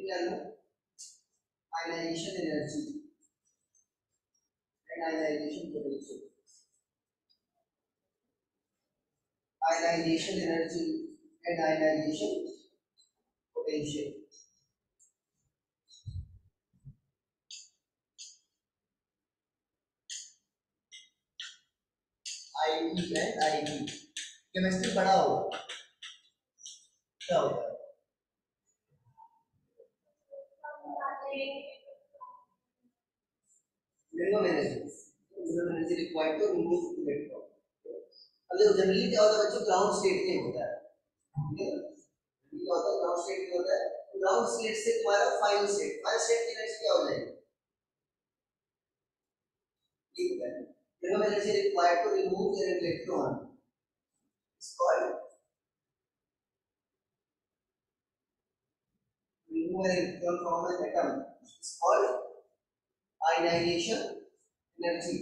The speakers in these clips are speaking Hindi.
क्या low ionization energy and ionization potential, ionization energy and ionization potential. IE and IE chemistry पढ़ा होगा, क्या होता है? minimum energy required to remove electron। अब देखो जनरली क्या होता है बच्चों, ग्राउंड स्टेट में होता है, ठीक है? क्या होता है ग्राउंड स्टेट में होता है, ग्राउंड स्टेट से तुम्हारा फाइनल स्टेट, फाइनल स्टेट की एनर्जी क्या हो जाएगी? ठीक है, minimum energy required to remove an electron is called remove an electron from an atom is called ionization energy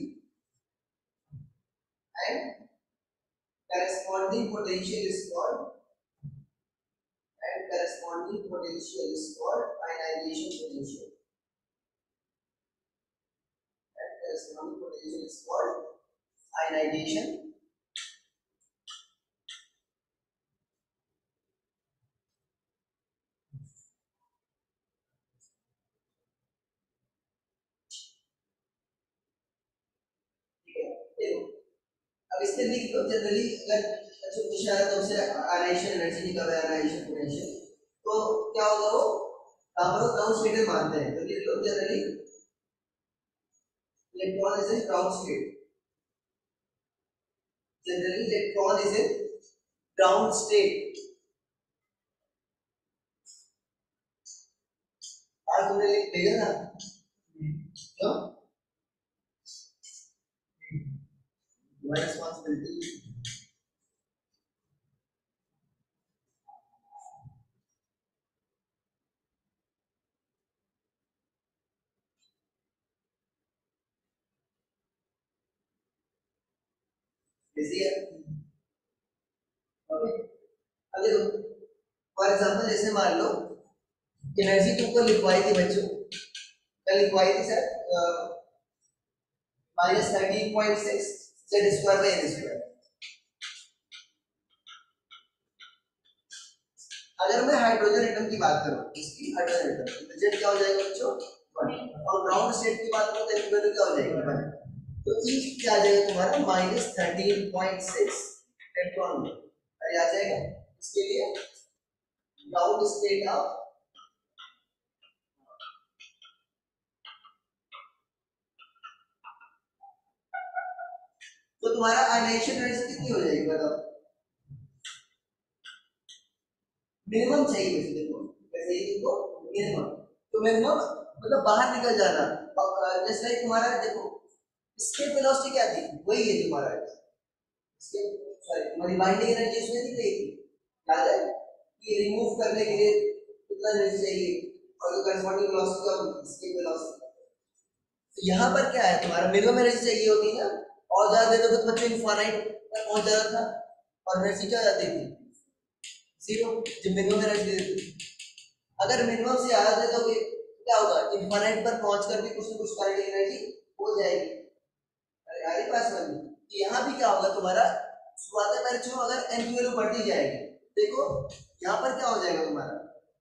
and corresponding potential is called ionization potential and corresponding potential is called ionization अब इसके लिख दो जनरली, अगर अच्छा पूछा है तो उससे आयनाइजेशन एनर्जी निकाल रहा है, आयनाइजेशन पोटेंशियल, तो क्या होगा वो हम लोग ग्राउंड स्टेट में मानते हैं, तो लिख लो generally electron is in ground state, generally electron is in ground state. आज तुमने लिख दिया ना क्यों, तुम्हारी रिस्पांसिबिलिटी। इजी है, ओके। अब देखो फॉर एग्जांपल जैसे मान लो एनर्जी तुमको लिखवाई थी बच्चों, क्या लिखवाई थी sir, -13.6 z square by n square. अगर मैं हाइड्रोजन एटम की बात करूं, इसकी हाइड्रोजन एटम तो z क्या हो जाएगा बच्चों 1, और ग्राउंड स्टेट की बात करूं तो इसकी वैल्यू क्या हो जाएगी 1, तो E क्या आ जाएगा तुम्हारा -13.6 इलेक्ट्रॉन, अरे आ जाएगा। इसके लिए ग्राउंड स्टेट ऑफ तो तुम्हारा आयनाइजेशन एनर्जी कितनी हो जाएगी बताओ, मिनिमम चाहिए वैसे, देखो कैसे ही देखो मिनिमम, तो मिनिमम मतलब बाहर निकल जाना, जैसे तुम्हारा देखो स्केप वेलोसिटी क्या थी, वही है तुम्हारा स्केप, सॉरी तुम्हारी बाइंडिंग एनर्जी उसमें दी गई थी, याद है कि रिमूव करने के लिए कितना एनर्जी चाहिए, और जो करस्पॉन्डिंग वेलोसिटी का स्केप वेलोसिटी, तो यहाँ पर क्या है तुम्हारा मिनिमम एनर्जी चाहिए होती है ना, और ज्यादा दे दो तो बच्चों इनफाइनाइट तक पहुंच जाता था, और एनर्जी क्या जाती थी जीरो, जब मिनिमम एनर्जी दे दो, अगर मिनिमम से ज्यादा दे दोगे क्या होगा, इनफाइनाइट पर पहुंचकर भी कुछ न कुछ काइनेटिक एनर्जी हो जाएगी, अरे यार पास वाली, तो यहाँ भी क्या होगा तुम्हारा शुरुआत में बच्चों अगर n की वैल्यू बढ़ती जाएगी, देखो यहाँ पर क्या हो जाएगा तुम्हारा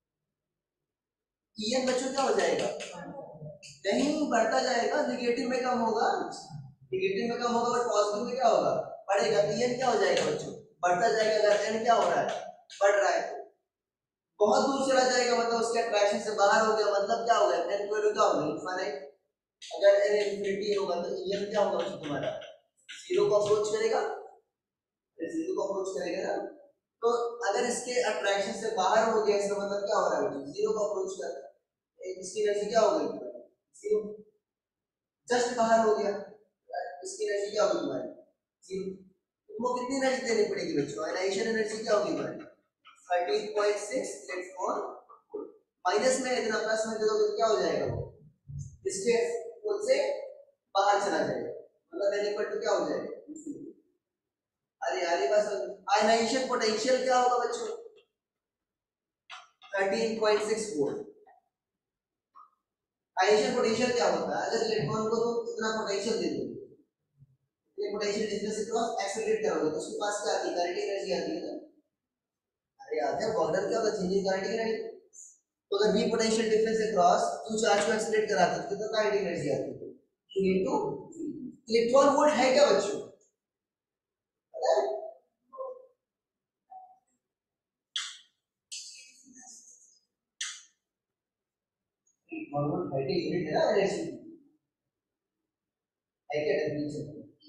En बच्चों क्या हो जाएगा, नहीं बढ़ता जाएगा, नेगेटिव में कम होगा, नेगेटिव में कम होगा बट पॉजिटिव में क्या होगा बढ़ेगा, तो En क्या हो जाएगा बच्चों बढ़ता जाएगा, अगर n क्या हो रहा है बढ़ रहा है, बहुत दूर चला जाएगा मतलब उसके अट्रैक्शन से बाहर हो गया, मतलब क्या हो गया n की वैल्यू क्या होगी इनफाइनाइट, अगर n इंफिनिटी होगा तो En क्या होगा बच्चों तुम्हारा जीरो को अप्रोच करेगा, जीरो को अप्रोच करेगा ना, तो अगर इसके अट्रैक्शन से बाहर हो गया इसका मतलब क्या हो रहा है बच्चों जीरो को अप्रोच कर, इसकी एनर्जी क्या हो गई जीरो, जस्ट बाहर हो गया, इसकी एनर्जी क्या होगी तुम्हारी जीरो, तुमको कितनी एनर्जी देनी पड़ेगी बच्चों, आयनाइजेशन एनर्जी क्या होगी हमारी 13.6 इलेक्ट्रॉन, माइनस में इतना प्लस में दे दोगे क्या हो जाएगा वो इसके पुल से बाहर चला जाएगा, मतलब n इक्वल टू क्या हो जाएगा, अरे यार बस आयनाइजेशन पोटेंशियल क्या होगा बच्चों 13.6 वोल्ट, आइनिशियल पोटेंशियल क्या होता है? अगर इलेक्ट्रॉन को तुम इतना पोटेंशियल दे दो, ये पोटेंशियल डिफरेंस क्रॉस एक्सेलरेट करोगे तो उसके पास क्या आती है? काइनेटिक एनर्जी आती है ना। अरे याद है वर्क डन क्या होता है? Changing kinetic energy. तो अगर v potential difference cross to charge को एक्सेलरेट कराता है तो काइनेटिक एनर्जी आती है q इनटू इलेक्ट्रॉन वोल्ट है क्या बच्चों? पता है? इलेक्ट्रॉन वोल्ट है कि यूनिट है ना एनर्जी है क्या डेफिनेशन?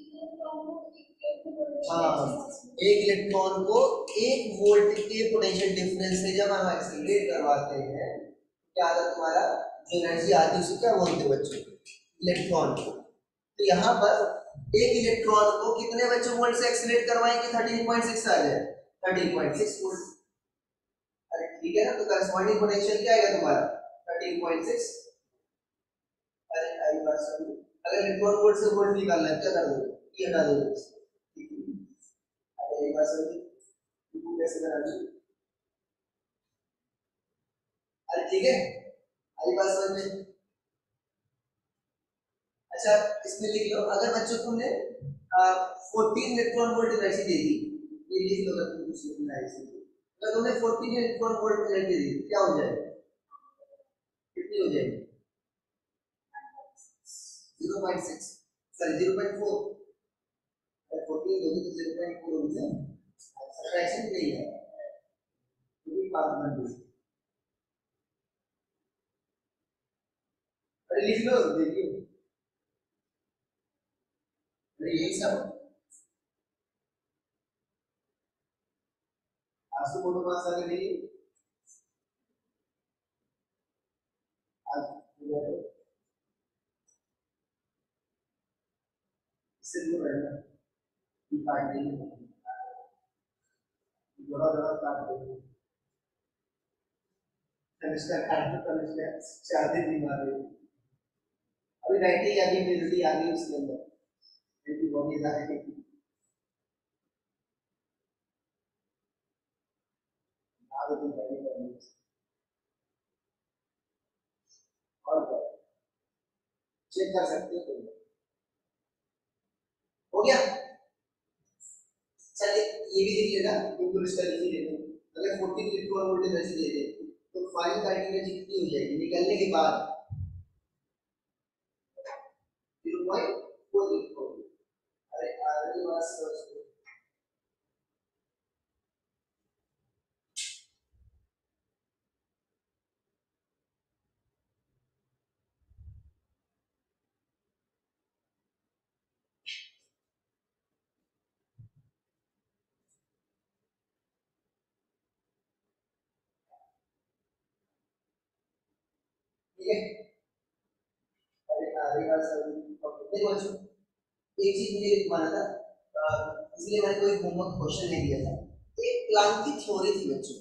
हाँ, एक इलेक्ट्रॉन को 1 वोल्ट के पोटेंशियल डिफरेंस से जब हम एक्सेलरेट करवाते हैं क्या आता है तुम्हारा? जो एनर्जी आती है उसे क्या बोलते हैं बच्चों? इलेक्ट्रॉन को। तो यहाँ पर एक इलेक्ट्रॉन को कितने बच्चों वोल्ट से एक्सेलरेट करवाएंगे? 13.6 आ जाए 13.6 वोल्ट। अरे ठीक है ना, तो करस्पॉन्डिंग पोटेंशियल क्या आएगा तुम्हारा? 13.6। अरे आई बात समझ। अगर इलेक्ट्रॉन वोल्ट से वोल्ट निकालना है क्या कर दोगे? ये हटा दोगे। अरे एक बात समझ, कैसे बना दी? अरे ठीक है, आई बात समझ में। अच्छा इसमें लिख लो, अगर बच्चों तुमने 14 इलेक्ट्रॉन वोल्ट एनर्जी दे दी, ये लिख लो अगर तुम कुछ लिखना है इसमें। अगर तुमने 14 इलेक्ट्रॉन वोल्ट एनर्जी दी क्या हो जाएगा? कितनी हो जाएगी? 0.6 सॉरी 0.4। अगर 14 दोगे तो 0.4 हो जाएगा। सब्ट्रैक्शन नहीं है, तो भी बात बन गई। अरे लिख लो देखिए, अरे यही सब आपसे फोटो पास आगे नहीं आज इससे दूर रहना की काट देंगे, बड़ा बड़ा काट देंगे। कनिष्का काट दो, कनिष्का 4 दिन बीमार है। अभी राइटिंग अभी मेरी आ गई उसके अंदर, मेरी बॉडी जा रही है। आगे तुम पहले करनी और चेक कर सकते हो। हो गया? चलिए ये भी देख लेना, बिल्कुल इसका लिख लेना। अगर 14 इलेक्ट्रॉन वोल्ट एनर्जी दे दे तो फाइनल काइनेटिक एनर्जी कितनी हो जाएगी निकलने के बाद? 0.4 इलेक्ट्रॉन। अरे आगे बात समझो। ठीक है, अरे आगे बात समझो। देखो बच्चों, एक चीज मुझे लिखवाना था, इसलिए मैंने कोई होमवर्क क्वेश्चन नहीं दिया था। एक प्लांक की थ्योरी थी बच्चों।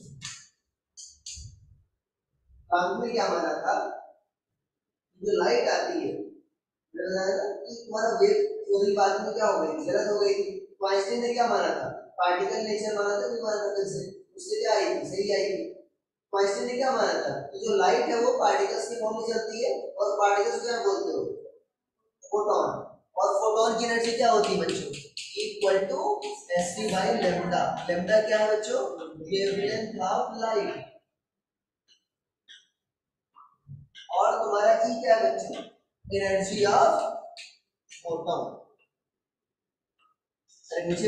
प्लांक ने क्या माना था? जो लाइट आती है, कि तुम्हारा वेव थ्योरी बाद में क्या हो गई? गलत हो गई थी। तो आइंस्टाइन ने क्या माना था? पार्टिकल नेचर माना था, नहीं माना था? फिर से उससे क्या आई थी? सही आई थी। तो आइंस्टाइन ने क्या माना था? कि जो लाइट है वो पार्टिकल्स के फॉर्म में चलती है, और पार्टिकल्स को क्या बोलते हो? फोटोन। और फोटोन की एनर्जी क्या होती है बच्चों? Equal to ST by lambda. Lambda क्या है बच्चों? Wavelength of light. और तुम्हारा ई क्या है बच्चों? Energy of photon. अरे मुझे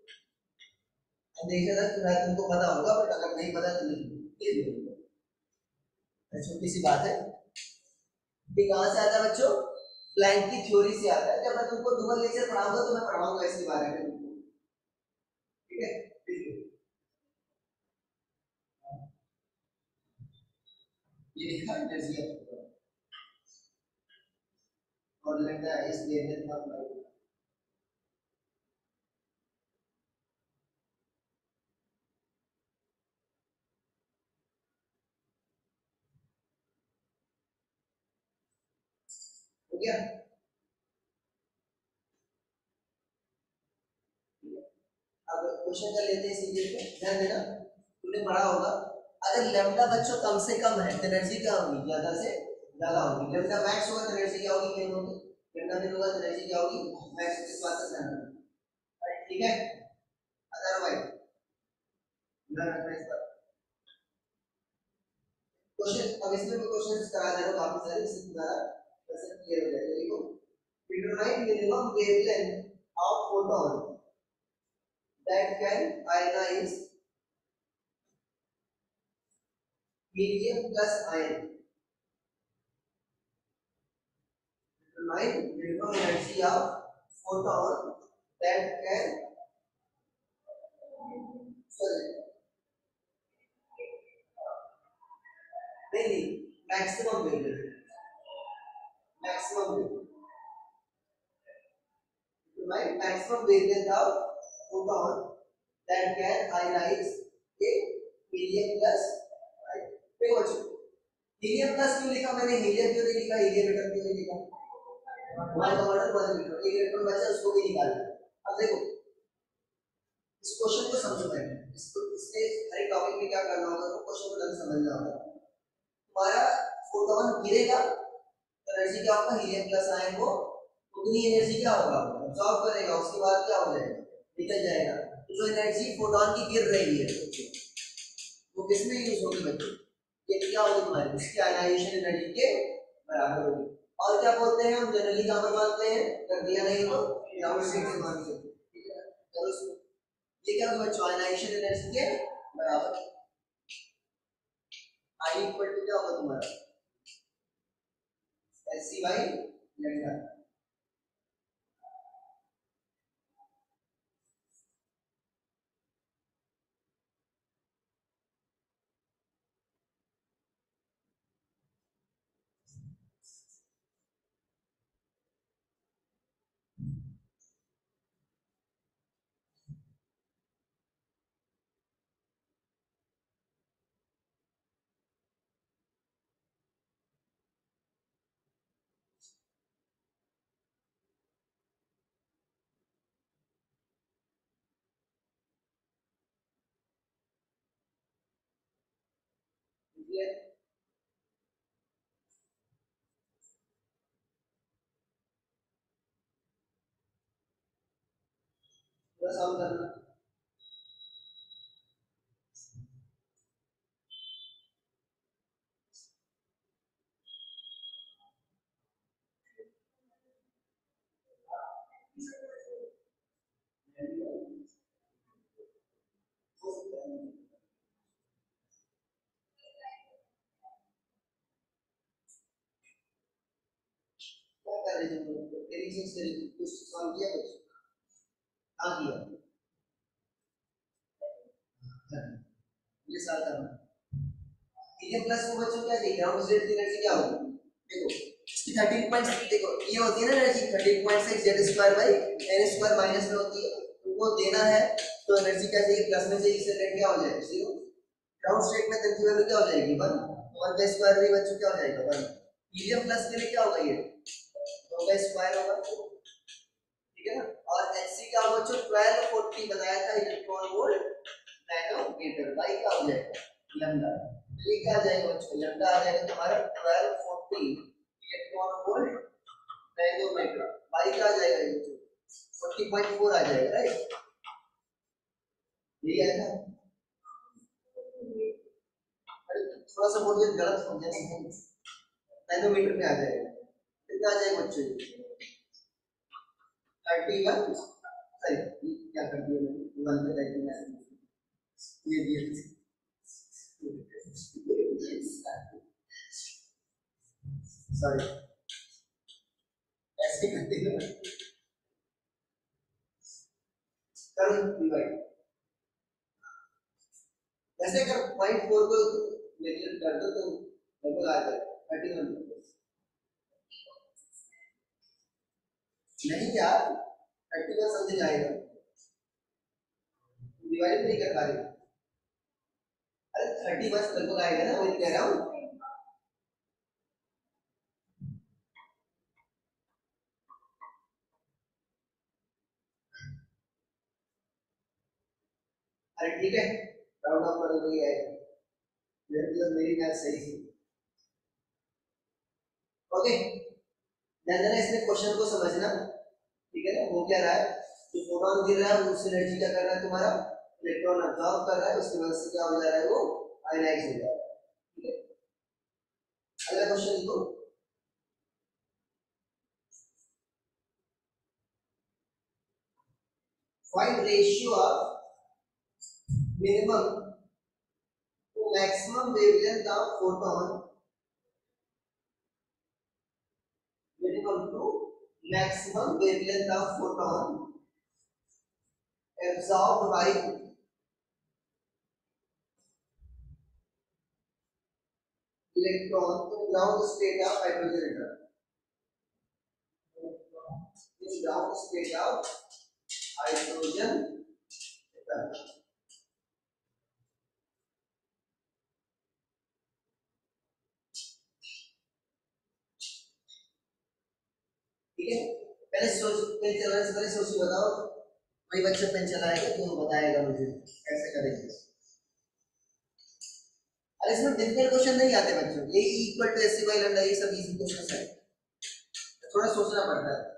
देखा था कि तुमको पता होगा, बट अगर नहीं पता तो नहीं। छोटी सी बात है, ये कहाँ से आता है बच्चों? प्लैंक की थ्योरी से आता है। जब मैं तुमको दूसरा लेक्चर पढ़ाऊंगा तो मैं पढ़ाऊंगा इसके बारे में, ठीक है? ये लिखा है एनर्जी और लगता है इस वेवलेंथ ऑफ लाइट। हो गया? अब क्वेश्चन कर लेते हैं सीधे पे, ध्यान देना। तुमने पढ़ा होगा अगर लैम्डा बच्चों कम से कम है तो एनर्जी क्या होगी? ज्यादा से ज्यादा होगी। डेल्टा मैक्स होगा तो एनर्जी क्या होगी, मेन होगी। डेल्टा मिन होगा तो एनर्जी क्या होगी, मैक्स। इस बात का ध्यान रखना, ठीक है। अदरवाइज ध्यान रखना इस बात। क्वेश्चन अब इसमें भी क्वेश्चंस करा दे रहा हूं काफी सारे, इससे तुम्हारा क्वेश्चन क्लियर हो जाएगा। देखो, determine minimum wavelength of photon that can ionize helium plus ion. Determine minimum energy of photon that can, sorry, नहीं, maximum wavelength, maximum wavelength. Determine maximum wavelength of photon that can ionize a helium plus ion. देखो बच्चों, हीलियम प्लस क्यों लिखा मैंने, हीलियम क्यों नहीं लिखा, हीलियम एटम क्यों नहीं लिखा, वन का मॉडल वन लिखा, एक इलेक्ट्रॉन बचा उसको भी निकालना। अब देखो इस क्वेश्चन को समझो पहले, इसको इससे हर एक टॉपिक में क्या करना होगा, तो क्वेश्चन को ढंग से समझना होगा। तुम्हारा फोटोन गिरेगा, एनर्जी क्या होगा, हीलियम प्लस आयन को उतनी एनर्जी क्या होगा, अब्सॉर्ब करेगा, उसके बाद क्या हो जाएगा, निकल जाएगा। तो जो एनर्जी फोटोन की गिर रही है वो किसमें यूज होगी बच्चों, ये क्या होगी तुम्हारी, इसकी आयनाइजेशन एनर्जी के बराबर होगी। और क्या बोलते हैं हम जनरली कहां पर मानते हैं, कर दिया नहीं तो ग्राउंड स्टेट से मान सकते हैं, ठीक है। चलो ये क्या होगा बच्चों, आयनाइजेशन एनर्जी के बराबर। आई इक्वल टू क्या होगा तुम्हारा, एससी बाई लैम्डा। ठीक है, थोड़ा सॉल्व करना। क्या कर रहे हो, तेरी चीज से कुछ सॉल्व किया, कुछ आ गया, ये सारा करना। हीलियम प्लस को बच्चों क्या चाहिए, ग्राउंड स्टेट की एनर्जी क्या होगी, देखो इसकी 13.6, देखो ये होती है ना energy 13.6 Z square by N square minus में होती है, तुमको देना है तो एनर्जी क्या चाहिए, प्लस में चाहिए, इससे रेट क्या हो जाएगा, जीरो। ग्राउंड स्टेट में तन की वैल्यू क्या हो जाएगी, 1, 1 का स्क्वायर भी बच्चों क्या हो जाएगा, 1। हीलियम प्लस के लिए क्या होगा, ये 2 का स्क्वायर होगा, ठीक है ना। और एचसी क्या होगा बच्चों, 1240 बताया था इलेक्ट्रॉन वोल्ट नैनोमीटर, बाई क्या हो जाएगा, लैम्डा। ये क्या आ जाएगा बच्चों, लैम्डा आ जाएगा तुम्हारा 1240 इलेक्ट्रॉन वोल्ट नैनोमीटर, बाई क्या आ जाएगा, ये 40.4 आ जाएगा, राइट। यही है ना, थोड़ा सा बोल दिया गलत समझा नहीं, नैनोमीटर में आ जाएगा, कितना आ जाएगा बच्चों, 31, सॉरी क्या कर दिया मैंने, 1 पे टाइप किया, ये दिया सॉरी, ऐसे करते हैं कर डिवाइड, ऐसे कर 0.4 को नेगलेक्ट कर दो तो लगभग आ जाएगा 31। नहीं यार 31 समथिंग आएगा, डिवाइड नहीं कर पा रहे, अरे 31 लगभग आएगा ना, वही कह रहा हूँ। अरे ठीक है, राउंड ऑफ कर वही आएगा, मेरी मैथ सही थी। ओके, ध्यान देना इसमें क्वेश्चन को समझना, ठीक है ना। हो क्या रहा है, जो फोटोन गिर रहा है उस एनर्जी क्या कर रहा है तुम्हारा, इलेक्ट्रॉन अब्सॉर्ब कर रहा है, उसकी वजह से क्या हो जा रहा है, वो आयनाइज हो जा रहा है, ठीक है। अगला क्वेश्चन लिखो, find ratio of minimum to maximum wavelength of photon, minimum to maximum wavelength of photon absorbed by electron in ground state of hydrogen atom. In ground state of hydrogen atom. ठीक है, पहले सोच, पेन चलाने से पहले सोच बताओ, कोई बच्चा पेन चलाएगा तो बताएगा मुझे कैसे करेंगे। अरे इसमें डिफिकल्ट क्वेश्चन नहीं आते बच्चों, ये equal to S by lambda, ये सब इजी क्वेश्चन है, थोड़ा सोचना पड़ता है।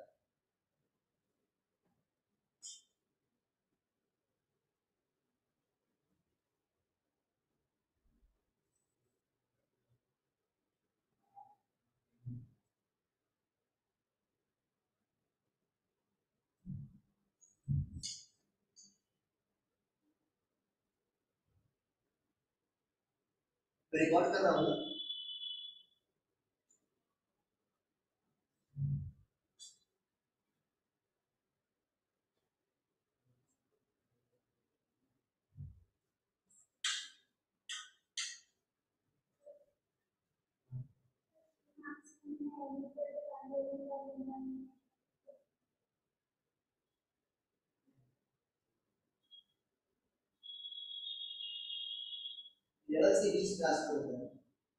रिकॉर्ड कर रहा हूँ ना। लेवल से 20 क्लास करते हैं।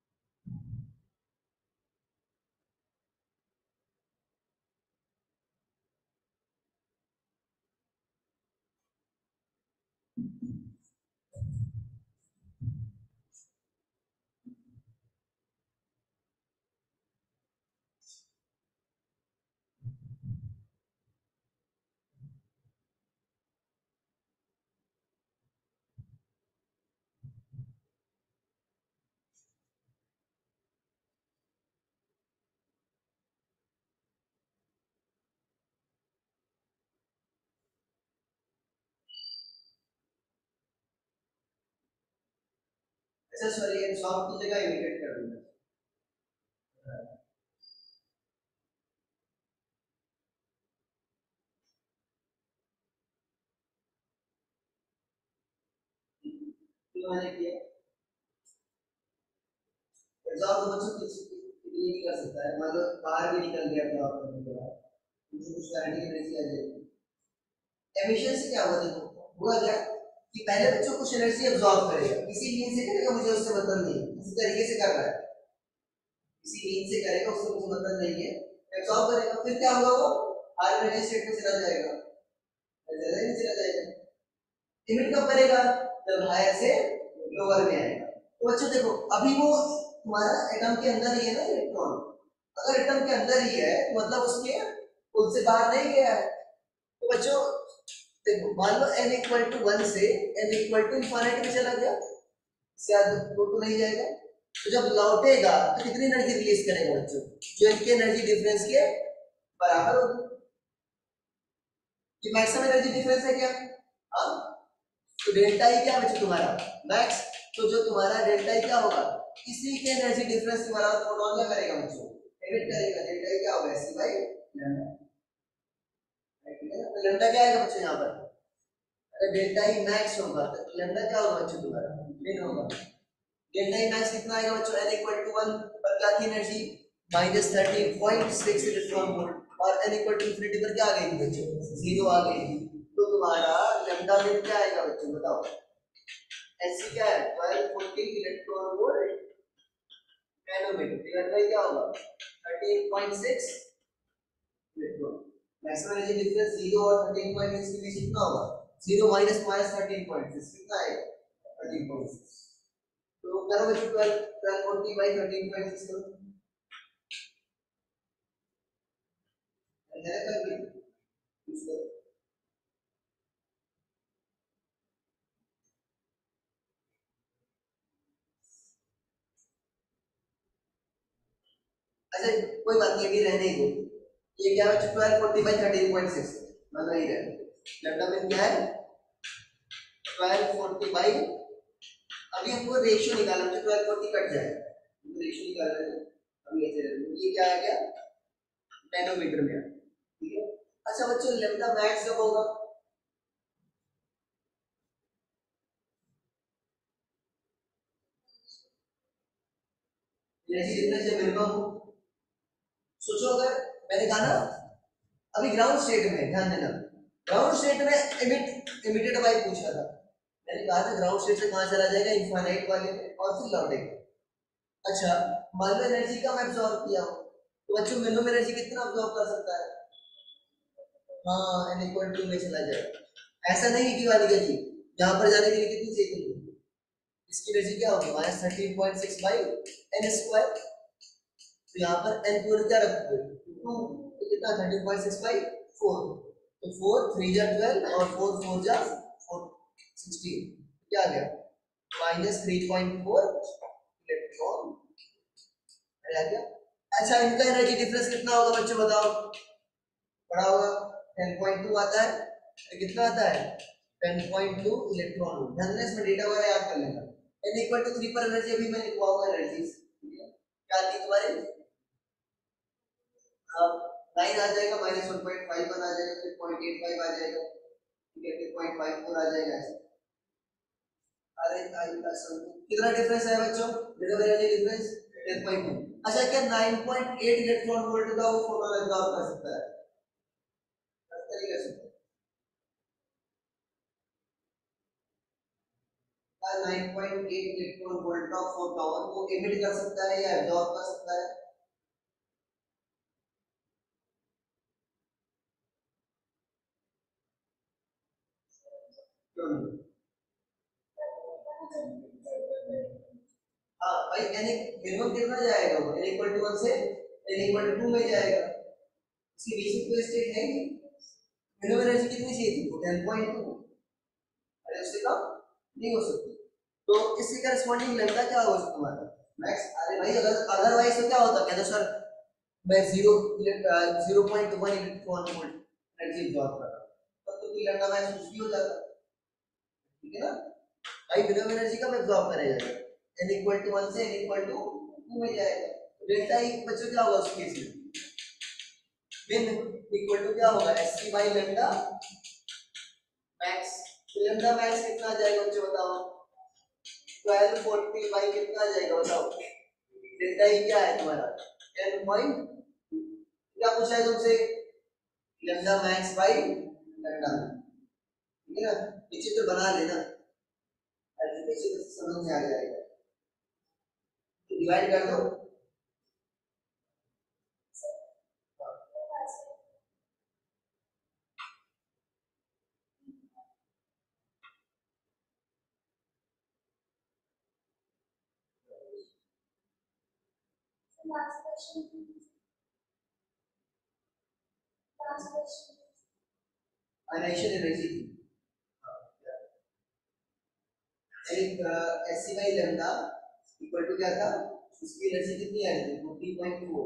अच्छा सॉरी, ये सॉफ्ट की जगह इमिटेट कर दूंगा। तो मैंने किया एग्जाम तो बच्चों किसी ये नहीं कर सकता है, मान लो बाहर भी निकल गया तो आप करने के बाद मुझे कुछ गारंटी नहीं आ जाएगी। एमिशन से क्या हुआ, देखो हुआ क्या कि पहले बच्चों कुछ एनर्जी अब्सॉर्ब करेगा, किसी मीन से करेगा, मुझे उससे मतलब नहीं, किसी तरीके से कर रहा है, किसी मीन से करेगा, उससे मुझे मतलब नहीं है, एब्सॉर्ब करेगा, फिर क्या होगा, वो हायर एनर्जी स्टेट में चला जाएगा, ज्यादा नहीं चला जाएगा। लिमिट कब करेगा, जब हायर से लोअर में आएगा। तो बच्चों देखो अभी वो तुम्हारा एटम के अंदर ही है ना इलेक्ट्रॉन, अगर एटम के अंदर ही है तो मतलब उसके पुल से बाहर नहीं गया है। तो बच्चों देखो मान लो n इक्वल टू 1 से n इक्वल टू इंफिनिटी में चला गया, शायद वो तो नहीं जाएगा, तो जब लौटेगा तो कितनी एनर्जी रिलीज करेगा बच्चों, जो इनके एनर्जी डिफरेंस के बराबर होगी। ये मैक्सिमम एनर्जी डिफरेंस है क्या, हाँ, तो डेल्टा ई क्या बच्चों तुम्हारा मैक्स, तो जो तुम्हारा डेल्टा ई क्या होगा, इसी के एनर्जी डिफरेंस के बराबर फोटोन क्या करेगा बच्चों, एमिट करेगा, डेल्टा ई क्या होगा सी बाई लैम्डा, ठीक है ना। तो लैम्डा क्या आएगा बच्चों यहाँ पर, अगर डेल्टा ई मैक्स होगा तो लैम्डा क्या होगा बच्चों तुम्हारा min होगा। डेल्टा ई मैक्स कितना आएगा बच्चों, n इक्वल टू 1 पर क्या थी एनर्जी -13.6 इलेक्ट्रॉन वोल्ट, और n इक्वल टू इंफिनिटी पर क्या आ गई बच्चों, 0 आ गई। तो तुम्हारा लैम्डा min क्या आएगा बच्चों बताओ, ऐसी क्या है 1240 electron volt nanometre divide by क्या होगा 13.6 इलेक्ट्रॉन। मैक्सिमम एनर्जी डिफरेंस 0 और 13.6 के बीच कितना होगा, 0 माइनस माइनस 13.6 कितना है 13.6। तो करो बच्चों 1240 बाय 13.6 करो, है कोई भी यूज करो। अच्छा कोई बात नहीं, अभी रहने दो। ये क्या है, 1240 बाई 13.6 मतलब ये है लैम्डा में क्या है 1240 बाई, अभी हमको रेशियो निकालना है, 1240 कट जाए तो रेशियो निकालना है। अभी ऐसे रखो, ये क्या आ गया नैनोमीटर में, ठीक है। अच्छा बच्चों लैम्डा मैक्स जब होगा, जैसे जितना से मिनिमम हो, सोचो अगर मैंने कहा ना अभी ग्राउंड स्टेट में, ध्यान देना ग्राउंड स्टेट में इमिटेड बाई पूछा था, मैंने कहा था ग्राउंड स्टेट से कहां चला जाएगा इनफाइनाइट वाले में और फिर लौटेगा। अच्छा मान लो एनर्जी कम एब्जॉर्ब किया हो तो बच्चों मिनिमम एनर्जी कितना एब्जॉर्ब कर सकता है, हाँ n इक्वल टू में चला जाएगा। ऐसा नहीं कि वाली जी जहां पर जाने के लिए कितनी चाहिए थी, इसकी एनर्जी क्या होगी -13.6 बाई n स्क्वायर, तो यहाँ पर n की वैल्यू क्या रखोगे 2, तो कितना 13.6 बाई 4, तो 4 3 जा 12 और 4 4 जा 4 16, क्या आ गया -3.4 इलेक्ट्रॉन आ गया। अच्छा इनका एनर्जी डिफरेंस कितना होगा बच्चों बताओ, बड़ा होगा 10.2 आता है, तो कितना आता है 10.2 इलेक्ट्रॉन। ध्यान देना इसमें डेटा वगैरह याद कर लेना। n इक्वल टू 3 पर एनर्जी अभी मैं लिखवाऊंगा एनर्जी, क्या आती है तुम्हारी 9 आ जाएगा, -1.51 आ जाएगा, फिर 0.85 आ जाएगा, ठीक है, फिर 0.54 आ जाएगा ऐसे। अरे कितना डिफरेंस है बच्चों, देखो एनर्जी डिफरेंस 10.2। अच्छा क्या 9.8 इलेक्ट्रॉन वोल्ट का वो फोटोन एब्जॉर्ब कर सकता है, इस तरीके से 9.8 इलेक्ट्रॉन वोल्ट का फोटोन वो एमिट कर सकता है या एब्जॉर्ब कर सकता है, क्यों नहीं? हाँ भाई n मिनिमम कितना जाएगा वो n इक्वल टू 1 से n इक्वल टू 2 में जाएगा, इसकी बेसिक कोई स्टेट है कि मिनिमम एनर्जी कितनी चाहिए थी 10.2, अरे उससे कम नहीं हो सकती, तो इसके करस्पॉन्डिंग लैम्डा क्या होगा तुम्हारा मैक्स। अरे भाई अगर अदरवाइज तो क्या होता, कहते सर मैं 0.1 इलेक्ट्रॉन वोल्ट एनर्जी एब्जॉर्ब कर रहा हूं, तब तो फिर लैम्डा मैक्स कुछ भी हो जाता, ठीक है ना भाई, मिनिमम एनर्जी कब एब्जॉर्ब करेगा n इक्वल टू 1 से n इक्वल टू 2 में जाएगा, डेल्टा ई बच्चों क्या होगा उस केस में min इक्वल टू क्या होगा sc बाय लैम्डा मैक्स, तो लैम्डा मैक्स कितना आ जाएगा बच्चों बताओ 1240 बाय कितना आ जाएगा बताओ, डेल्टा ई क्या है तुम्हारा 10 पॉइंट, क्या पूछा है तुमसे लैम्डा मैक्स बाय लैम्डा, ठीक है ना, ये चित्र बना लेना ऐसे समझ में आ जाएगा, तो डिवाइड कर दो। Last question. Last question. Annihilation energy थी, एक SC by lambda equal to क्या था, उसकी एनर्जी कितनी आ रही थी 40.4,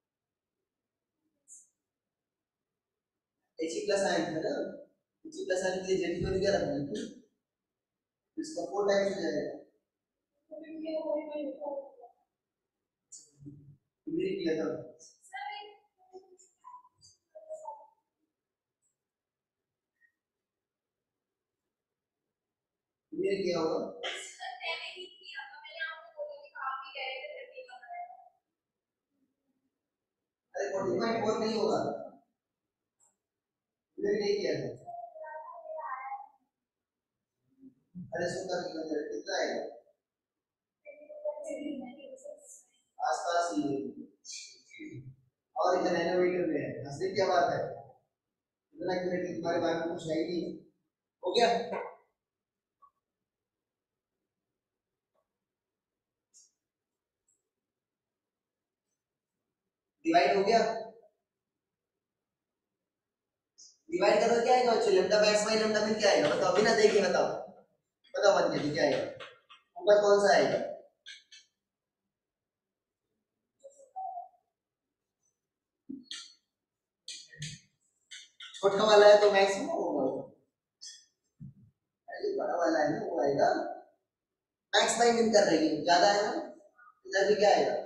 एच प्लस आयन था ना, एच प्लस आयन के लिए जेड की वैल्यू क्या रखना है, इसका 4 टाइम्स हो जाएगा, क्लियर किया था क्लियर किया होगा, अरे 40.4 नहीं होगा, क्लियर नहीं किया था, अरे सुन कर कितना आएगा आसपास ही है और इतना नैनोमीटर में है, असली क्या बात है, इतना एक्यूरेट तुम्हारे बारे में कुछ है ही नहीं, हो गया डिवाइड हो गया, डिवाइड करो क्या आएगा बच्चों, लैम्डा मैक्स बाई लैम्डा मिन क्या आएगा बताओ, बिना देखे बताओ, बताओ मत जल्दी क्या आएगा, ऊपर कौन सा आएगा? छोटा वाला है तो मैक्सिमम होगा, अरे बड़ा वाला है ना वो आएगा, मैक्स बाई मिन कर रही है ज्यादा है ना, इधर भी क्या आएगा,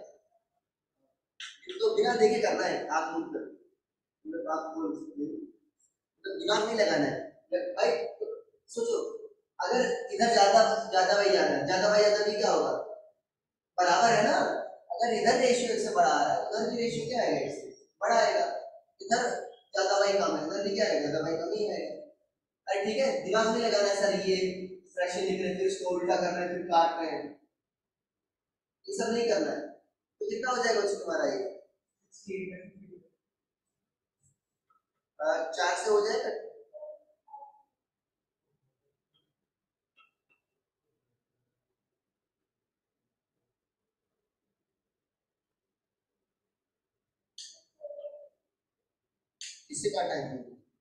तो बिना देखे करना है आप खुद कर, मतलब आप बोल सकते हो, तो दिमाग नहीं लगाना है भाई, तो सोचो अगर इधर ज्यादा ज्यादा भाई ज्यादा भी क्या होगा, बराबर है ना, अगर इधर रेशियो से बड़ा आ रहा है उधर भी रेशियो क्या आएगा इससे बड़ा आएगा, इधर ज्यादा भाई कम है उधर भी क्या आएगा, ज्यादा भाई कम ही आएगा। अरे ठीक है, दिमाग नहीं लगाना है सर, ये फ्रैक्शन लिख रहे हैं फिर उसको उल्टा कर रहे हैं फिर काट रहे हैं, ये सब नहीं करना है, तो कितना हो जाएगा बच्चों तुम्हारा ये 4 से हो जाएगा, इससे काटा है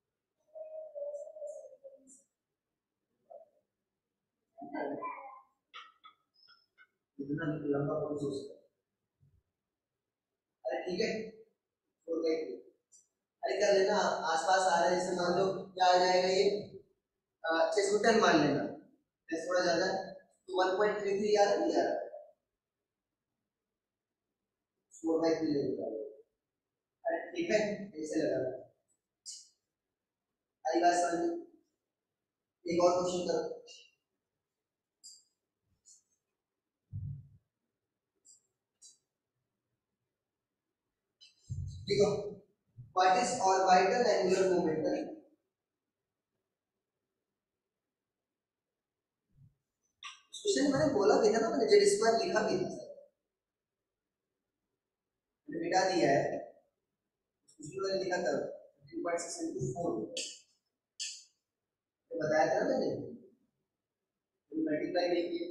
इतना लंबा कौन सोच सकता है? अरे ठीक है, हो गई, अरे कर लेना, आसपास आ रहा है, जैसे मान लो क्या आ जाएगा ये 610 मान लेना, जैसे थोड़ा ज्यादा तो 1.33 आ रहा नहीं आ रहा, 4/3 ले लेगा, अरे ठीक है ऐसे लगा, आई बात समझ में? एक और क्वेश्चन करो, देखो what is orbital angular momentum, question मैंने बोला भी था ना, मैंने जेड स्क्वायर लिखा भी था, मैंने मिटा दिया है, उसमें मैंने लिखा था 2.6 into 4, बताया था ना मैंने, मल्टीप्लाई नहीं किए,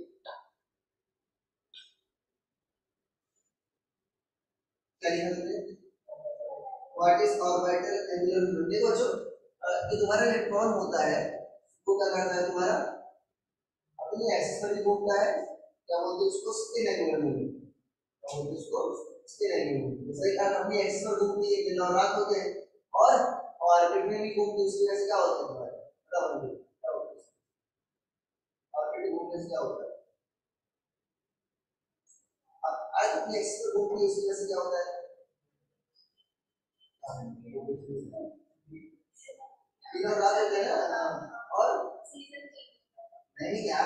क्या लिखा तुमने, what is orbital angular momentum, देखो जो जो तुम्हारा इलेक्ट्रॉन होता है वो क्या करता है तुम्हारा अपनी एक्सिस पर भी घूमता है, क्या बोलते हैं उसको स्पिन एंगुलर मोमेंटम, क्या बोलते हैं उसको स्पिन एंगुलर मोमेंटम, जैसे कि अपनी एक्सिस पर घूमती है दिन और रात होते हैं, और ऑर्बिट में भी घूमती है, उसकी वजह से क्या होता है तुम्हारा, बताओ मुझे क्या होता है, ऑर्बिट में घूमने से क्या होता है, अब आज अपनी एक्सिस पर घूमती है उसकी वजह से क्या होता है, दिन और रात होते हैं ना, और नहीं क्या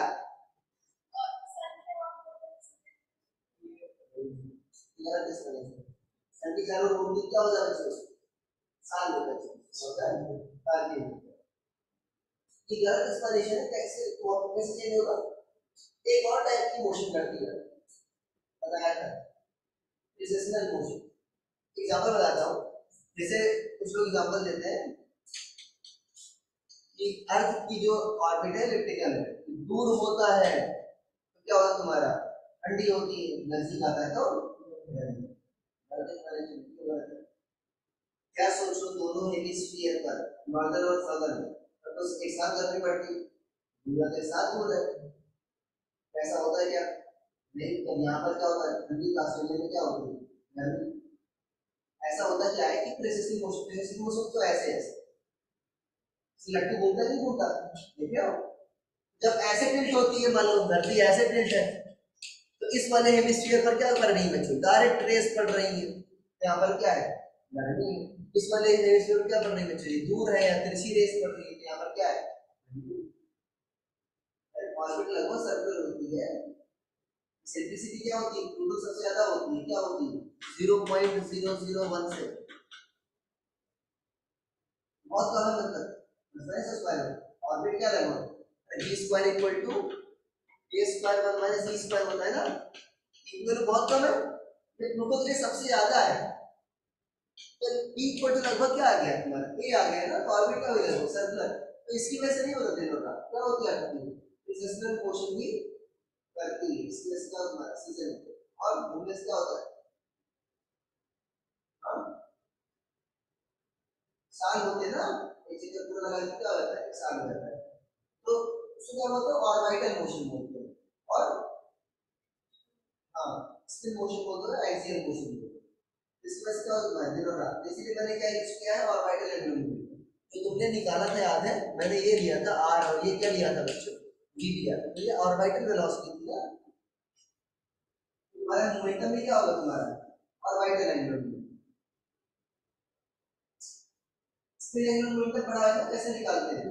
ठंडी चारों घूमती क्या हो जाता है, साल होता है, साल की ये गलत एक्सप्लेनेशन है, कैसे कैसे चेंज होगा, एक और टाइप की मोशन करती है, बताया था रिसेशनल मोशन, एग्जांपल बताता हूँ, जैसे कुछ लोग एग्जांपल देते हैं कि अर्थ की जो ऑर्बिट है इलिप्टिकल है, दूर होता है तो क्या होता है तुम्हारा, ठंडी होती है, नजदीक आता है तो क्या सोचो दोनों हेमिस्फीयर पर नॉर्दर्न और सदर्न तो एक साथ गर्मी पड़ती है, दूर के साथ दूर है, ऐसा होता है क्या, नहीं, तो यहाँ पर क्या होता है ठंडी ऑस्ट्रेलिया में क्या होती है गर्मी, ऐसा होता क्या है कि प्रेसिसिंग मोशन तो ऐसे है, लट्टू घूमता नहीं घूमता, देखिए जब ऐसे टिल्ट होती है, मान लो धरती ऐसे टिल्ट है तो इस वाले हेमिस्फीयर पर क्या कर रही है बच्चों, डायरेक्ट रेस पड़ रही है, यहाँ पर क्या है गर्मी है, इस वाले हेमिस्फीयर पर क्या पड़ रही है बच्चों, दूर है या तिरछी रेस पड़ रही है, यहाँ पर क्या है, ऑर्बिट लगभग सर्कुलर होती है, सेंट्रिसिटी क्या होती है प्लूटो सबसे ज्यादा होती है, क्या होती है 0.001 से, बहुत कम है, मतलब रेफरेंस स्क्वायर ऑर्बिट क्या लगभग g square equal to a square 1 minus e square होता है ना, इक्वल बहुत कम है, ये प्लूटो के लिए सबसे ज्यादा है, तो e इक्वल टू लगभग क्या आ गया तुम्हारा a आ गया ना, तो ऑर्बिट का हो जाएगा सर्कुलर, तो इसकी वजह से नहीं होता दिनों का क्या होती है रिसेशनल मोशन भी करती है, इसकी वजह से क्या होता है सीजन, और घूमने से क्या होता है, हाँ साल होते हैं ना, इसी का पूरा लगा के क्या होता है, साल हो जाता है। तो उसको क्या बोलते हैं, ऑर्बिटल मोशन बोलते हैं। और हाँ, स्पिन मोशन बोलते हैं, एक्सियल मोशन बोलते हैं। इसमें से क्या होता है, दिन और रात। इसीलिए मैंने क्या यूज किया है, ऑर्बिटल एंगुलर मोमेंटम। जो तुमने निकाला था याद है, मैंने ये लिया था आर, और ये क्या लिया था बच्चों, वी लिया था। तो ये ऑर्बिटल वेलोसिटी थी ना, तुम्हारा मोमेंटम भी क्या होगा तुम्हारा, orbital angular momentum. Spin angular momentum पढ़ा है ना, कैसे निकालते हैं,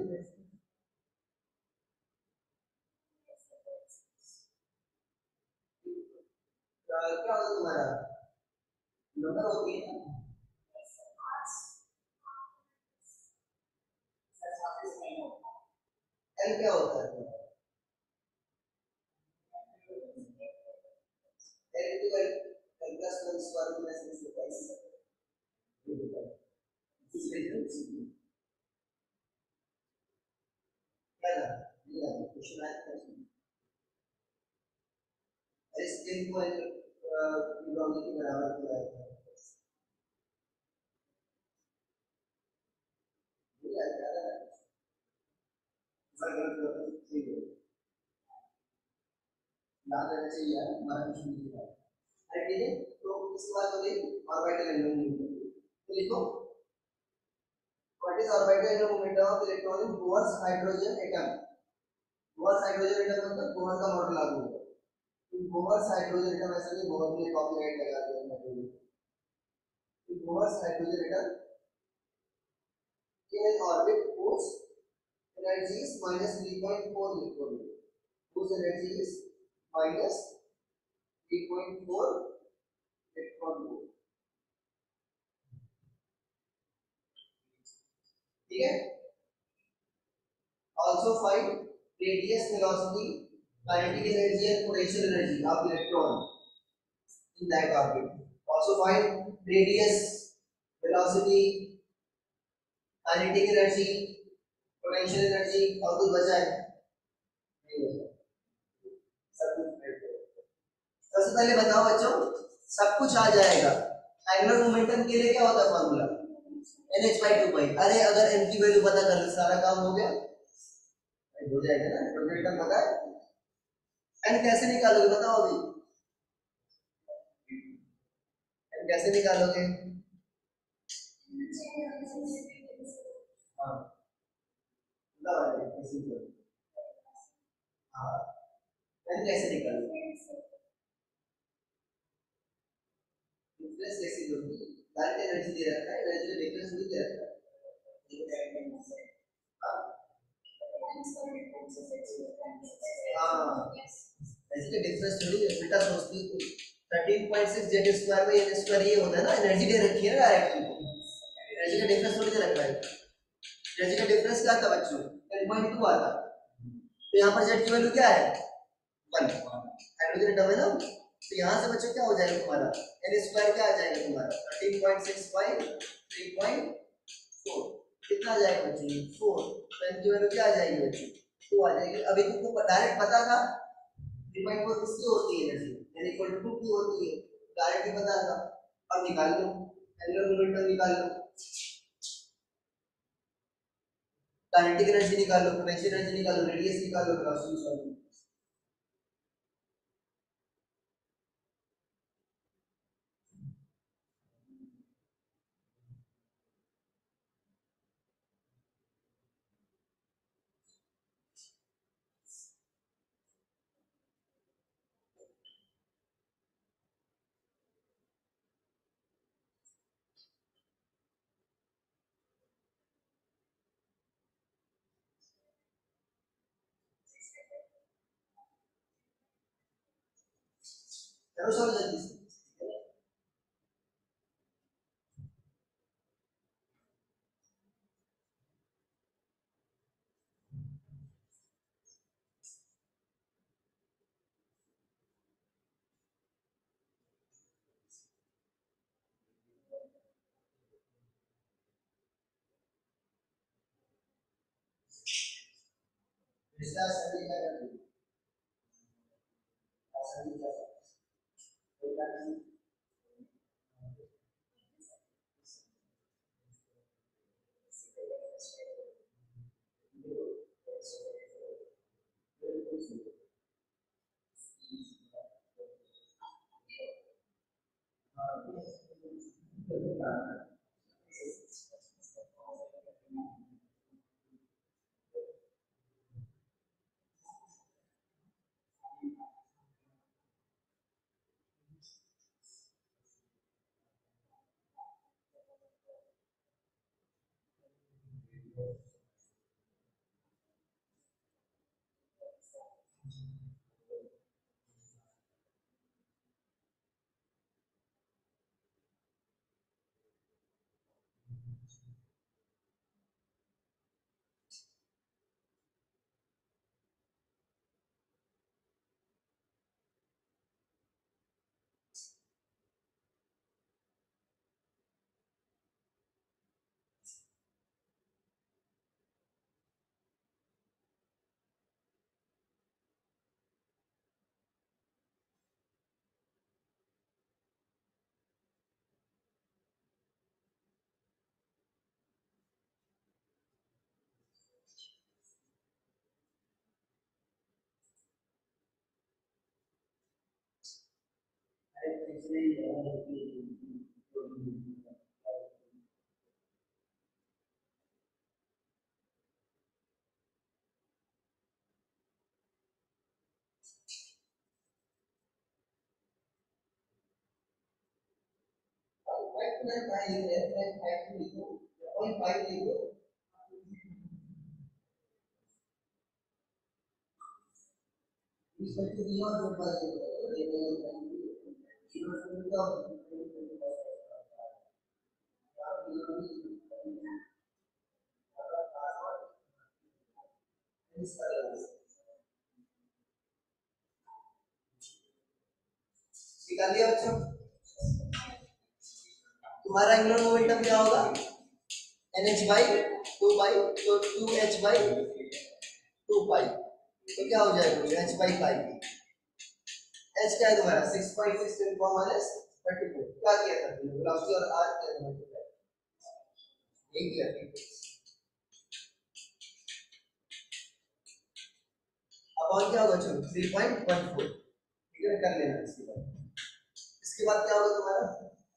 क्या होगा तुम्हारा, नंबर होती है ना, एल क्या होता है, L to L, L plus one square में से होता है। क्या ना, ये क्वेश्चन आया, स्पिन को लॉन्ग के बराबर किया है, ये क्या है, सही है, याद रहना चाहिए यार, हमारा क्वेश्चन नहीं है। अरे ठीक है, तो इसके बाद हो गई ऑर्बिटल एंगुलर मोमेंटम। तो लिखो, what is orbital angular momentum of electron in Bohr's hydrogen atom. Bohr's hydrogen atom मतलब बोर्स का मॉडल लागू होगा। बोर्स हाइड्रोजन एटम, ऐसा नहीं बोर्स ने कॉपीराइट लगा दिया hydrogen, Bohr's hydrogen atom in orbit whose energy is minus 3.4 electron volt, whose energy is minus 3.4 electron volt, ठीक है। also find radius, velocity, kinetic energy and potential energy of electron in that orbit. Also find radius, velocity, kinetic energy, potential energy, और कुछ बचा है, नहीं बचा, सब कुछ। सबसे पहले बताओ बच्चों, सब कुछ आ जाएगा। एंगुलर मोमेंटम के लिए क्या होता है फॉर्मूला, NH/2 पाई। अरे अगर m की वैल्यू पता कर लो, सारा काम हो गया, हो जाएगा ना, मोमेंटम पता है। n कैसे निकालोगे बताओ अभी, n कैसे निकालोगे, हाँ बताओ कैसे निकालोगे, हाँ n कैसे निकालोगे, डिफरेंस कैसे लोगे, डायरेक्ट एनर्जी दे रखा है, एनर्जी में डिफरेंस नहीं दे रखा है, हाँ हाँ, एनर्जी का डिफरेंस थोड़ी है, बेटा सोचती है 13.6 जेड स्क्वायर में एन स्क्वायर ये होता है ना, एनर्जी दे रखी है ना डायरेक्टली, एनर्जी का डिफरेंस थोड़ी दे रखा है। एनर्जी का डिफरेंस क्या था बच्चों, 10.2 आता, तो यहाँ पर जेड की वैल्यू क्या है, 1, हाइड्रोजन एटम है ना, तो यहाँ से बच्चों क्या हो जाएगा तुम्हारा, एन स्क्वायर क्या आ जाएगा तुम्हारा 13.6 बाई 3.4, कितना आ जाएगा बच्चों 4, तो एन की वैल्यू क्या आ जाएगी बच्चों 2 आ जाएगी। अभी तुमको डायरेक्ट पता था 3.4 किसकी होती है एनर्जी, यानी इक्वल टू 2 की होती है, डायरेक्ट ही पता था। अब निकाल लो, एंगुलर मोमेंटम निकाल लो, काइनेटिक एनर्जी निकाल लो, पोटेंशियल एनर्जी निकाल लो, रेडियस निकाल लो, वेलोसिटी निकाल लो। चलो सर जल्दी से, इसका सभी क्या करते हैं, सभी क्या करते हैं, निकाल लिया बच्चों। तुम्हारा एंगुलर मोमेंटम क्या होगा? NH बाई 2 पाई, तो 2H बाई 2 पाई, तो क्या हो जाएगा? H by pi. H क्या है तुम्हारा? 6.6 × माइनस 34। क्या किया था तुमने? वेलोसिटी और r क्या था? एक किया था। अब और क्या होगा? चलो 3.14, ठीक है, कर लेना। इसके बाद क्या होगा तुम्हारा?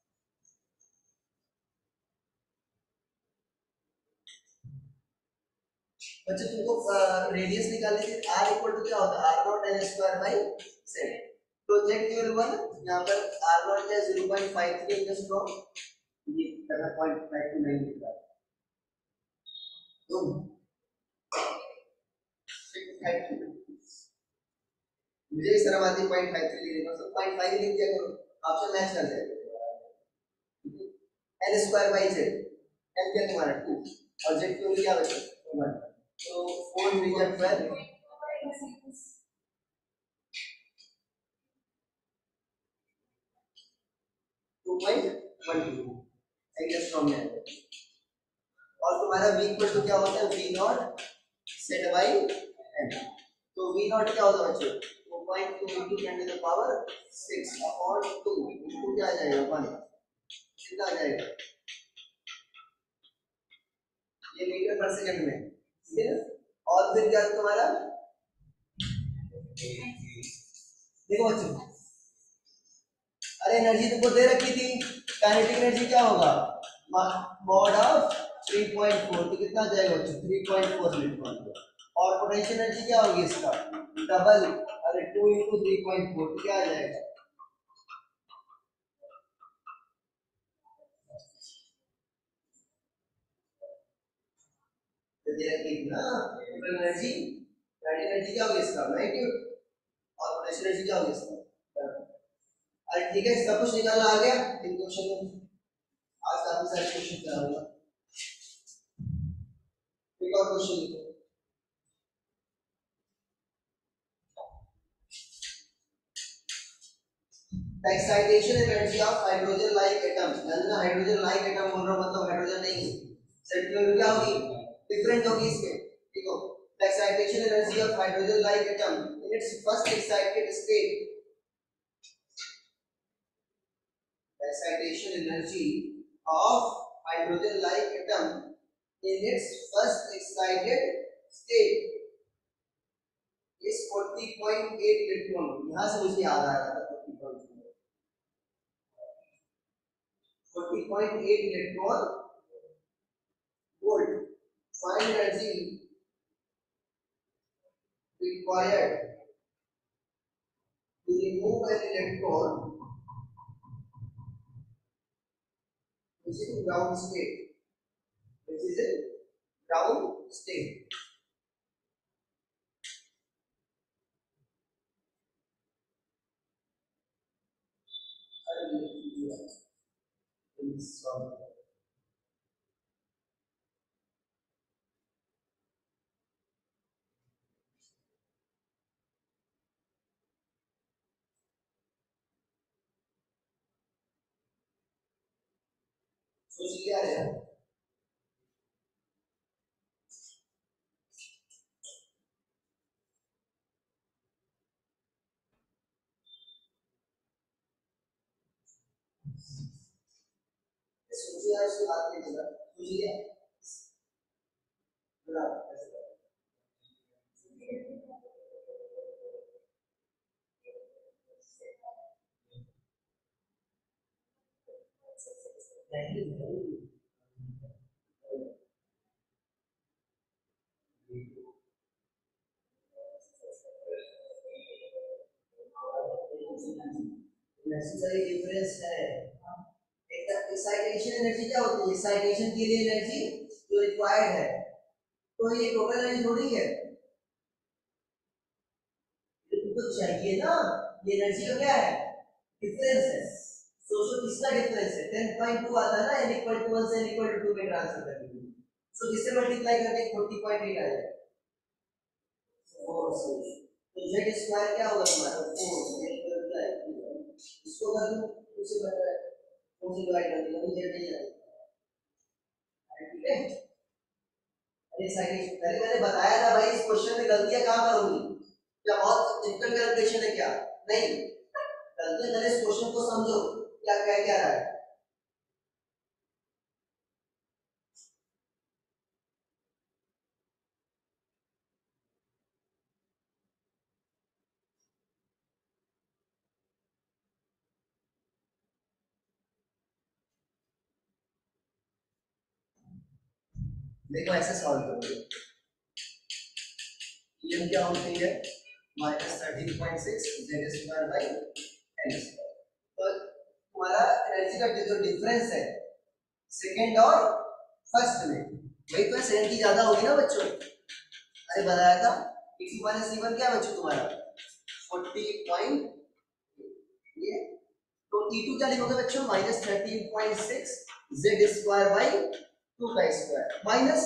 बच्चे तुमको रेडियस निकालने के लिए r इक्वल टू क्या होता है? r0 n square by z। Project केवल वन, यहां पर r0 क्या 0.53 इंटू स्ट्रॉन्ग, ये करना 0.529 लिख रहा है। तो मुझे इस तरह आती 0.53 लिखने का, तो 0.5 लिख दिया करो, ऑप्शन मैच कर जाएगा। n square by z, n क्या तुम्हारा 2 और z क्यों लिया बच्चे? 1। तो 4 × 12 2.12 एंगल फ्रॉम है। और तुम्हारा v इक्वल टू क्या होता है? v not set by n। तो v नॉट क्या होता है बच्चों? 2.2 into 10 to the power 6 upon 2 into क्या आ जाएगा? 1। कितना आ जाएगा? ये मीटर पर सेकंड में, ठीक है। और फिर क्या तुम्हारा? देखो बच्चों, अरे एनर्जी तुमको दे रखी थी, काइनेटिक एनर्जी क्या होगा? मॉड ऑफ 3.4, तो कितना आ जाएगा बच्चों? 3.4 न्यूटन। और पोटेंशियल एनर्जी क्या होगी इसका? डबल, अरे 2 × 3.4, तो क्या आ जाएगा? तो दे रखी थी ना टोटल एनर्जी, काइनेटिक एनर्जी क्या होगी इसका? मैग्नीट्यूड। और पोटेंशियल एनर्जी क्या होगी इसका? अरे ठीक है, सब कुछ निकालना आ गया इन क्वेश्चन में। आज काफी सारे क्वेश्चन कराऊंगा। एक और क्वेश्चन लिखो। The excitation energy of hydrogen like atoms, ना हाइड्रोजन लाइक एटम बोल रहा हूं, मतलब हाइड्रोजन नहीं है, सेट क्या होगी? डिफरेंट होगी इसमें। देखो, the excitation energy of hydrogen like atom in its first excited state, the excitation energy of hydrogen like atom in its first excited state is 40.8 electron. यहां से मुझे याद आ रहा था 40.8 40.8 electron volt. Find energy required to remove an electron which is in ground state. Which is in ground state. सोच लिया है. सोचिए उसके बाद में चला. सोचिए. नेसेसरी डिफरेंस है. एक्साइटेशन एनर्जी क्या होती है? एक्साइटेशन के लिए एनर्जी जो रिक्वायर्ड है, तो ये टोटल एनर्जी थोड़ी है, ये तुमको चाहिए ना. ये एनर्जी का क्या है? डिफरेंस है. सोचो किसका डिफरेंस है? 10.2 आता है ना, n इक्वल टू 1 से n इक्वल टू 2 में ट्रांसफर करने के लिए. सो किससे मल्टीप्लाई करके 40.8 आ जाएगा. 4 से. तो z स्क्वायर क्या होगा तुम्हारा? 4 इसको कर दूं, उसे बता है 4 से डिवाइड कर दिया, मुझे नहीं आएगा. ठीक है. अरे साइकिल पहले मैंने बताया था भाई, इस क्वेश्चन में गलतियां कहां पर होंगी? क्या बहुत डिफिकल्ट कैलकुलेशन है क्या? नहीं. गलतियां पहले इस क्वेश्चन को समझो क्या कह क्या रहा है. देखो ऐसे सॉल्व करोगे. ये क्या होती है? -13.6 z square by n square. तो तुम्हारा एनर्जी का जो डिफरेंस है सेकंड और फर्स्ट में, वही तो 70 ज्यादा होगी ना बच्चों. अरे बताया था E2 माइनस E1 क्या बच्चों तुम्हारा 40. ये तो E2 क्या लिखोगे बच्चों? -13.6 z स्क्वायर बाय 2 का square minus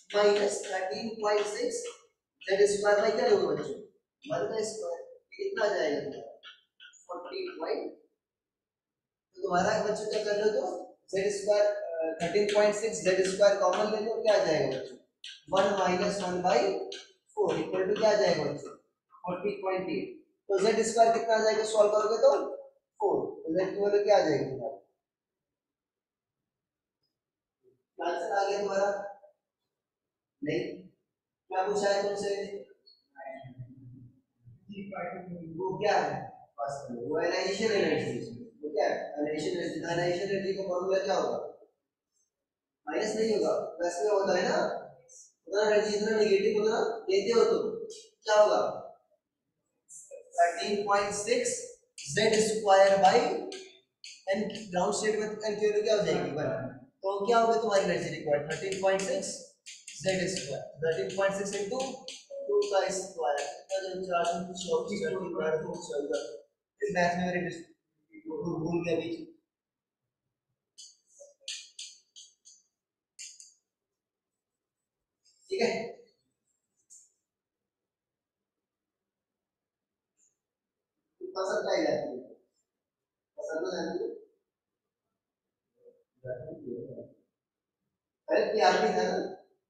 -13.6 z square by क्या लिखोगे बच्चों? 1 का स्क्वायर. कितना आ जाएगा तुम्हारा 40. तो तुम्हारा बच्चों क्या कर लो, तो z square 13.6 z square common ले लो, क्या आ जाएगा बच्चों? 1 माइनस 1 बाई 4 इक्वल टू क्या आ जाएगा बच्चों? 40.8. तो z स्क्वायर कितना आ जाएगा सॉल्व करोगे तो 4. तो z की वैल्यू क्या आ जाएगी तुम्हारा? आंसर आ गया तुम्हारा? नहीं. क्या पूछा है तुमसे? वो क्या है? वास्तव में वो आयनाइजेशन एनर्जी. वो क्या है? Ionization energy. आयनाइजेशन एनर्जी का फॉर्मूला क्या होगा? माइनस नहीं होगा, प्लस में होता है ना. उतना एनर्जी इतना नेगेटिव उतना लेते हो तो क्या होगा? 13.6 z square by n. Ground state में n की वैल्यू क्या हो जाएगी? 1. तो क्या होगा तुम्हारी energy required? 13.6 z square. 13.6 into 2 का स्क्वायर कितना? जो 424 12 तो 14. फिर मैथ में मेरे भूल गया बीच. ठीक है. पसंद आई जाती है. पसंद है ना. अरे बिहार में था ना.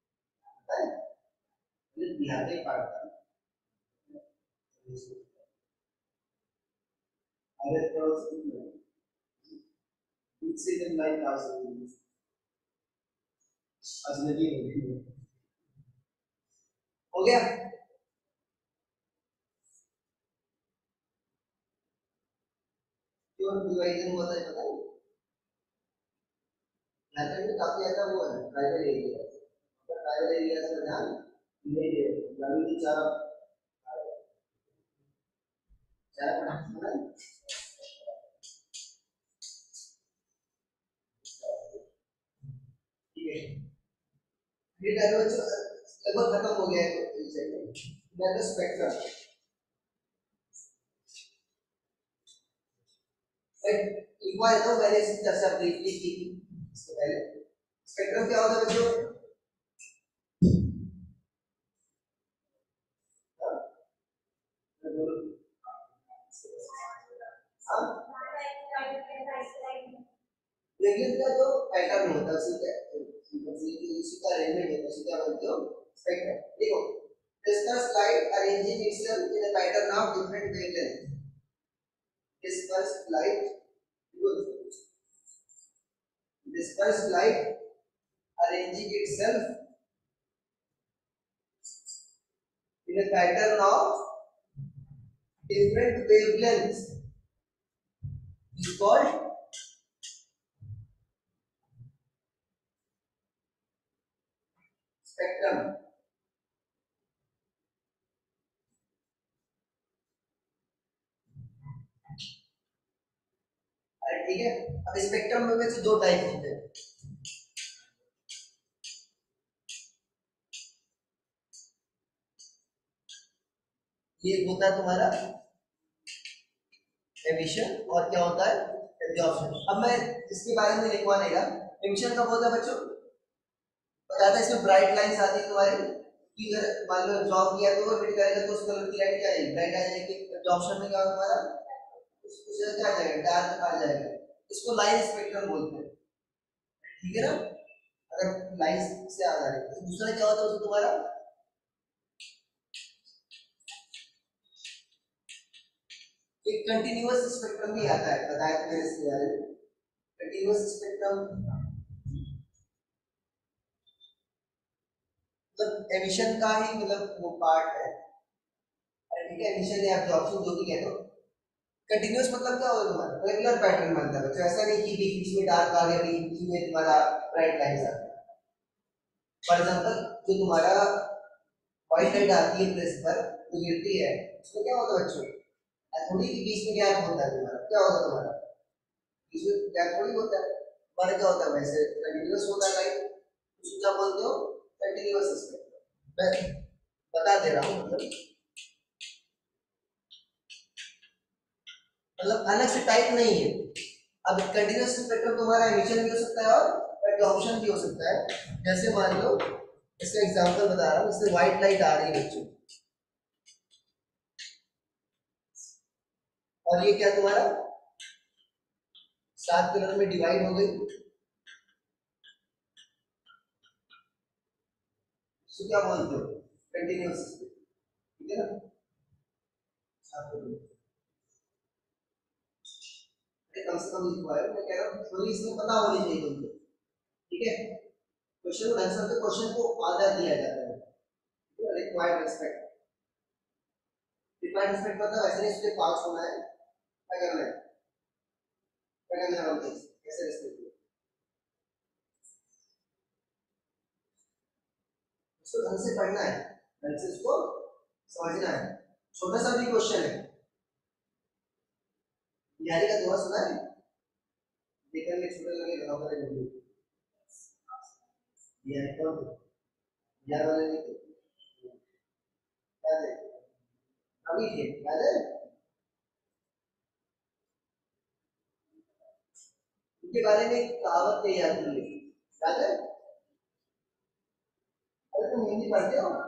अरे बिहार में पार्ट था. अरे तो इससे जब लाइट आ सकती है अजनबी हो गई. हो गया. क्यों डिवाइजन हुआ था पता है? झारखंड में काफी ज्यादा वो है ट्राइबल एरिया, ट्राइबल एरिया में ध्यान नहीं दे रवि चार चार पढ़ा ठीक है। फिर लगभग खत्म हो गया है स्पेक्ट्रम एक बार तो मैंने इसकी चर्चा ब्रीफली की थी इसके पहले। स्पेक्ट्रम क्या होता है बच्चों? वेवलेंथ का जो पैटर्न होता है उसका अरेंजमेंट होता है उसी क्या बोलते हो स्पेक्ट्रम। देखो disperse light arranging itself in a pattern of different wavelengths. Disperse light disperse light arranging itself in a pattern of different wavelengths is called spectrum. ठीक है। अब स्पेक्ट्रम में से दो टाइप होते हैं। ये होता है तुम्हारा एमिशन और क्या होता है एब्जॉर्प्शन। अब मैं इसके बारे में लिखवा नहीं रहा। एमिशन कब होता है बच्चों? बताता है इसमें ब्राइट लाइंस आती है तुम्हारी कि अगर मान लो एब्जॉर्ब किया तो हिट करेगा तो उस कलर की लाइट क्या आएगी ब्राइट आ जाएगी। एब्जॉर्प्शन में क्या होगा तुम्हारा उससे क्या आ जाएगा डार्क आ जाएगा। इसको लाइन स्पेक्ट्रम बोलते हैं। ठीक है ना? अगर लाइन से आ रहा है तो दूसरा क्या होता है तुम्हारा एक कंटीन्यूअस स्पेक्ट्रम भी आता है। बताया था मैंने इसके बारे में। कंटीन्यूअस स्पेक्ट्रम मतलब एमिशन का ही मतलब वो पार्ट है। ठीक है एमिशन या एब्जॉर्प्शन जो भी कह दो। कंटीन्यूअस मतलब क्या होगा तुम्हारा रेगुलर पैटर्न बनता है। तो ऐसा नहीं कि बीच में डार्क आ गया बीच में तुम्हारा ब्राइट लाइंस आ गया। फॉर एग्जांपल जो तुम्हारा व्हाइट लाइट आती है प्रेस पर जो गिरती है उसमें क्या होता है बच्चों थोड़ी भी बीच में गैप होता है। तुम्हारा क्या होता है तुम्हारा बीच में गैप थोड़ी होता है। तुम्हारा क्या होता है वैसे कंटीन्यूअस होता है लाइट उसको क्या बोलते हो कंटीन्यूअस स्पेक्ट्रम। मैं बता दे रहा हूँ मतलब अलग से टाइप नहीं है। अब कंटीन्यूअस स्पेक्ट्रम तुम्हारा एमिशन भी हो सकता है और एब्जॉर्प्शन भी हो सकता है। जैसे मान लो इसका एग्जांपल बता रहा हूँ। इससे व्हाइट लाइट आ रही है बच्चों और ये क्या तुम्हारा 7 कलर में डिवाइड हो गई। इसको क्या बोलते हो कंटीन्यूअस। ठीक है ना? कम से कम लिखवाए मैं कह रहा हूँ थोड़ी इसमें पता होनी चाहिए तुमको। ठीक है क्वेश्चन आंसर पे क्वेश्चन को आधा दिया जाता है रिक्वायर्ड रिस्पेक्ट। रिक्वायर्ड रिस्पेक्ट मतलब ऐसे नहीं इसके पास होना है अगर मैं कैसे रिस्पेक्ट उसको ढंग से पढ़ना है ढंग से उसको समझना है। छोटा सा भी क्वेश्चन है। बिहारी का दोहा सुना है देखने में छोटे लगे घाव करे नहीं बिहारी कौन बिहार वाले नहीं थे याद है कवि थे याद है उनके बारे में कहावत कही जाती है याद है। अरे तुम हिंदी पढ़ते हो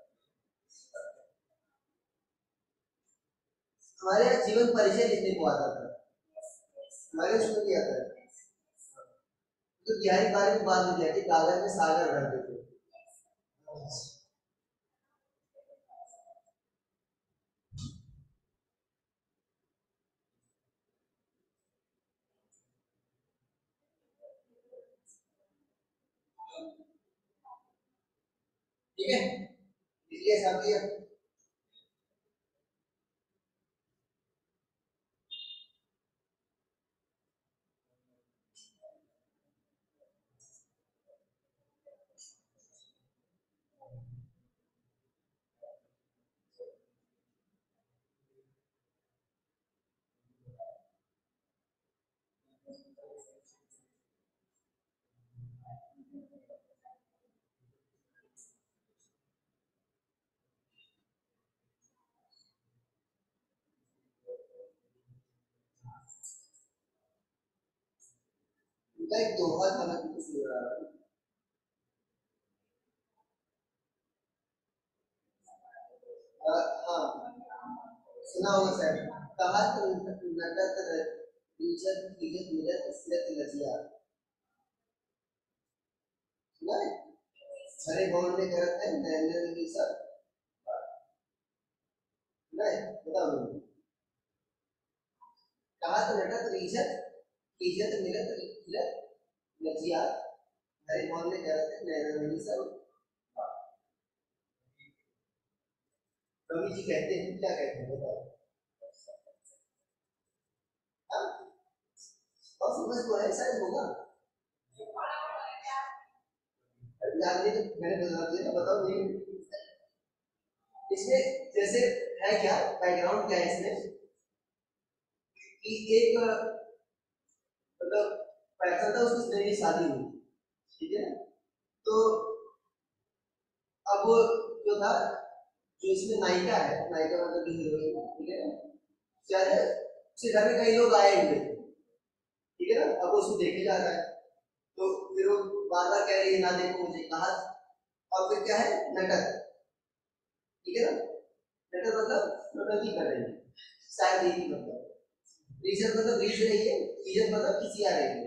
हमारे यहाँ जीवन परिचय लिखने को आता था हमारे उसमें भी आता है। तो बिहारी बारे में बात हो जाती कागज में सागर भर देते। ठीक है इसलिए सामने लाइक दोहा था ना कुछ हो रहा है। हाँ सुना होगा सर। कहा तो नटत इज्जत इज्जत मिलत सिरत लजिया। सुना है? हरे भवन में करत है नैन नदी सर। सुना है? बताओ मुझे। कहा तो नटत इज्जत इज्जत मिलत सिरत लजिया। हरे भवन में करत है नैन नदी सर। कवि जी कहते हैं क्या कहते हैं बताओ। हाँ और समझ को है शायद होगा। याद नहीं तो मैंने बता दिया बताओ नहीं। इसमें जैसे है क्या बैकग्राउंड क्या है इसमें कि एक मतलब पैसा था उसकी नई शादी हुई ठीक है। तो अब जो था जो इसमें नायिका है नायिका मतलब जो हीरोइन ठीक है शायद उसके घर में कई लोग आए हुए थे ठीक है ना। अब उसको देखे जा रहा है तो फिर वो बार बार कह रही है ना देखो मुझे कहा। और फिर क्या है नटक ठीक है ना। नटक मतलब नटकी कर रही है शायद यही मतलब रीजन मतलब रीच रही है रीजन मतलब किसी आ रही है।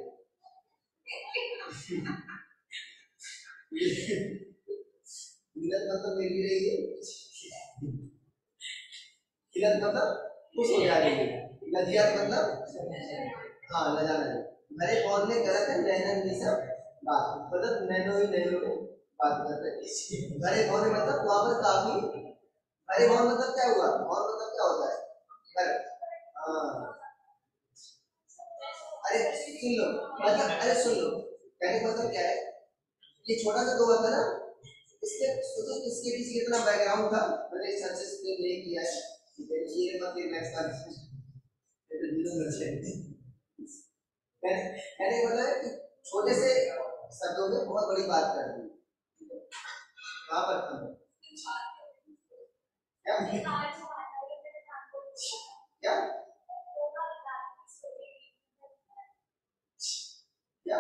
मिलत मतलब मिल भी रही है किलत मतलब खुश हो जा रही है लजियत मतलब हाँ लजाना है। मेरे फोन में गलत है नैनो ये सब बात मतलब नैनो ही नैनो में बात कर रहे हैं। मेरे फोन में मतलब वहाँ पर काफी मेरे फोन मतलब क्या हुआ फोन मतलब क्या होता है घर। हाँ अरे सुन लो मतलब अरे सुन लो कहने का मतलब क्या है ये छोटा सा दोहा था ना इसके सोचो इसके पीछे कितना बैकग्राउंड था मैंने सर्चेस पे नहीं किया है ठीक है ये मत फिर नेक्स्ट टाइम ये तो जीरो कर चाहिए। मैंने मतलब कि छोटे से शब्दों में बहुत बड़ी बात कर दी कहाँ पर था क्या क्या क्या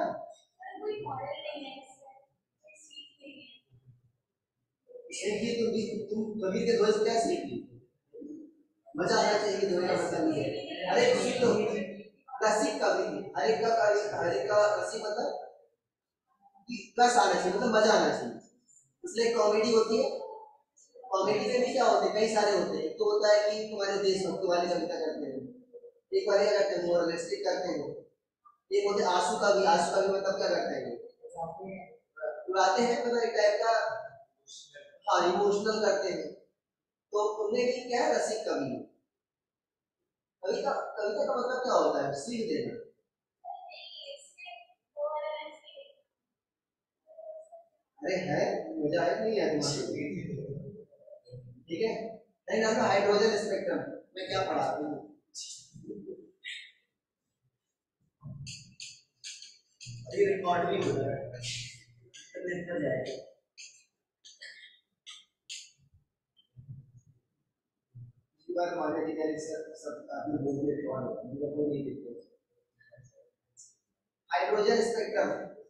सीखी तुम कबीर के दोस्त क्या सीखी मजा आना चाहिए दोहे का मतलब ये है। अरे सुन लो रसिक कवि हरे का हरे का रसिक मतलब प्लस आना चाहिए मतलब मजा आना चाहिए इसलिए कॉमेडी होती है। कॉमेडी में भी क्या होते हैं कई सारे होते हैं एक तो होता है कि तुम्हारे देशभक्ति वाली कविता करते हैं एक बार क्या करते हैं मोरलिस्टिक करते हैं एक होते आंसू का भी मतलब क्या करते हैं उड़ाते हैं मतलब एक टाइप का हाँ इमोशनल करते हैं। तो उनमें भी क्या है रसिक कवि कविता का मतलब क्या होता है सीख देना। अरे है मुझे आया नहीं है तुम्हारे ठीक है नहीं नाम है हाइड्रोजन स्पेक्ट्रम मैं क्या पढ़ाती हूँ अभी रिकॉर्ड भी हो रहा है तो जाएगा। बार हमारे अधिकारी सब आपने बोल दिया रिकॉर्ड मुझे कोई नहीं देखते। हाइड्रोजन स्पेक्ट्रम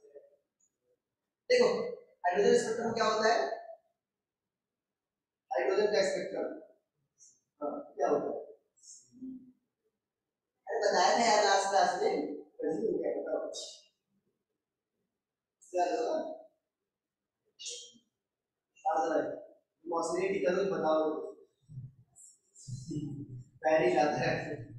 देखो हाइड्रोजन स्पेक्ट्रम क्या होता है हाइड्रोजन का स्पेक्ट्रम क्या होता है अरे बताया था यार लास्ट क्लास में क्या बताओ क्या होगा मौसमी टिकल बताओ पहले जाता है।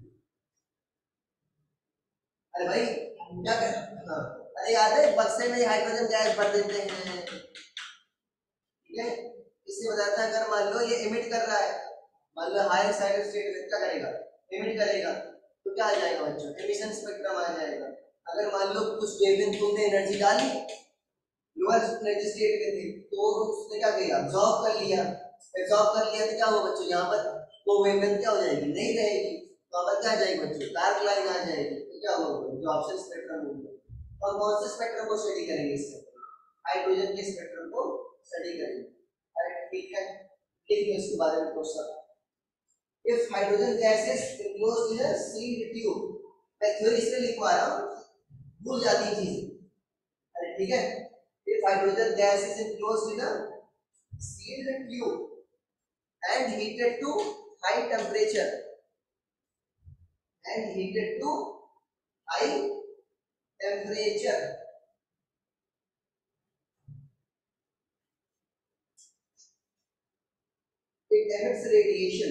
अरे भाई क्या कर हाँ अरे याद है बक्से में हाइड्रोजन गैस भर देते हैं ठीक है। इससे बताता है अगर मान लो ये इमिट कर रहा है मान लो हायर साइड स्टेट में क्या करेगा इमिट करेगा तो क्या आ जाएगा बच्चों एमिशन स्पेक्ट्रम आ जाएगा। अगर मान लो कुछ वेवलेंथ तुमने एनर्जी डाली लोअर एनर्जी स्टेट में थी तो उसने क्या किया एब्जॉर्ब कर लिया तो क्या हुआ बच्चों यहाँ पर वो वेवलेंथ क्या हो जाएगी नहीं रहेगी तो अब क्या आ जाएगी बच्चों डार्क लाइन आ जाएगी तो क्या होगा जो ऑप्शन स्पेक्ट्रम होगा और कौन से स्पेक्ट्रम को स्टडी करेंगे इससे हाइड्रोजन के स्पेक्ट्रम को स्टडी करेंगे ठीक है। लिखिए इसके बारे में question if hydrogen gas is enclosed in a sealed tube मैं थ्योरी इसलिए लिखवा रहा हूँ भूल जाती है चीजें ठीक है, if hydrogen gas is enclosed in a sealed tube and heated to high temperature it emits radiation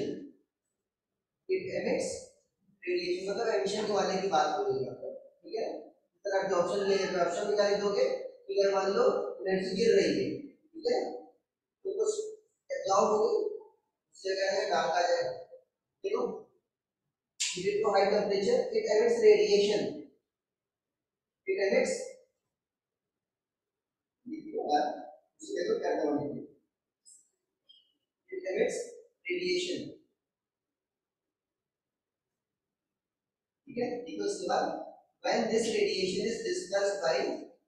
मतलब एमिशन वाले की बात हो रही है, ठीक है। तो एब्जॉर्प्शन ले एब्जॉर्प्शन निकाल दोगे कि अगर मान लो एनर्जी गिर रही है, ठीक है, तो कुछ एब्जॉर्ब हो गई, इस जगह में डाल आ जाएगा, देखो heated to high temperature it emits radiation, it emits radiation, ठीक है। तो उसके बाद when this radiation is dispersed by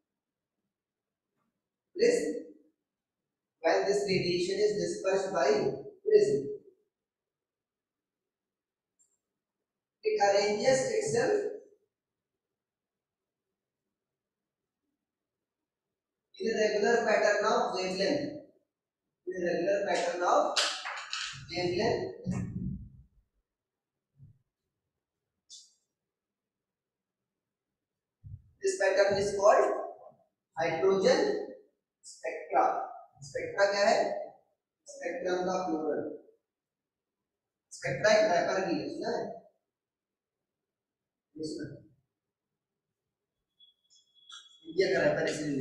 prism, when this radiation is dispersed by prism, it arranges itself in a regular pattern of wavelength, this pattern is called hydrogen spectra. Spectra क्या है? स्पेक्ट्रम का प्लूरल, स्पेक्ट्रा एक रैपर भी है, सुना है? इंडिया का रैपर इसलिए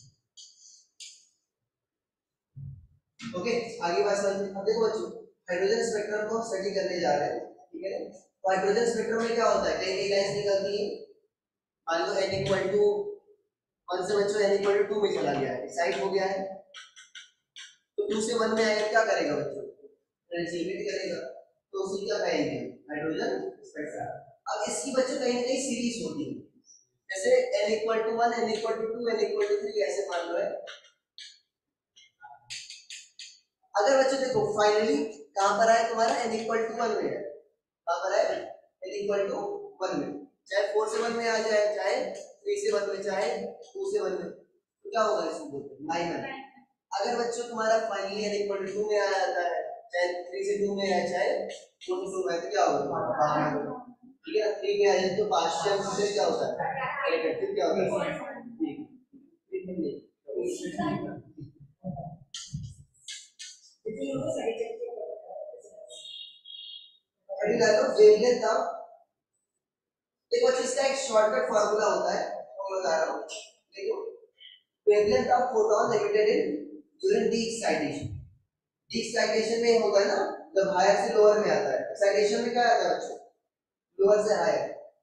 ओके। आगे बात समझ, अब देखो बच्चों हाइड्रोजन स्पेक्ट्रम को स्टडी करने जा रहे हैं, ठीक है। तो हाइड्रोजन स्पेक्ट्रम में क्या होता है, कई कई लाइंस निकलती है, मान लो n इक्वल टू 1 से बच्चों n इक्वल टू 2 में चला गया है, एक्साइट हो गया है, तो 2 से 1 में आएगा, क्या करेगा बच्चों, एनर्जी इमिट करेगा, तो उसी क्या कहेंगे, हाइड्रोजन स्पेक्ट्रा। अब इसकी बच्चों कहीं ना कहीं सीरीज होती है, जैसे n equal to 1, n equal to 2, n equal to 3 ऐसे मान लो है। अगर बच्चों देखो फाइनली कहां पर आए तुम्हारा n इक्वल टू 1 में है, कहां पर आए n इक्वल टू 1 में, चाहे 4 से 1 में आ जाए, चाहे 3 से 1 में, चाहे 2 से 1 में, तो क्या होगा इसको बोलते हैं माइनर। अगर बच्चों तुम्हारा फाइनली n इक्वल टू 2 में आ जाता है, चाहे 3 से 2 में है, चाहे 4 से 2 में, तो क्या होगा, ठीक है। 3 में आ जाए तो पार्शियल से क्या होता है, फिर क्या होता है, वेवलेंथ का देखो इसका एक शॉर्टकट फार्मूला होता है, मैं बता रहा हूं, देखो wavelength of photon emitted in during de excitation. De excitation में होगा ना, जब हायर से लोअर में आता है, एक्साइटेशन में क्या आता है बच्चों, लोअर से higher.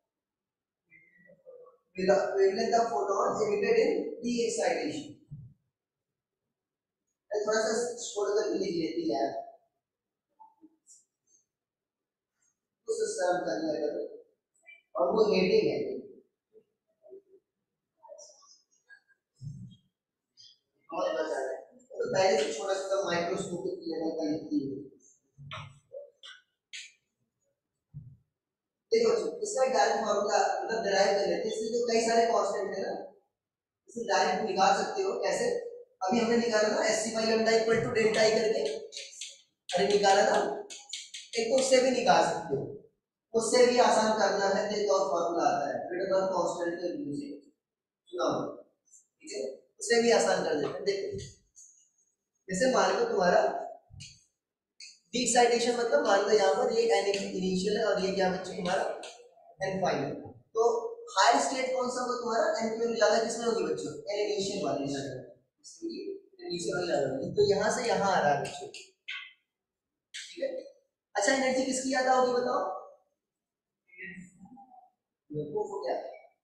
Wavelength of photon emitted in de excitation, थोड़ा सा छोड़ कर लिख लेती है उस सिस्टम कर लिया करो, और वो हेडिंग है, बहुत मजा है। तो पहले से छोटा सा माइक्रोस्कोपिक लेवल का लिखती है, देखो इसका डायरेक्ट फार्मूला मतलब डिराइव कर लेते हैं, इससे जो कई सारे कांस्टेंट है ना, इसे डायरेक्ट निकाल सकते हो। कैसे, अभी हमने निकाला ना SC by lambda equal to delta I करके, अरे निकाला ना, एक तो उससे भी निकाल सकते हो, उससे भी आसान करना है तो एक और फार्मूला आता है रिडंडेंट कांस्टेंट के यूज से, सुना हो, ठीक है, उससे भी आसान कर देते हैं। देखो जैसे मान लो तुम्हारा डी एक्साइटेशन मतलब मान लो यहाँ पर ये n इनिशियल है और ये क्या बच्चे तुम्हारा n फाइनल, तो हायर स्टेट कौन सा होगा तुम्हारा, n की वैल्यू ज्यादा किसमें होगी बच्चों, n इनिशियल वाली ज्यादा, इसकी इनिशियल वाली ज्यादा होगी, तो यहाँ से यहाँ आ रहा है बच्चों, ठीक है। अच्छा एनर्जी किसकी ज्यादा होगी बताओ, क्या,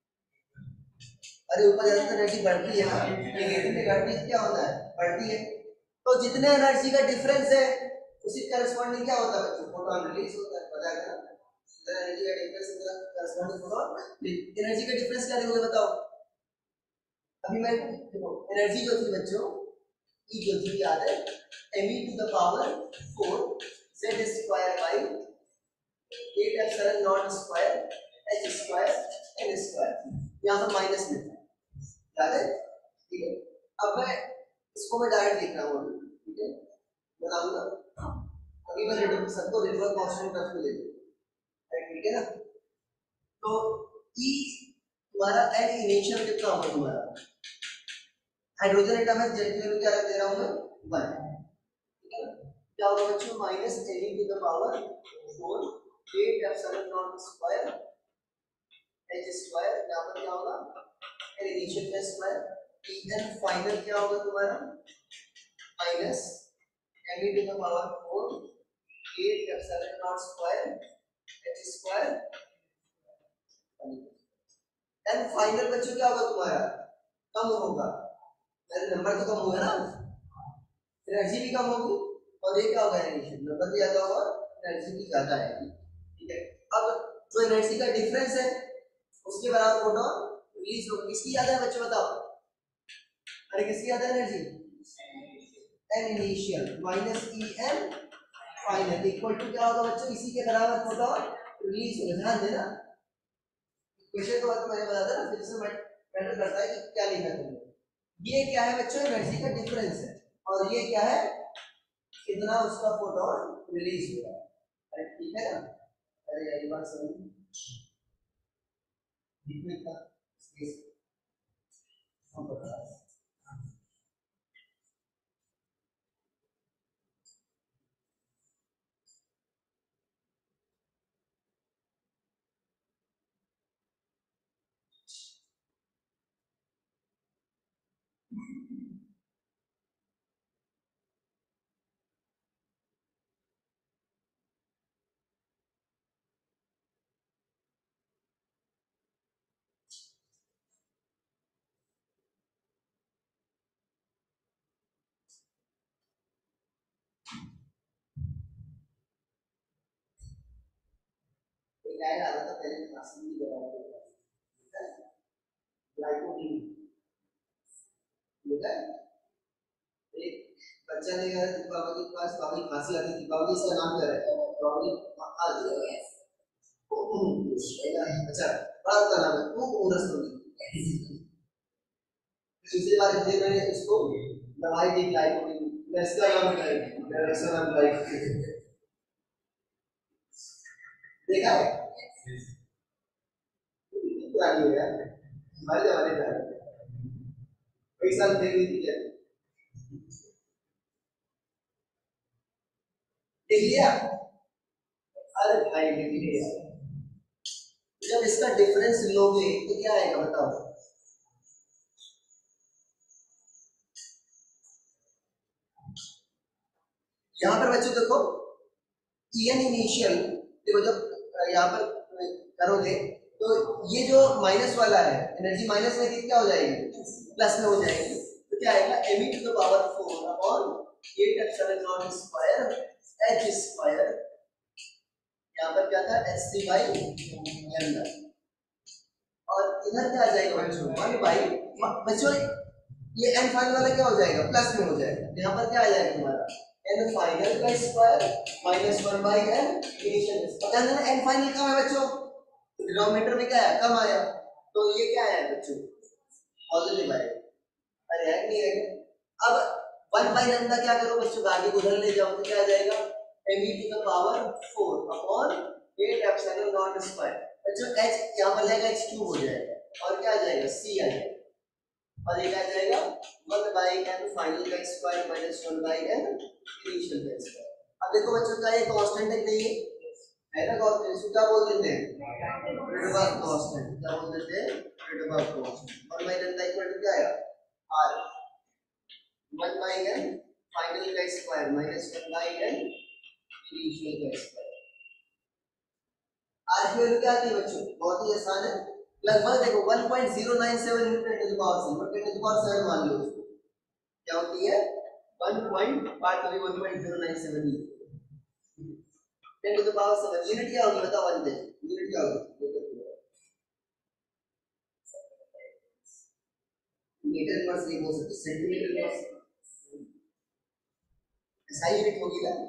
अरे ऊपर ज्यादा एनर्जी बढ़ती है ना, नेगेटिव में घटती क्या होता है, बढ़ती है, तो जितने एनर्जी का डिफरेंस है उसी करस्पॉन्डिंग क्या होता है बच्चों, फोटॉन रिलीज होता है, पता है ना, एनर्जी का डिफरेंस करस्पॉन्डिंग फोटॉन, एनर्जी का डिफरेंस क्या लिखोगे बताओ। अभी मैं देखो एनर्जी जो थी बच्चों, ई जो थी याद है, me to the power 4 z square by 8 epsilon naught square h square n square, यहां पर माइनस में याद है, ठीक है। अब मैं इसको मैं डायरेक्ट लिख रहा हूँ, ठीक है, बनाऊंगा। अभी मैं सबको रिजर्व कांस्टेंट टर्म में ले लूँ, ठीक है ना। तो ई तुम्हारा एन इनिशियल कितना होगा तुम्हारा, हाइड्रोजन एटम है, जेड की वैल्यू क्या रख दे रहा हूँ मैं 1, ठीक है। क्या होगा बच्चों, minus N to the power 4 8 epsilon naught square H square, यहाँ पर क्या होगा एन इनिशियल का स्क्वायर, एन फाइनल क्या होगा तुम्हारा minus N to the power 4 8 epsilon naught square H square, N final बच्चों क्या होगा तुम्हारा कम होगा, नंबर तो कम होगा ना, एनर्जी भी कम होगी, और ये क्या होगा एनर्जी नंबर भी ज्यादा होगा, एनर्जी भी ज्यादा आएगी, ठीक है। अब जो एनर्जी का डिफरेंस है उसके बराबर फोटोन रिलीज होगा, किसकी ज्यादा है बच्चों बताओ, अरे किसकी ज्यादा energy, N initial minus E N final equal to क्या होगा बच्चों, इसी के बराबर फोटोन रिलीज होगा। ध्यान देना क्वेश्चन तो मैंने बताया था ना, फिर से मैटर करता है कि क्या लिखा तुमने। ये क्या है बच्चों, एनर्जी का डिफरेंस है, और ये क्या है कितना उसका फोटोन रिलीज हो रहा है, अरे ठीक है ना। अरे यार ये बात समझ इतना स्पेस हम बता रहे हैं। एक ऐड आ रहा था पहले क्लास में भी बताया था, ग्लाइकोडीन, ठीक है। एक बच्चा ने कहा दीपावली के पास बाबी खांसी आती, दीपावली इसका नाम क्या है, दीपावली खा दिया, अच्छा बात का नाम है वो उरस होगी। दूसरी बार हिंदी में इसको दवाई दी ग्लाइकोडीन, मैं इसका नाम ग्लाइकोडीन, मैं इसका नाम ग्लाइकोडीन, देखा है क्या नहीं है हमारे जमाने का, कई साल देख ली थी क्या, देख लिया, अरे भाई देख लिया। जब इसका डिफरेंस लोगे तो क्या आएगा बताओ, यहाँ पर बच्चों देखो ईएन इनिशियल, देखो जब यहाँ पर करोगे तो ये जो माइनस वाला है एनर्जी माइनस में क्या हो जाएगी, प्लस में हो जाएगी, तो क्या आएगा M to the power 4 upon 8 epsilon naught square H square, यहाँ पर क्या था h3 बाई लैम्डा, और इधर क्या आ जाएगा बच्चों 1 बाई, बच्चों ये n फाइनल वाला क्या हो जाएगा प्लस में हो जाएगा, यहाँ पर क्या आ जाएगा तुम्हारा n फाइनल का square minus 1 by n initial, ध्यान देना n फाइनल कम है बच्चों, डिनोमिनेटर में क्या है कम आया, तो ये क्या आया बच्चों पॉजिटिव आएगा, अरे है नहीं है। अब 1 बाई लैम्डा क्या करो बच्चों, आगे उधर ले जाओ तो क्या आ जाएगा m to the power 4 upon 8 epsilon naught square, बच्चों h यहां पर जाएगा h क्यूब हो जाएगा, और क्या आ जाएगा c आ जाएगा, और ये क्या आ जाएगा 1 बाई n फाइनल का square minus 1 by n initial का स्क्वायर। अब देखो बच्चों क्या ये कांस्टेंट है नहीं है ना, कांस्टेंट इसको क्या बोल देते हैं रिडबर्ग कांस्टेंट, क्या बोल देते हैं रिडबर्ग कांस्टेंट, और माइनस का इक्वल टू क्या आएगा r 1 बाई n फाइनल का square minus 1 by n initial का स्क्वायर। r की वैल्यू क्या आती है बच्चों, बहुत ही आसान है, लगभग देखो 1.097 into 10 to the power 7, 10 to the power 7 मान लो उसको, क्या होती है 1.097 10 to the power 7, यूनिट क्या होगी बताओ अंदर, यूनिट क्या होगी मीटर इनवर्स नहीं हो सकती, सेंटीमीटर इनवर्स ऐसा यूनिट होगी ना,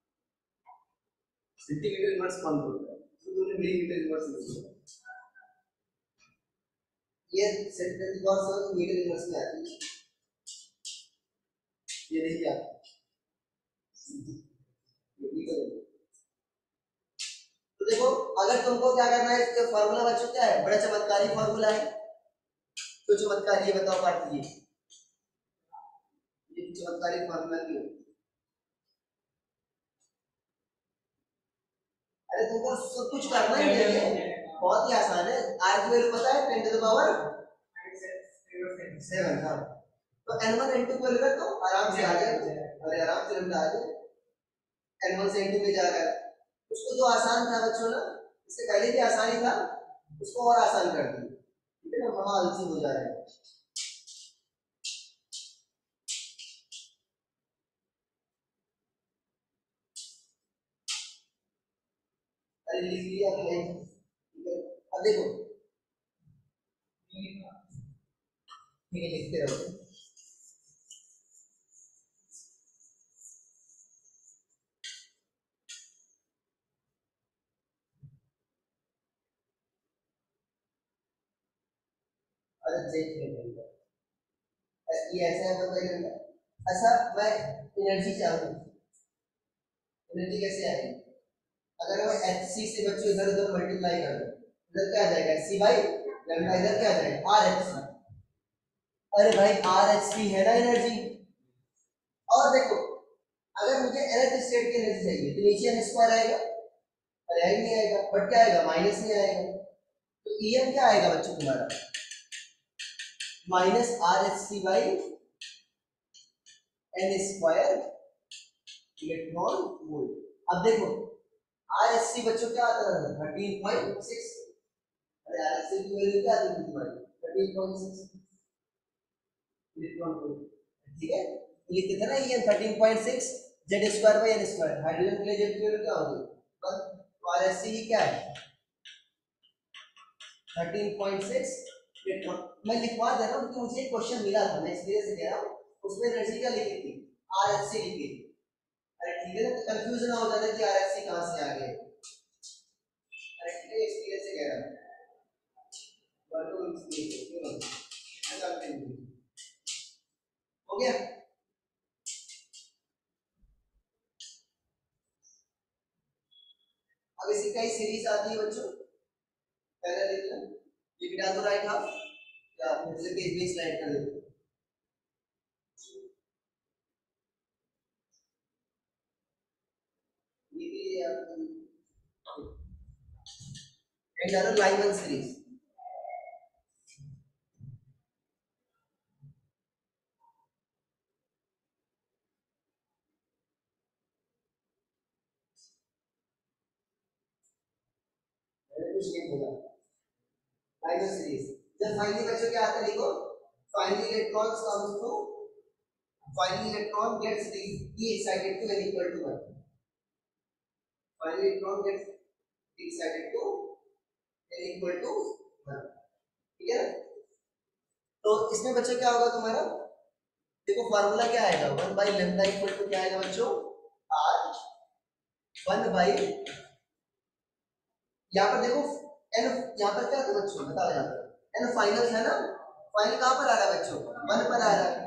सेंटीमीटर इनवर्स कौन बोलता है, तो मिलीमीटर इनवर्स नहीं होगा, ये सेंट्रल कौन सा मीटर इनवर्स में आती है, ये देखिए आप तो देखो अगर तुमको क्या करना है, इसका फार्मूला बच्चों क्या है, बड़ा चमत्कारी फार्मूला है। तो चमत्कारी ये बताओ पार्टी जी, ये चमत्कारी फार्मूला क्यों? अरे तुमको सब कुछ करना ही नहीं है, बहुत ही आसान है। आर की वैल्यू पता है 10 टू द पावर 7। हाँ तो n1 n2 को लेकर तो आराम से आ जाए, अरे आराम से लंबा आ जाए, n1 से n2 में जा रहा है। उसको जो आसान था बच्चों ना, इससे पहले भी आसानी था, उसको और आसान कर दी, ठीक है ना, वहां आलसी हो जा रहा है। अरे लिख लिया भाई, ठीक है। अब देखो ठीक है, लिखते रहो। अरे देख लो ये ऐसा है, बताइए अच्छा मैं एनर्जी चाहूँ, एनर्जी कैसे आएगी? अगर हम एच सी से बच्चों इधर उधर मल्टीप्लाई कर दो, इधर क्या आ जाएगा एच सी बाई लैम्डा, इधर क्या आ जाएगा आर एच सी। अरे भाई आर एच सी है ना एनर्जी। और देखो अगर मुझे एनर्जी स्टेट की एनर्जी चाहिए तो नीचे एन स्क्वायर आएगा, अरे आई नहीं आएगा, बट क्या आएगा माइनस में आएगा। तो ई एम क्या आएगा बच्चों तुम्हारा, minus R H C by N square electron volt. अब देखो आर एच सी बच्चों क्या आता है 13.6, अरे आर एच सी की वैल्यू क्या आती है तुम्हारी 13.6 इलेक्ट्रॉन वोल्ट, ठीक है। लिखते थे ना ये 13.6 Z square by N square, hydrogen के लिए जेड की वैल्यू क्या होगी, तो आर एच सी की क्या है 13.6 इलेक्ट्रॉन। मैं लिखवा दे रहा हूँ क्योंकि मुझे एक क्वेश्चन मिला था, मैं इसलिए से कह रहा हूँ, उसमें एनर्जी क्या लिखी थी आर एच सी लिखी थी। अरे ठीक है ना, तो कंफ्यूजन ना हो जाता कि आर एच सी कहाँ से आ गए। अरे ठीक है, इसलिए से कह रहा हूँ हो गया। अब इसी का ही सीरीज आती है बच्चों, पहले देख लो, ये भी डाल दो राइट हाफ, या मुझे पेज में स्लाइड कर दो। ये भी एंड डालो लाइमन सीरीज। मैंने कुछ नहीं बोला, लाइमन सीरीज। जब फाइनली बच्चों क्या आता है लिखो, finally electrons comes to, finally electron gets de excited to n equal to 1, finally electron gets de excited to n equal to 1, ठीक है। तो इसमें बच्चों क्या होगा तुम्हारा, देखो फार्मूला क्या आएगा 1 बाई लैम्डा इक्वल टू क्या आएगा बच्चों आर 1 बाई, यहाँ पर देखो एन, यहाँ पर क्या था बच्चों बताओ, यहाँ पर एन फाइनल है ना, फाइनल कहाँ पर आ रहा है बच्चों 1 पर आ रहा है,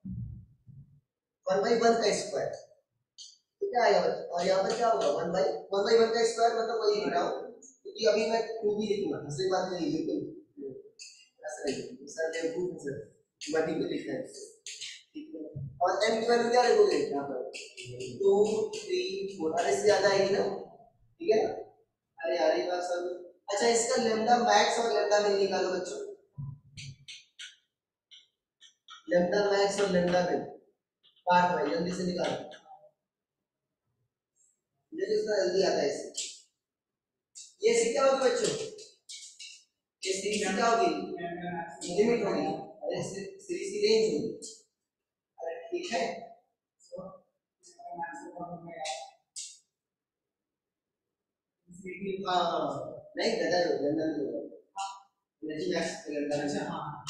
1 बाई 1 का स्क्वायर, तो क्या आएगा बच्चों, और यहाँ पर क्या होगा 1 बाई 1 का स्क्वायर, मतलब वही लिख रहा हूँ क्योंकि अभी मैं 2 भी लिखूंगा, दूसरी बात नहीं बिल्कुल ऐसा नहीं सर, बेवकूफ है सर, मैं भी लिखना है, ठीक है। और एम की वैल्यू क्या लिखोगे यहाँ पर 2 3 4, अरे इससे ज्यादा आएगी ना, ठीक है। अरे यार ये बात सब, अच्छा इसका लेमडा मैक्स और लेमडा मिन निकालो बच्चों, लेमडा मैक्स और लेमडा मिन काट भाई जल्दी से निकालो, ये कितना जल्दी आता है इससे, ये सी क्या होगी बच्चों, ये सीरीज क्या होगी लिमिट होगी, अरे सीरीज की रेंज होगी, अरे ठीक है। हाँ नहीं गधा हो गंदा नहीं होगा, एनर्जी मैक्स गंदा, अच्छा हाँ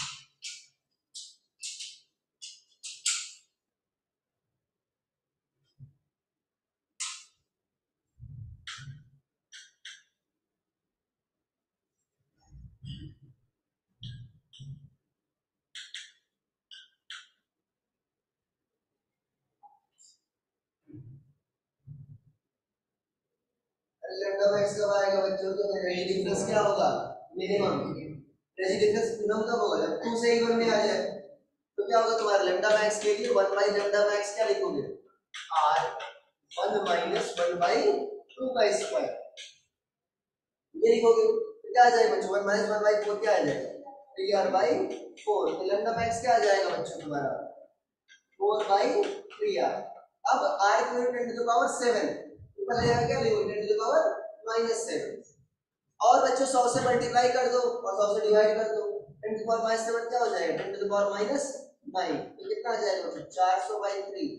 लेमडा मैक्स कब आएगा बच्चों? तो एनर्जी डिफरेंस क्या होगा? मिनिमम। एनर्जी डिफरेंस मिनिमम कब होगा? जब 2 से ही 1 में आ जाए। तो क्या होगा तुम्हारा लेमडा मैक्स के लिए 1 बाई लेमडा मैक्स क्या लिखोगे? r 1 माइनस 1 बाई 2 का स्क्वायर ये लिखोगे। तो क्या आ जाएगा बच्चों? 1 माइनस 1 बाई 4 क्या आ जाएगा? 3r by 4। तो लेमडा मैक्स क्या आ जाएगा बच्चों तुम्हारा? 4 बाई 3r। अब r की वैल्यू 10 टू द पावर 7 ऊपर ले आके क्या लिखोगे? 10 टू द पावर -7। और बच्चों 100 से मल्टीप्लाई कर दो और 100 से डिवाइड कर दो। 10 टू द पावर -7 क्या हो जाएगा? 10 टू द पावर -9। तो कितना आ जाएगा बच्चों? 400 बाई 3।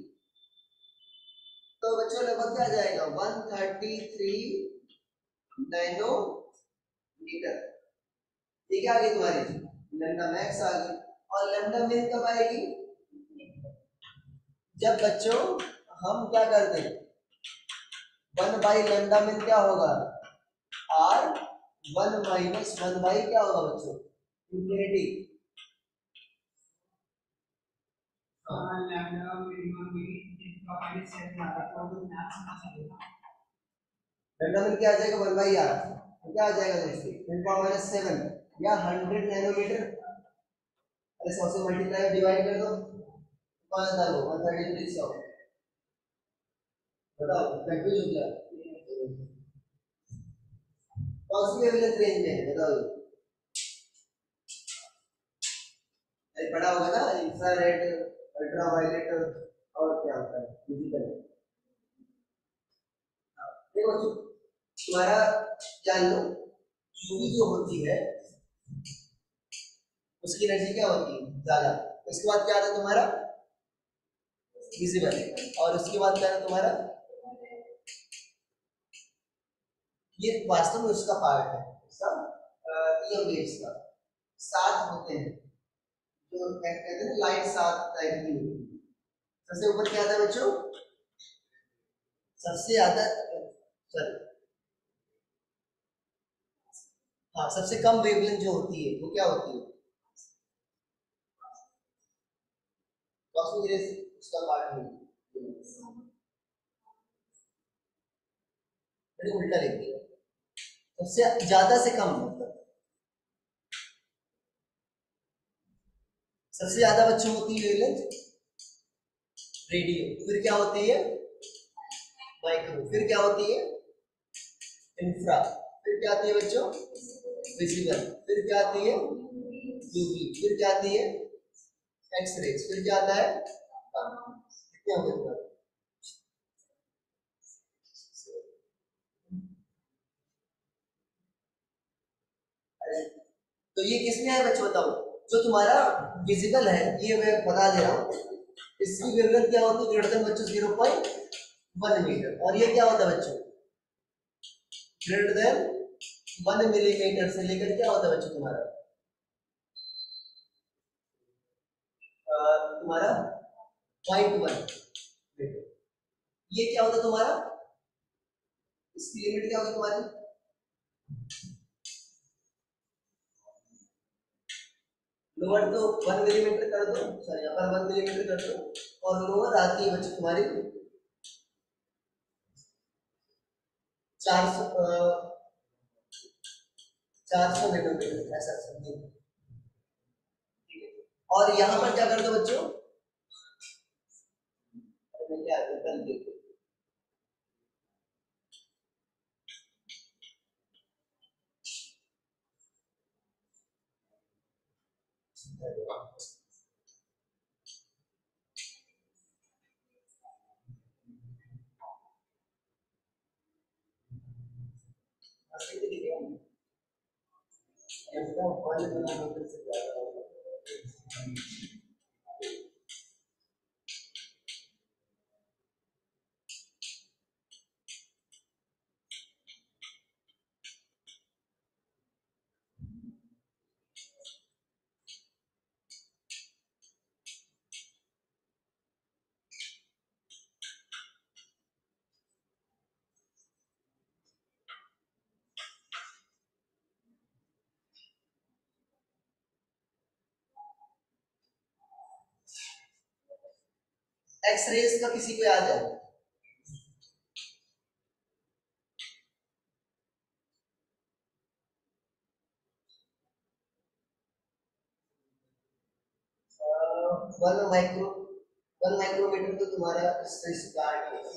तो बच्चों लगभग क्या आ जाएगा? 133 नैनोमीटर। ठीक है, आगे तुम्हारी लेमडा मैक्स आ गई। और लेमडा मिन कब आएगी? जब बच्चों हम क्या करते हैं? 1 बाई लेमडा मिन क्या होगा? r 1 माइनस 1 बाई क्या होगा बच्चों? इंफिनिटी। लेमडा मिन क्या आ जाएगा? 1 बाई r। तो क्या आ जाएगा दोस्तों? 10⁻⁷ या 100 नैनोमीटर। अरे 100 से मल्टीप्लाई डिवाइड कर दो। कौन सा वो 133 100? बताओ कंफ्यूज हो गया? कौन सी वेवलेंथ रेंज में है बताओ? अरे पढ़ा होगा ना, इंफ्रारेड, अल्ट्रावायलेट और क्या होता है फिजिकल। देखो तुम्हारा जान लो, यूवी जो होती है उसकी एनर्जी क्या होती है? ज्यादा। उसके बाद क्या आता है तुम्हारा? विजिबल। और उसके बाद क्या आता है तुम्हारा? ये वास्तव में उसका पार्ट है, सब ईएम वेव्स का। 7 होते हैं जो कहते हैं लाइट 7 टाइप की होती है। सबसे ऊपर क्या आता है बच्चों? सबसे ज्यादा सॉरी हाँ, सबसे कम वेवलेंथ जो होती है वो क्या होती है? कॉस्मिक रेज उसका पार्ट नहीं है। मैंने उल्टा लिख दिया। सबसे ज्यादा से कम मतलब सबसे ज्यादा बच्चों होती है वेवलेंथ रेडियो, फिर क्या होती है? माइक्रो, फिर क्या होती है? इंफ्रा, फिर क्या आती है बच्चों? विजिबल, फिर क्या आती है? यूवी, फिर क्या आती है? एक्सरे, फिर क्या आता है? कितने हो गए? तो ये किसमें है बच्चों बताओ? जो तुम्हारा विजिबल है ये मैं बता दे रहा हूँ, इसकी वेवलेंथ क्या होती है? ग्रेटर देन बच्चों 0.1 मीटर। और ये क्या होता है बच्चों? ग्रेटर देन 1 मिलीमीटर से लेकर क्या होता है बच्चों तुम्हारा? तुम्हारा 0.1 मीटर। ये क्या होता है तुम्हारा? इसकी लिमिट क्या होगी तुम्हारी? लोअर तो 1 मिलीमीटर कर दो, सॉरी अपर 1 मिलीमीटर कर दो, और लोअर आती है बच्चों तुम्हारी 400 नैनोमीटर ऐसा समथिंग। ठीक है, और यहाँ पर क्या कर दो बच्चों? मैं क्या कर देते एक्सरेज का किसी को याद है? वन माइक्रो 1 माइक्रोमीटर तो तुम्हारा इससे स्टार्ट होगा।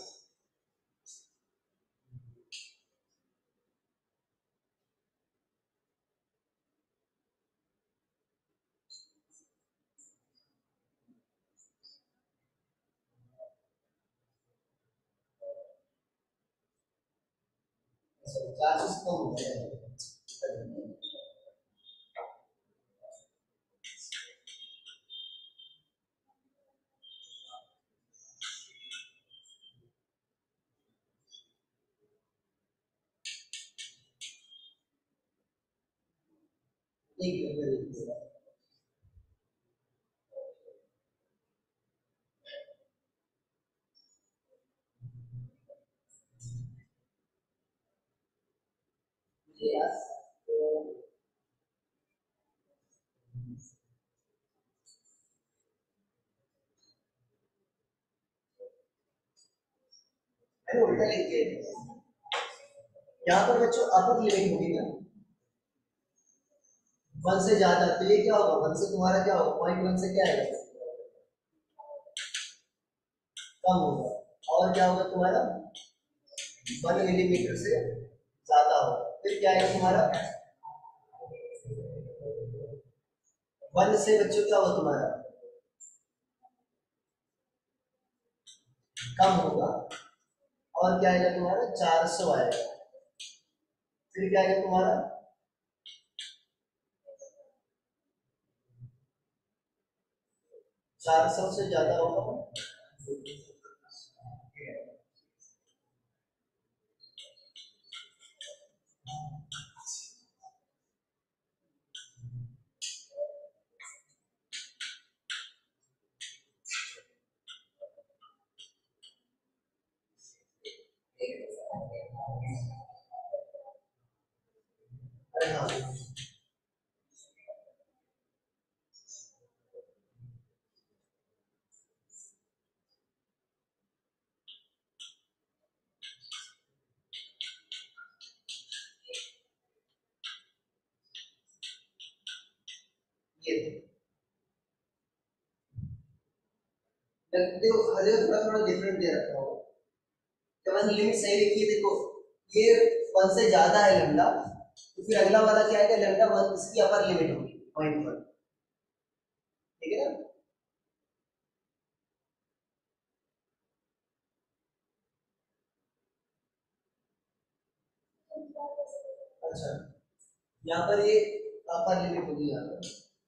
चार्जेस कम हो जाएगा। ठीक है फिर यस तो मैंने उल्टा लिख दिया। यहाँ पर बच्चों अपर लिमिट होगी ना 1 से ज्यादा, तो ये क्या होगा 1 से तुम्हारा क्या होगा 0.1 से क्या आएगा कम होगा। और क्या होगा तुम्हारा 1 मिलीमीटर से ज्यादा होगा, फिर क्या आएगा तुम्हारा 1 से बच्चों क्या होगा तुम्हारा कम होगा। और क्या आएगा तुम्हारा 400 आएगा। फिर क्या आएगा तुम्हारा 400 से ज्यादा होगा। अरे हाँ ये देखो हरे थोड़ा थोड़ा डिफरेंट दे रखा होगा। तो मैंने लिमिट सही लिखी है देखो, ये 1 से ज्यादा है लैम्डा, तो फिर अगला वाला क्या आएगा लैम्डा 1 इसकी अपर लिमिट होगी 0.1। ठीक है ना। अच्छा यहाँ पर ये अपर लिमिट होगी यहाँ पर।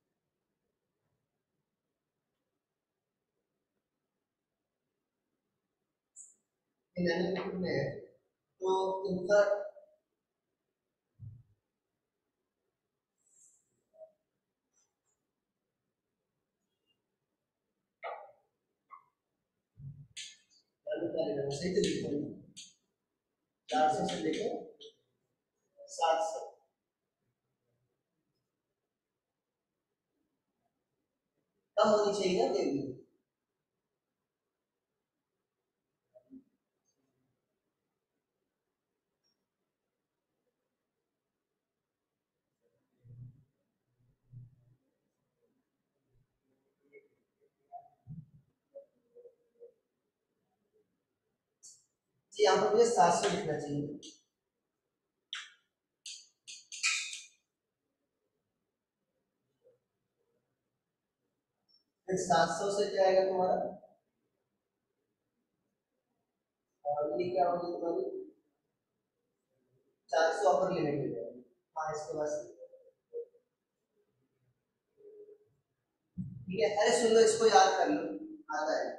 नैनोमीटर में है तो इनका सही तो लिखा है 400 से लेकर 700 कम होनी चाहिए ना देवी। जी यहाँ पर मुझे 700 लिखना चाहिए। फिर 700 से क्या आएगा तुम्हारा और ये क्या होगी तुम्हारी 400 अपर लिमिट हो जाएगी। हाँ इसके बाद ठीक है। अरे सुन लो इसको याद कर लो आता है।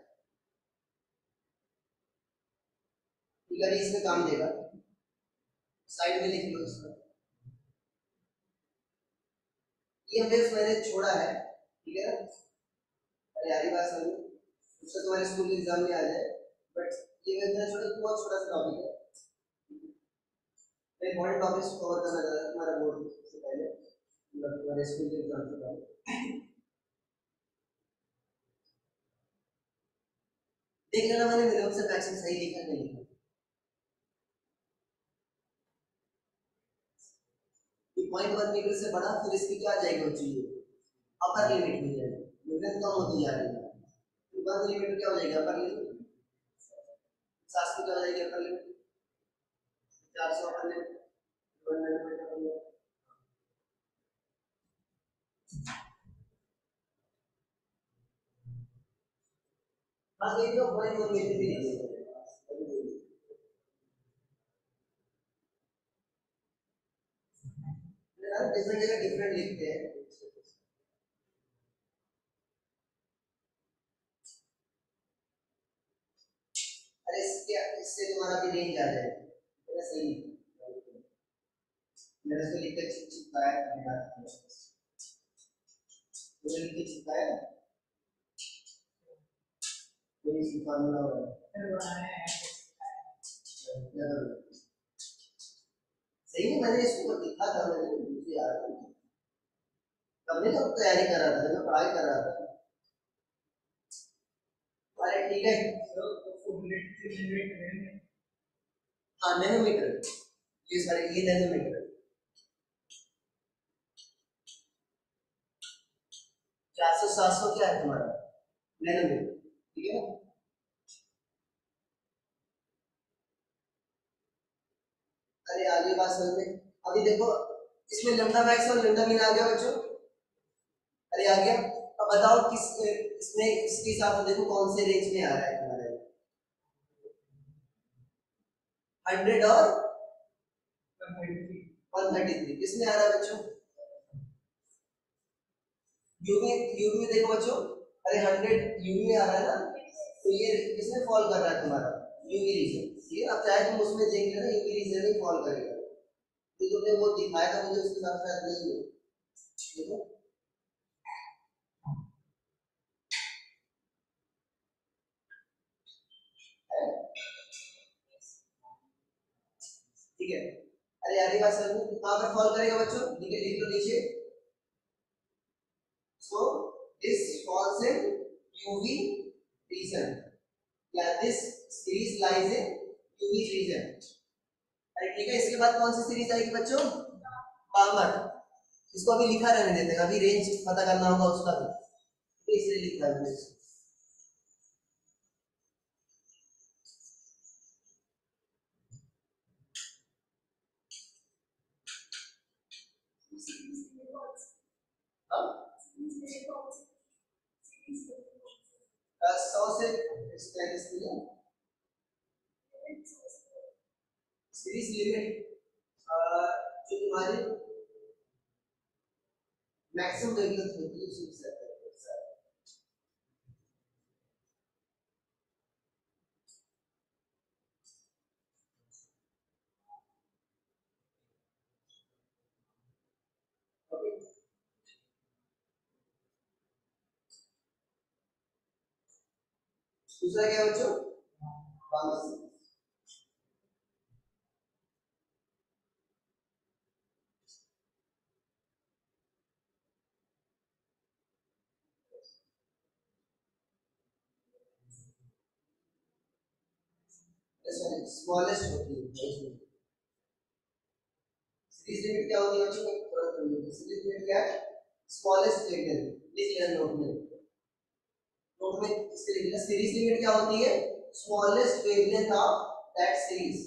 ठीक है इसमें काम देगा साइड में लिख लो इसको। ये वेव्स मैंने छोड़ा है ठीक है ना। अरे यार ये बात समझो उससे तुम्हारे स्कूल के एग्जाम में आ जाए। बट ये वेव मैंने छोड़ा तो बहुत छोटा सा टॉपिक है। मैं बड़े टॉपिक्स को कवर करना चाह रहा तुम्हारा बोर्ड से पहले मतलब तुम्हारे स्कूल के एग्जाम से पहले। देख लेना मैंने मिनिमम से मैक्सिमम सही लिखा नहीं लिखा। 0.1 मीटर से बड़ा फिर इसकी क्या आ जाएगी चाहिए अपर लिमिट हो जाएगी। न्यूटन कम होती जा रही है, तो 1 मिलीमीटर क्या हो जाएगा अपर लिमिट, 700 क्या हो जाएगी upper limit, 400 upper limit, 1 nanometre upper limit. हाँ ये जो पॉइंट वो लेते भी नहीं है, डिफरेंट जगह डिफरेंट लिखते हैं। अरे इससे तुम्हारा भी रेंज आ जाएगा, मेरा सही मेरा इसको लिख के चिपकाया मैंने लिख के चिपकाया, कोई इसकी फार्मूला सही है, मैंने इसको लिखा था, मैंने मुझे याद है तब नहीं तो तैयारी कर रहा था, मैं पढ़ाई कर रहा था। अरे ठीक है, हाँ नैनोमीटर, ये सारे ये नैनोमीटर 400 700 क्या है तुम्हारा नैनोमीटर, ठीक है ना। अरे आगे बात समझ में, अभी देखो इसमें लैम्डा मैक्स और लैम्डा मिन आ गया बच्चों, अरे आ गया। अब बताओ किस इसमें इसके हिसाब से देखो कौन से रेंज में आ रहा है तुम्हारा 100 और 133 किसमें आ रहा है बच्चों, यूवी यूवी में देखो बच्चों, अरे 100 यूवी में आ रहा है ना, तो ये किसमें फॉल कर रहा है तुम्हारा यूवी रीजन, ठीक है। अब चाहे तुम उसमें देख लेना यूवी रीजन में फॉल करेगा, तो तुमने वो दिखाया था मुझे उसके हिसाब से नहीं है, देखो ठीक है। अरे आगे बात समझ में, कहां पर फॉल करेगा बच्चों, लिख लिख लो नीचे, so this falls in UV region, या this series lies in UV region. अरे ठीक है, इसके बाद कौन सी सीरीज आएगी बच्चों, पामर, इसको अभी लिखा रहने देते हैं, अभी रेंज पता करना होगा उसका भी, तो इसलिए लिखा है इसको। हाँ? 100 से सीरीज लिमिट जो तुम्हारी मैक्सिमम वेवलेंथ होती है उसको सेट करते हैं। ओके, दूसरा क्या है बच्चों, फार्मेसी, स्मॉलेस्ट होती है। सीरीज लिमिट क्या होती है बच्चों, सीरीज लिमिट क्या है, स्मॉलेस्ट वेवलेंथ, लिख लेना नोट में, नोट में इसके लिख लेना, सीरीज लिमिट क्या होती है, smallest wavelength of that series,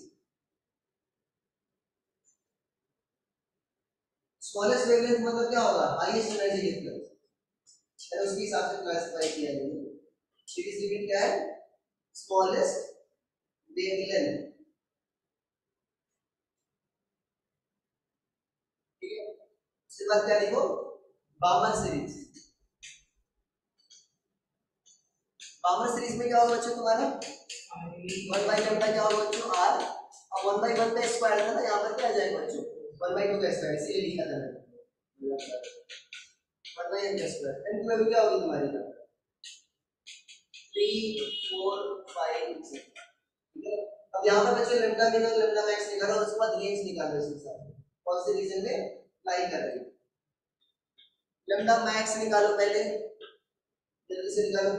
smallest wavelength मतलब क्या होगा, हाईएस्ट एनर्जी डिफरेंस, है उसके हिसाब से क्लासिफाई किया गया है। सीरीज लिमिट क्या है, स्मॉलेस्ट वेवलेंथ, ठीक है। उसके बाद क्या लिखो, बामर सीरीज, बामर सीरीज में क्या होगा बच्चों तुम्हारा 1 बाई लैम्डा क्या होगा बच्चों आर, अब 1 बाई 1 का स्क्वायर था ना, यहाँ पर क्या आ जाएगा बच्चों 1 बाई 2 का स्क्वायर, इसीलिए लिखा था मैंने 1 बाई n का स्क्वायर, n की वैल्यू क्या होगी तुम्हारी 3 4 5 6, ठीक है। अब यहाँ पर बच्चों लैम्डा मिन और लैम्डा मैक्स निकालो और उसके बाद रेंज निकालो इसके साथ कौन से रीजन में लाई कर रही है। लैम्डा मैक्स निकालो पहले, जल्दी से निकालो,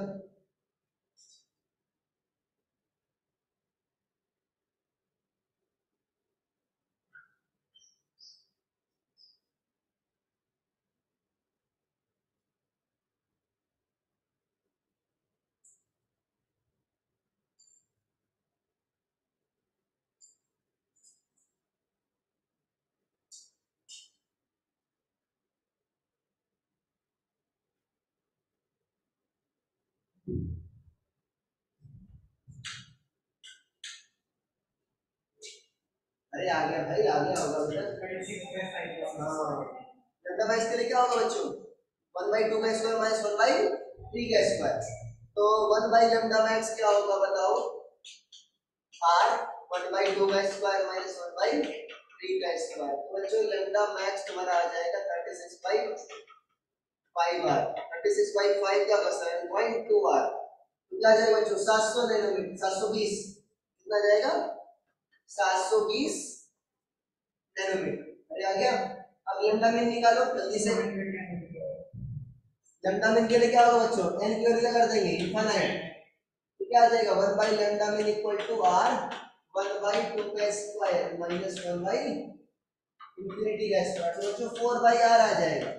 अरे आ गया भाई, आ गया होगा बेटा। हाँ, लैम्डा मैक्स के लिए क्या होगा बच्चों? 1/2 का स्क्वायर माइनस 1/3 का स्क्वायर। तो 1/लैम्डा मैक्स क्या होगा बताओ? r 1/2 का स्क्वायर माइनस 1/3 का स्क्वायर। तो बच्चों लैम्डा मैक्स तुम्हारा आ जाएगा 36/5r। 36/5 क्या बचता है? 7.2r। तो क्या आ जाएगा बच्चों? 700 नैनोमीटर, 720 कितना जाएगा? 720 नैनोमीटर। अरे आ गया। अब लैम्डा मीन निकालो जल्दी से। लैम्डा मीन के लिए क्या होगा बच्चों? n की वैल्यू कर देंगे इनफाइनाइट। तो क्या आ जाएगा? 1 by lambda mean equal to r 1/2 का स्क्वायर माइनस 1 बाई इंफिनिटी का स्क्वायर। तो बच्चों 4/r आ जाएगा,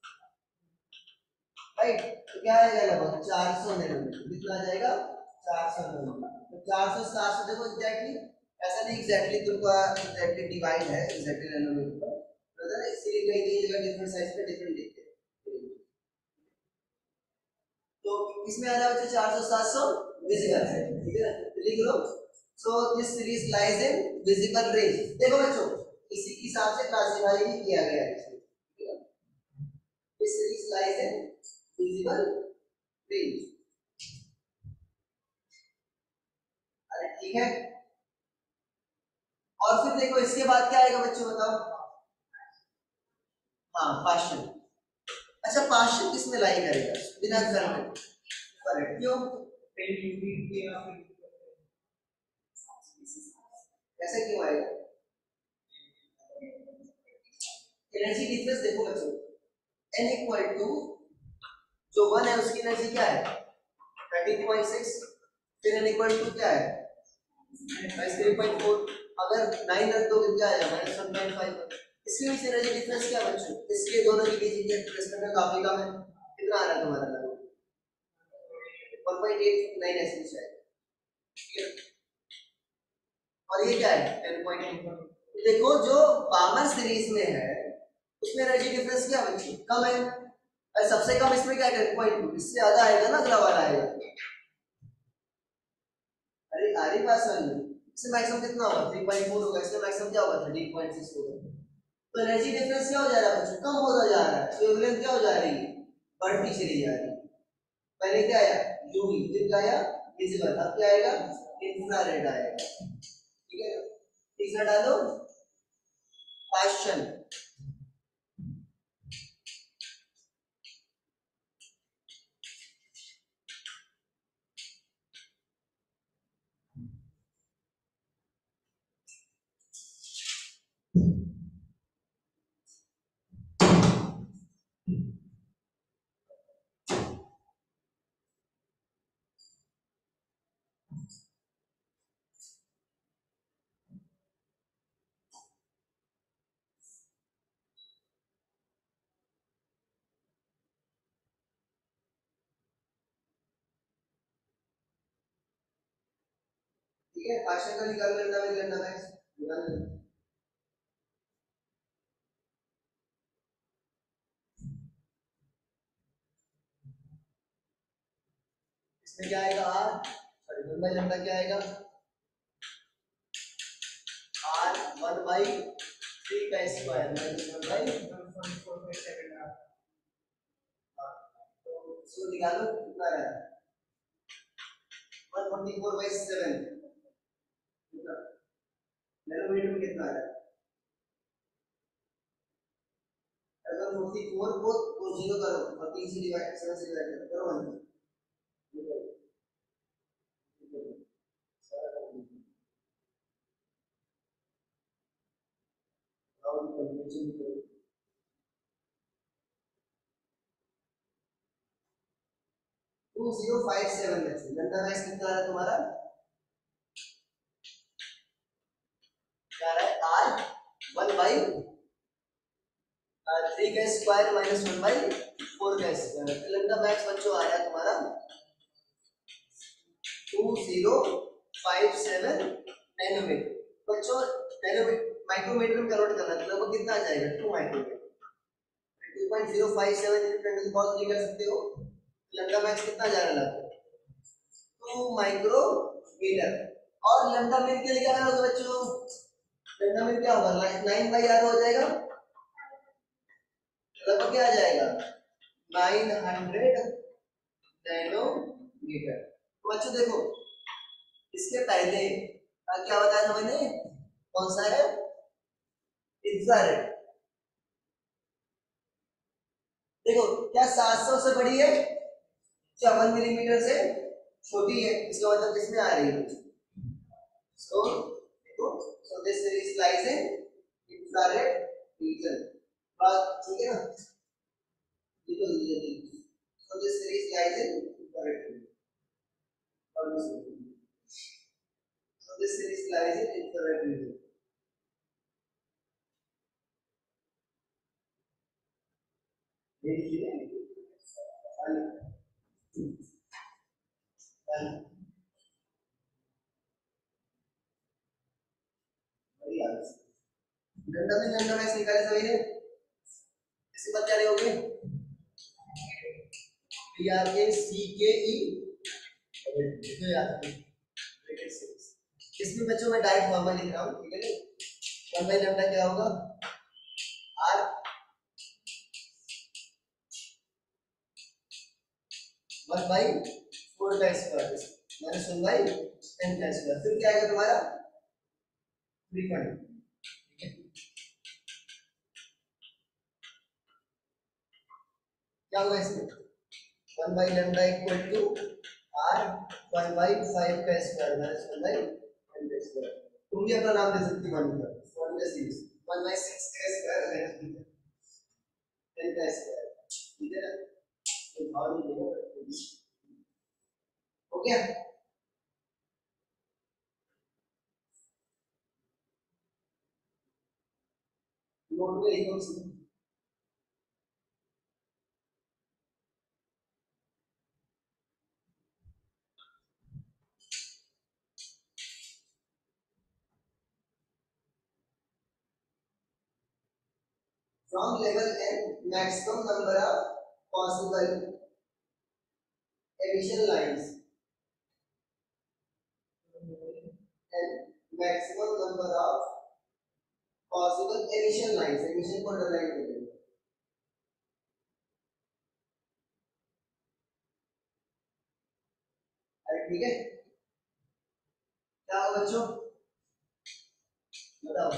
राइट। तो क्या आएगा? लगभग 400 नैनोमीटर। कितना आ जाएगा? 400 नैनोमीटर। तो 400 700 देखो एग्जैक्टली, ऐसा नहीं एग्जैक्टली तुमका एग्जैक्टली डिवाइड है एग्जैक्टली नैनोमीटर पर, ब्रदर इसलिए कई कई जगह डिफरेंट साइज पे डिफरेंट लिखते हैं। तो इसमें आ जाए बच्चों 400 700 विजिबल है, ठीक है ना? तो लिख लो। So this series lies in visible range. देखो बच्चों इसी के हिसाब से क्लासिफाई भी किया गया है इसमें, ठीक है? This series lies in visible range. अरे ठीक है। और फिर देखो इसके बाद क्या आएगा बच्चों बताओ? हाँ पार्शियल। अच्छा पार्शियल किस में लाई करेगा? बिना घर में। करेक्ट। क्यों? ऐसे क्यों आएगा? एनर्जी डिफरेंस देखो बच्चों, n इक्वल टू जो 1 है उसकी एनर्जी क्या है? 13.6। फिर n इक्वल टू क्या है? 3.4। अगर 9 रख दोगे क्या आएगा? -1.5। इसके बीच एनर्जी डिफरेंस क्या बच्चों? इसके दोनों के बीच की डिफरेंस काफी कम है। कितना आ रहा है तुम्हारा लगभग? 1.89 ऐसे कुछ है, ठीक है? और ये क्या है? 10.2। देखो जो पावर सीरीज में है उसमें एनर्जी डिफरेंस क्या बच्चों? कम है। और सबसे कम इसमें क्या है? 10.2। इससे ज्यादा आएगा ना अगला वाला आएगा। अरे आ रही बात समझ में? इससे मैक्सिमम कितना होगा? 3.4 होगा। इसमें मैक्सिमम क्या होगा? 13.6 होगा। तो एनर्जी डिफरेंस क्या हो जा रहा है बच्चों? कम होता जा रहा है। तो वेवलेंथ क्या हो जा रही है? बढ़ती चली जा रही है। पहले क्या आया? यूवी, फिर क्या आया? विजिबल, अब क्या आएगा? इंफ्रारेड आएगा, ठीक है? तीसरा डालो पार्शियल। ठीक है, पार्शियल का निकाल लेना है, लेना है निकाल लेना। इसमें क्या आएगा? r सॉरी 1 बाई लैम्डा क्या आएगा? r 1 बाई 3 का स्क्वायर माइनस 1 बाई 1.457r। तो इसको निकालो कितना आ रहा है? 144/7 नैनोमीटर में कितना आ रहा है? अगर 44 को 0 करो और 3 से डिवाइड 7 से डिवाइड करो 1 और कंक्लूजन करो। 2057 में से लैम्डा मैक्स कितना आ रहा है तुम्हारा? क्या आ रहा है? r 1 बाई 3 का स्क्वायर माइनस 1 बाई 4 का स्क्वायर। लैम्डा मैक्स बच्चों आया तुम्हारा 2057 नैनोमीटर। बच्चों नैनोमीटर माइक्रोमीटर में कन्वर्ट करना है तो लगभग कितना आ जाएगा? 2 micrometre. 2.057 into 10 to the power 3 कर सकते हो। लैम्डा मैक्स कितना जा रहा है? 2 माइक्रोमीटर। और लैम्डा मीन के लिए क्या करोगे बच्चों? लैम्डा मीन क्या होगा? 9/r हो जाएगा, लगभग क्या आ जाएगा? 900 नैनोमीटर। तो बच्चों देखो, इसके पहले क्या बताया था मैंने? कौन सा है? इंफ्रारेड। देखो क्या 700 से बड़ी है, 54 मिलीमीटर से छोटी है, इसका मतलब किसमें आ रही है? सो देखो, so this series lies in infrared region. बात ठीक है ना? देखो so this series lies in infrared region. So this series lies in infrared region. गंडा में गंडा में निकाले सभी ने, इसके बाद क्या रहे होगे? PRACKE। इसमें बच्चों मैं डायरेक्ट फॉर्मूला लिख रहा हूँ, ठीक है? 1/λ क्या होगा? R 1/4 का स्क्वायर माइनस 1/10 का स्क्वायर। फिर क्या आएगा तुम्हारा? 3 क्या होगा इसमें? 1/λ इक्वल टू R 1/5 का स्क्वायर माइनस 1/10 का स्क्वायर। तुम भी अपना नाम दे सकती हो, मान लो 1/6 1/6 का स्क्वायर माइनस 10 का स्क्वायर, ठीक है ना? तो भाव नहीं देगा, हो गया? नोट में लिखो इसमें। From level n, maximum number of possible emission lines and maximum number of possible emission lines, emission को underline करेंगे। अरे ठीक है, क्या होगा बच्चों? बताओ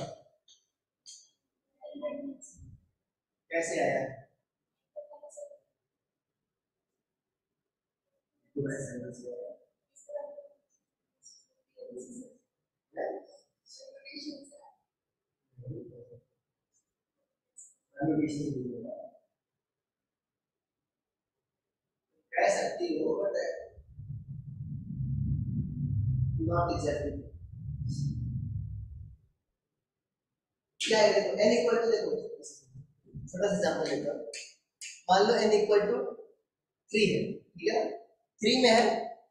कैसे आया? कह सकती हो बट नॉट एग्जैक्टली। क्या है? देखो n इक्वल टू, देखो छोटा सा एग्जांपल लेता हूं। मान लो n इक्वल टू 3 है, ठीक है? 3 में है,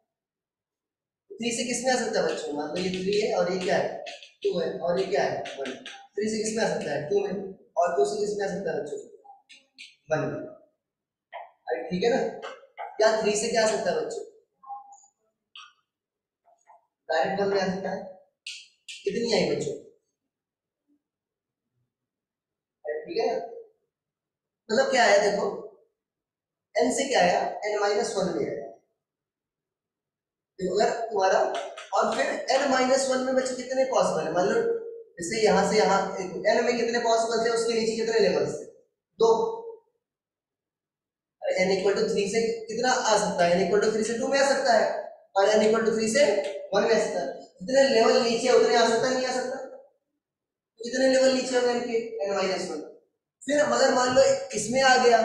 3 से किस में आ सकता है बच्चों? मान लो ये 3 है और ये क्या है? 2 है और ये क्या है? 1। 3 से किस में आ सकता है? 2 में। और 2 से किस में आ सकता है बच्चों? 1 में। अरे ठीक है ना? क्या 3 से क्या आ सकता है बच्चों? डायरेक्ट 1 में आ सकता है। कितनी आई बच्चों? अरे ठीक है ना? मतलब क्या आया देखो, n से क्या आया? n-1 में आया। अगर तुम्हारा, और फिर n-1 में बच्चों कितने पॉसिबल है? मान लो जैसे यहां से यहां n में कितने पॉसिबल थे, उसके नीचे कितने लेवल्स थे? 2। अरे n इक्वल टू 3 से कितना आ सकता है? n इक्वल टू 3 से 2 में आ सकता है, और n इक्वल टू 3 से 1 में आ सकता है। जितने लेवल नीचे उतने आ सकता नहीं आ सकता? कितने लेवल नीचे होंगे इनके? n-1। फिर अगर मान लो इसमें आ गया,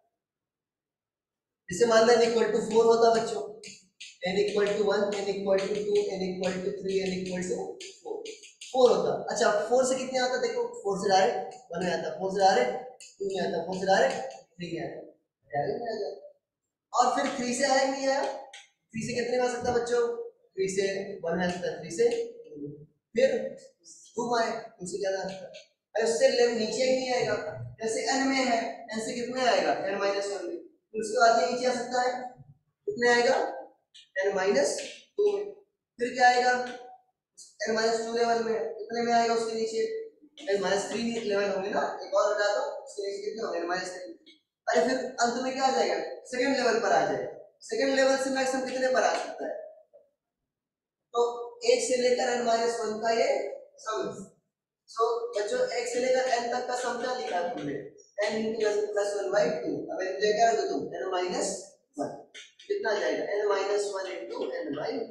जैसे मान लो n इक्वल टू 4 होता बच्चों, n equal to 1, n equal to 2, n equal to 3, n equal to 4 होता। अच्छा 4 से कितने आता? देखो 4 से डायरेक्ट 1 में आता, 4 से डायरेक्ट 2 में आता, 4 से डायरेक्ट 3 में आता, डायरेक्ट में आ जाता। और फिर 3 से आया नहीं आया? 3 से कितने में आ सकता है बच्चों? 3 से 1 में आ सकता है, 3 से 2 में। फिर 2 में आए, 2 से क्या आ सकता है? अरे उससे लेवल नीचे ही नहीं आएगा। जैसे n में है, n से कितने आएगा? n-1 में। तो उसके बाद ये नीचे आ सकता है, कितने आएगा? n-1 2 में। फिर क्या आएगा n-2 लेवल में, कितने में आएगा उसके नीचे n-3 लेवल होंगे ना, एक और हटा दो उसके नीचे कितने होंगे n-3। अरे फिर अंत में क्या आ जाएगा, सेकंड लेवल पर आ जाएगा। सेकंड लेवल से मैक्सिमम कितने पर आ सकता है, तो 1 से लेकर n-1 का ये सम। सो बच्चों 1 से लेकर n तक का सम क्या लिखा है तुमने, n into n plus 1 by 2। अब इनको क्या कर दो तुम n minus 1, कितना आ जाएगा n minus 1 into n by 1।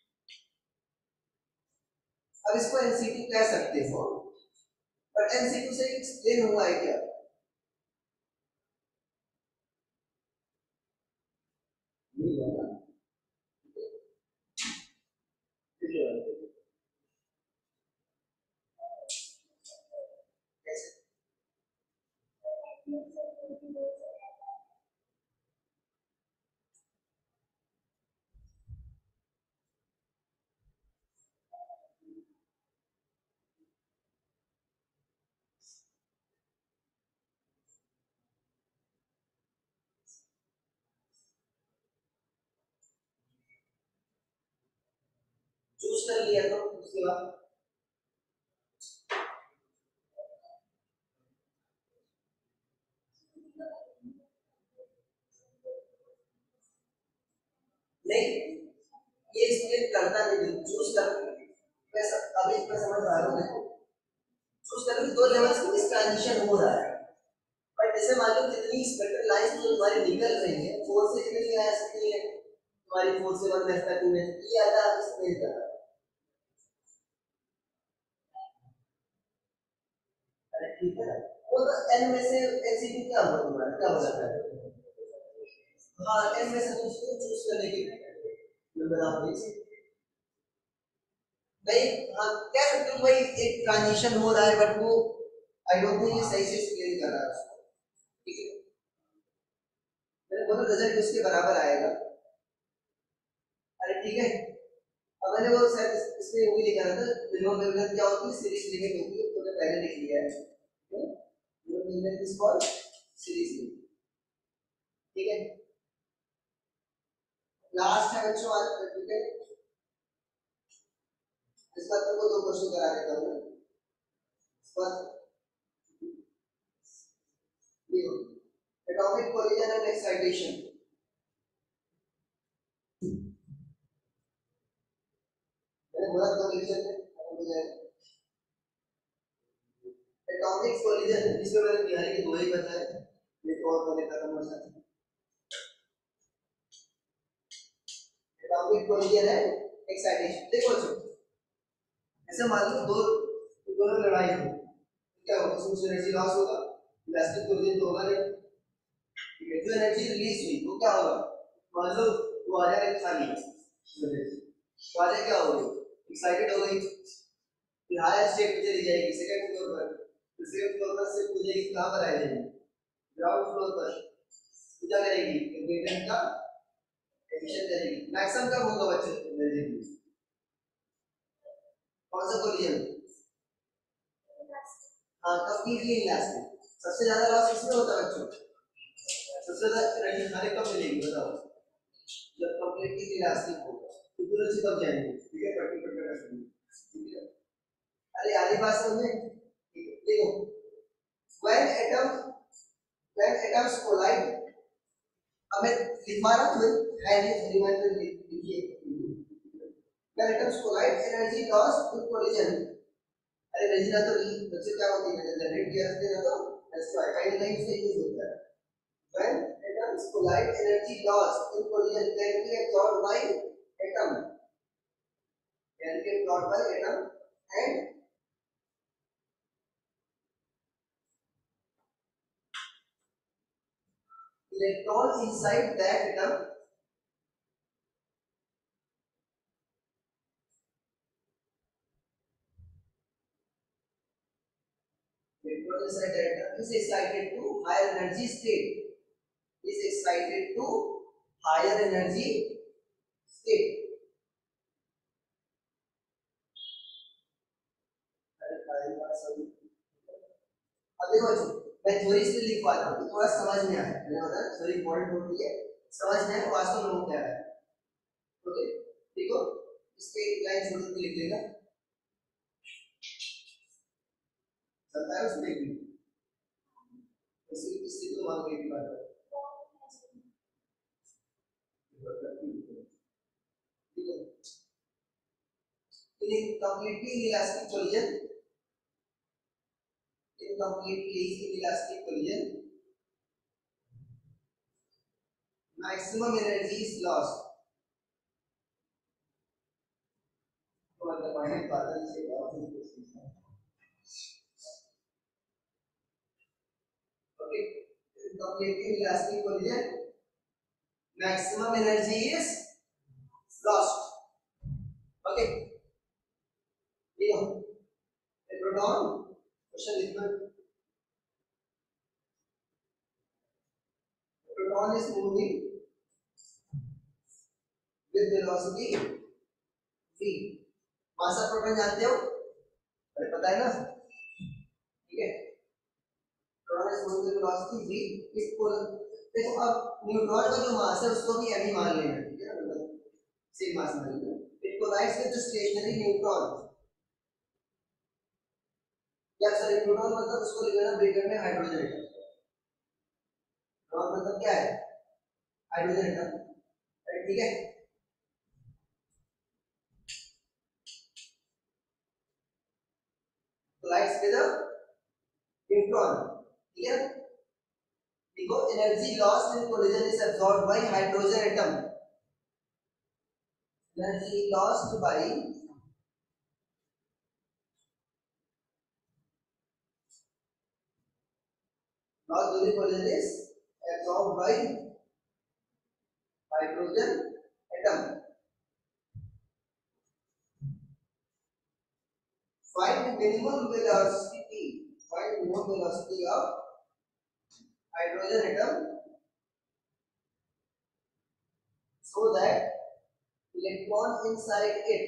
अब इसको NC2 कह सकते हो, पर NC2 से एक्सप्लेन हुआ है क्या, नहीं हुआ ना। कैसे चूज कर लिया तो उसके बाद नहीं, ये एक्सप्लेन करता नहीं, चूज कर मैं अभी मैं समझ रहा हूँ, देखो चूज कर दो लेवल्स के बीच ट्रांजिशन हो रहा है, बट जैसे मान लो कितनी स्पेक्ट्रल लाइंस जो तुम्हारी निकल रही है 4 से कितनी आ सकती है तुम्हारी, 4 से 1 में 2 में ये आता है इसमें जाता है। अरे ठीक है, वो तो n में से NC2 क्या होगा तुम्हारा, क्या हो सकता है, हाँ n में से तुम उसको चूज करने की नंबर आप देख सकते भाई, हाँ कह सकते हो भाई एक ट्रांजिशन हो रहा है, बट वो आई डोंट थिंक ये सही से एक्सप्लेन कर रहा है उसको, ठीक है मैंने बोला रिजल्ट उसके बराबर आएगा। अरे ठीक है, अब मैंने वो शायद इसमें वो भी लिखा था मिनिमम वेवलेंथ क्या होती है, सीरीज लिमिट होती है, तो मैंने पहले लिख लिया है minimum wavelength is called series limit, ठीक है। लास्ट है बच्चों आज ठीक है, इस बार तुमको 2 क्वेश्चन करा देता हूं इस बार, देखो एटॉमिक कोलिजन एंड एक्साइटेशन, मैंने बोला 2 लेक्चर में खत्म हो जाएगा। एटॉमिक कोलिजन इसमें मैंने दिया है कि 2 ही बचा है, ये तो और पहले खत्म हो जाता है। एटॉमिक कोलिजन एंड एक्साइटेशन, देखो बच्चों ऐसे मान लो दोनों लड़ाई हो, क्या होगा, उसमें एनर्जी लॉस होगा, इलास्टिक कोलिजन तो होगा नहीं, ठीक है। जो एनर्जी रिलीज हुई वो क्या होगा, मान लो वो आ जाएगा खाली, तो आ जाए क्या होगी, एक्साइटेड हो गई, फिर हायर स्टेट में चली जाएगी सेकंड फ्लोर पर, फिर सेकंड फ्लोर पर से कूदेगी कहां पर आ जाएगी, ग्राउंड फ्लोर पर, तो क्या करेगी ग्रेडिएंट का एडिशन करेगी। मैक्सिमम कब होगा बच्चों एनर्जी, कौन सा कोलिजन, हाँ कंप्लीटली इलास्टिक, सबसे ज्यादा लॉस किसमें होता है बच्चों, सबसे ज्यादा एनर्जी खाने कब मिलेगी बताओ, जब कंप्लीटली इलास्टिक होगा, तो पूरे से कब जाएंगे, ठीक है 20%, ठीक है। अरे आधी बात समझ में, देखो when atom when atoms collide, अब मैं लिखवा रहा हूँ है नहीं रिमाइंडर लिखिए, when atoms collide energy loss in collision, अरे एनर्जी ना तो बच्चे क्या होती है जनरेट किया जाते हैं, ना तो एस्ट्रॉइड काइनेटिक लाइन से यूज होता है, when atoms collide energy loss in collision can be absorbed by atom, can be absorbed by atom and electrons inside that atom, electrons inside that atom is excited to higher energy state, is excited to higher energy state। अब देखो बच्चों मैं थ्योरी से लिखवा रहा हूँ थोड़ा समझ में आए, मैंने बताया थ्योरी इंपॉर्टेंट होती है, समझ में आए वास्तव में हो क्या है, ओके देखो इसके लाइन छोड़ के लिख देगा, चलता है उसमें भी इसी को मान के बात है। Completely inelastic collision, incompletely inelastic collision, maximum energy is lost. तो मतलब पढ़ने का आता है okay, incompletely inelastic collision, maximum energy is lost. Okay, ये हो प्रोटॉन क्वेश्चन लिखना, proton is moving with velocity v, mass of proton जानते हो, अरे पता है ना, ठीक है, proton is moving with velocity v, इसको देखो अब न्यूट्रॉन का जो मास है उसको भी m ही मान लेना, ठीक है, मतलब सेम मास मान लेना, it collides with the stationary neutron, या सर न्यूट्रॉन मतलब उसको लिख लेना ब्रैकेट में हाइड्रोजन एटम, न्यूट्रॉन मतलब क्या है, हाइड्रोजन एटम, ठीक है, collides with a neutron, ठीक है, देखो energy lost in collision is absorbed by hydrogen atom, energy lost by during collision is absorbed by hydrogen atom. Find minimum velocity, find minimum velocity of hydrogen atom so that electron inside it,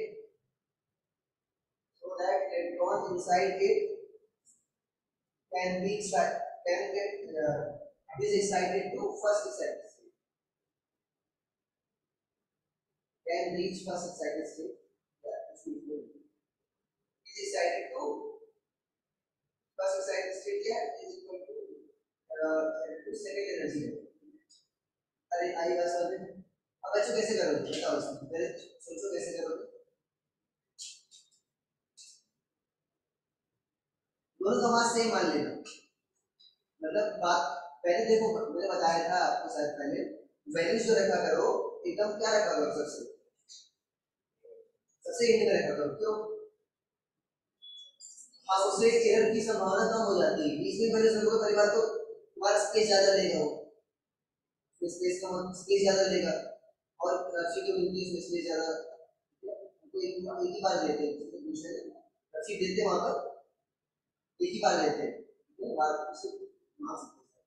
so that electron inside it can be can get is excited to first excited state, can reach first excited state, is excited to first excited state क्या is equal to second energy level. अरे आई बात समझ में, अब बच्चों कैसे करोगे बताओ, इसमें पहले सोचो कैसे करोगे, दोनों का मास सेम मान लेना, मतलब बात पहले देखो मैंने बताया था आपको शायद पहले, वैल्यूज जो रखा करो एकदम क्या रखा करो, सबसे सबसे एंड में रखा करो, क्यों, हाँ उससे एरर की संभावना कम हो जाती है, बीच में पहले सबको परिवार तो तुम्हारा स्पेस ज्यादा लेगा, वो स्पेस का स्पेस ज्यादा लेगा, और राशि जो मिलती है उसमें स्पेस ज्यादा, तो एक ही बार लेते हैं, दूसरे राशि देते वहां पर एक ही बार लेते हैं, बार से मास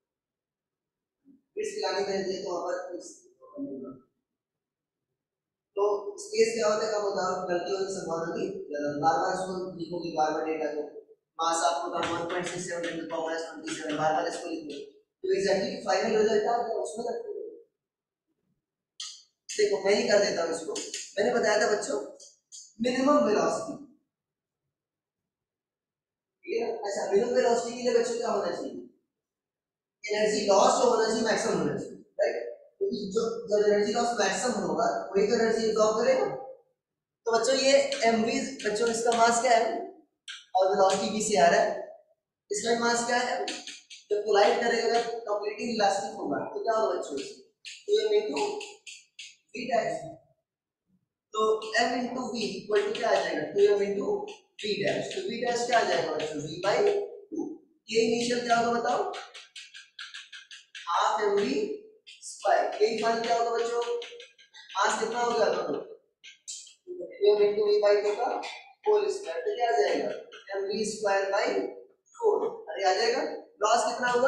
फिर सिलाने में दे तो वहां पर, तो स्पेस क्या होता है कम होता है, गलतियों की संभावना भी बार बार इसको लिखोगे, बार बार डेटा को मास आपको का 1.67 × 10⁻27 बार बार इसको लिखोगे तो एग्जैक्टली फाइनल रिजल्ट आ जाएगा, उसमें रखोगे। देखो मैं ही कर देता हूं इसको, मैंने बताया था बच्चों मिनिमम वेलोसिटी, ठीक है, अच्छा मिनिमम वेलोसिटी के लिए बच्चों क्या होना चाहिए, एनर्जी लॉस जो होना चाहिए मैक्सिमम होना चाहिए, राइट, क्योंकि जो जब एनर्जी लॉस मैक्सिमम होगा वही तो एनर्जी एब्जॉर्ब करेगा, तो बच्चों ये mv, बच्चों इसका मास क्या है और वेलोसिटी v से आ रहा है, इसका मास क्या है, जब कोलाइड करेगा कंप्लीटली इलास्टिक होगा तो क्या होगा बच्चों, तो ये इनटू v डैश, तो m into v equal to क्या आ जाएगा, तो m इनटू v डैश, तो v डैश क्या आ जाएगा बच्चों v/2, ये इनिशियल क्या होगा बताओ, हाफ mv स्क्वायर, ये फाइनल क्या होगा बच्चों, मास कितना हो गया तो m इनटू v/2 का होल स्क्वायर, तो क्या आ जाएगा mv²/4, अरे आ जाएगा, लॉस कितना हुआ,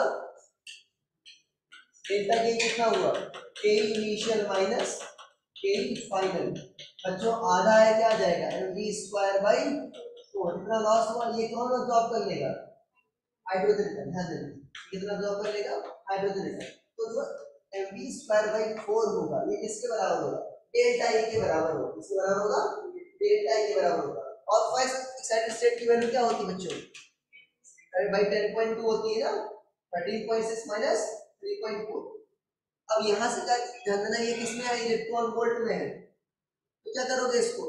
डेल्टा के कितना हुआ, k initial minus k final, बच्चों आधा है क्या आ जाएगा mv²/4, कितना लॉस हुआ, ये कौन अब्सॉर्ब कर लेगा, हाइड्रोजन का, ध्यान देना कितना अब्सॉर्ब कर लेगा, हाइड्रोजन का, तो जो mv²/4 होगा ये किसके बराबर होगा, डेल्टा ई के बराबर हो, किसके बराबर होगा, डेल्टा ई के बराबर होगा। और फर्स्ट एक्साइटेड स्टेट की वैल्यू क्या होती है बच्चों, अरे भाई 10.2 होती है ना, 13.6 माइनस 3.4। अब यहाँ से क्या ध्यान देना, ये किसमें है, इलेक्ट्रॉन वोल्ट में है, तो क्या करोगे इसको,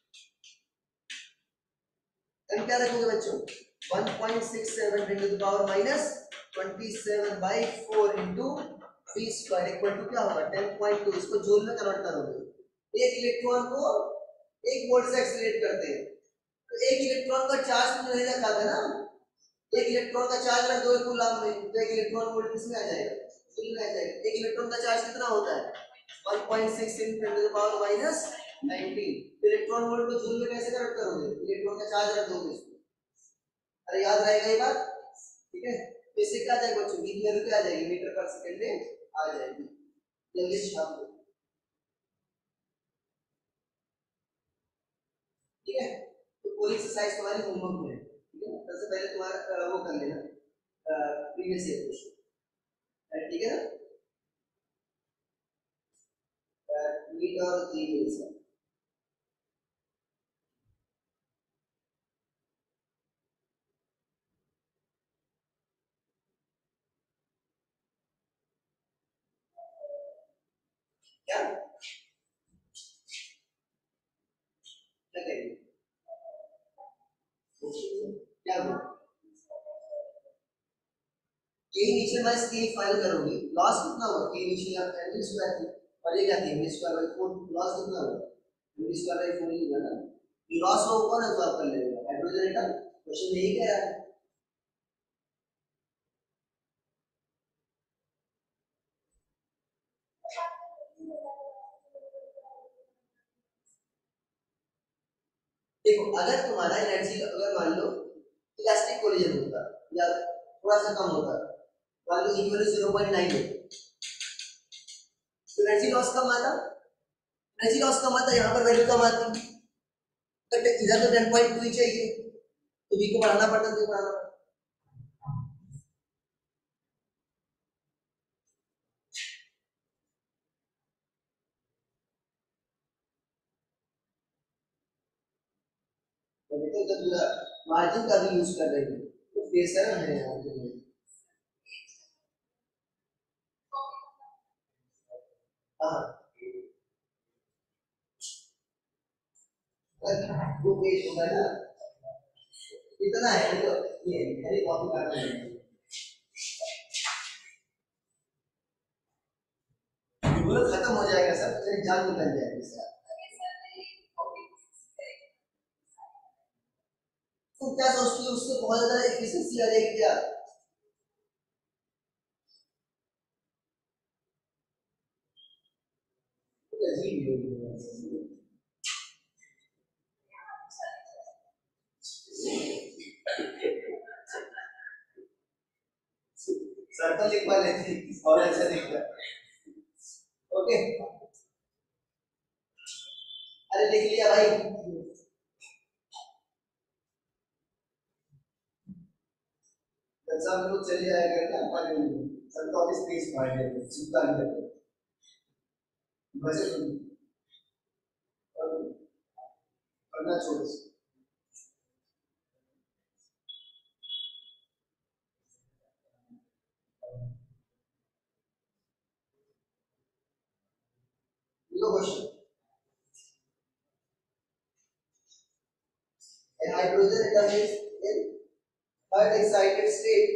हम क्या रखोगे बच्चों, 1.67 ten to the power minus 27/4 into v square equal to क्या होगा 10.2, इसको जूल में कन्वर्ट करोगे। एक इलेक्ट्रॉन को 1 वोल्ट से एक्सीलरेट करते हैं, तो एक इलेक्ट्रॉन का चार्ज नहीं रखा था ना, एक इलेक्ट्रॉन का चार्ज रख दो कूलम में, तो एक इलेक्ट्रॉन वोल्ट किसमें आ जाएगा, जूल में आ जाएगा। एक इलेक्ट्रॉन का चार्ज कितना होता है 1.6 × 10 to the power minus 19, electron volt को जूल में कैसे कन्वर्ट करोगे, इलेक्ट्रॉन का चार्ज रख दोगे इसको, अरे याद रहेगा ये बात, ठीक है। तो इससे क्या आ जाएगा बच्चों, की वैल्यू क्या आ जाएगी, मीटर पर सेकंड में आ जाएगी। जल्दी से छाप दो, ठीक है। तो पूरी एक्सरसाइज तुम्हारी होमवर्क में है, ठीक है। सबसे पहले तुम्हारा वो कर लेना प्रीवियस ईयर क्वेश्चन, ठीक है ना, नीट और जीएस। क्या क्या करेंगे, क्या K initial minus K final करोगे, लॉस कितना होगा, के इनिशियल आप एवरेज स्क्वायर और ये क्या थी एवरेज स्क्वायर बाय 4, लॉस कितना होगा, एवरेज स्क्वायर बाय 4 ही होगा ना, ये लॉस को कौन अब्सॉर्ब कर लेगा, हाइड्रोजन एटम, क्वेश्चन यही कह रहा है। देखो अगर तुम्हारा एनर्जी अगर मान लो इलास्टिक कोलिजन होता या थोड़ा सा कम होता, मान लो इक्वल 0.9 है, तो एनर्जी लॉस कम आता, एनर्जी लॉस कम आता, यहाँ पर वैल्यू कम आती, बट इधर तो 10.2 ही चाहिए, तो v को बढ़ाना पड़ता, तो बढ़ाना पड़ता। तो जब मार्जिन का भी यूज कर रहे हैं तो बेसरम है यहाँ पे, हाँ वो पेज होगा ना, इतना है तो ये मेरी कॉपी करना है, वो खत्म हो जाएगा सर, मेरी जान निकल जाएगी सर। तुम क्या सोचती हो उससे बहुत ज्यादा एफिशिएंसी आ जाएगी क्या, सर्कल लिखवा लेती और ऐसा दिखता है, ओके। अरे लिख लिया भाई, सब लोग चले जाएगा क्या पढ़ने में, सब तो ऑफिस पेज पढ़ रहे चिंता नहीं करते, बस पढ़ना छोड़, लो question, a hydrogen atom is in third excited state,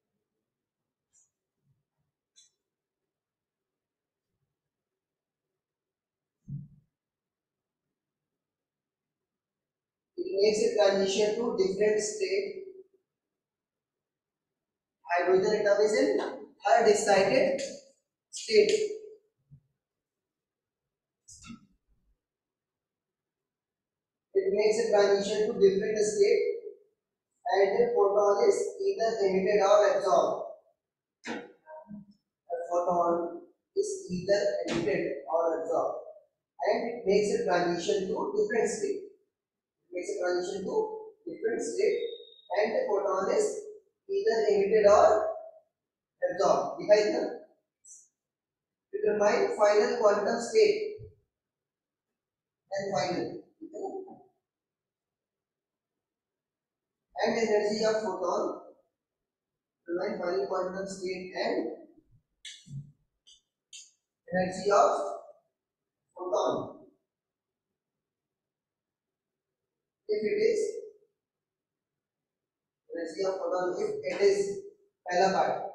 it makes a transition to different state, hydrogen atom is in third excited state, it makes a transition to different state and the photon is either emitted or absorbed, a photon is either emitted or absorbed and it makes a transition to different state, it makes a transition to different state and the photon is either emitted or absorbed, दिखाई देना, determine final quantum state, and final, and energy of photon remain final quantum state and energy of photon if it is energy of photon if it is पहला part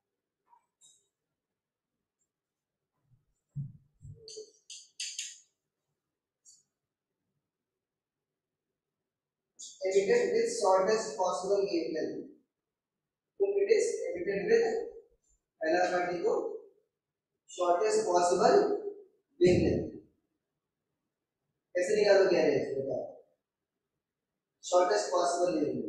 emitted with shortest possible wavelength, if it is emitted with पहला पार्ट देखो shortest possible wavelength, कैसे निकालो कह रहे हैं इसको बताओ, shortest possible wavelength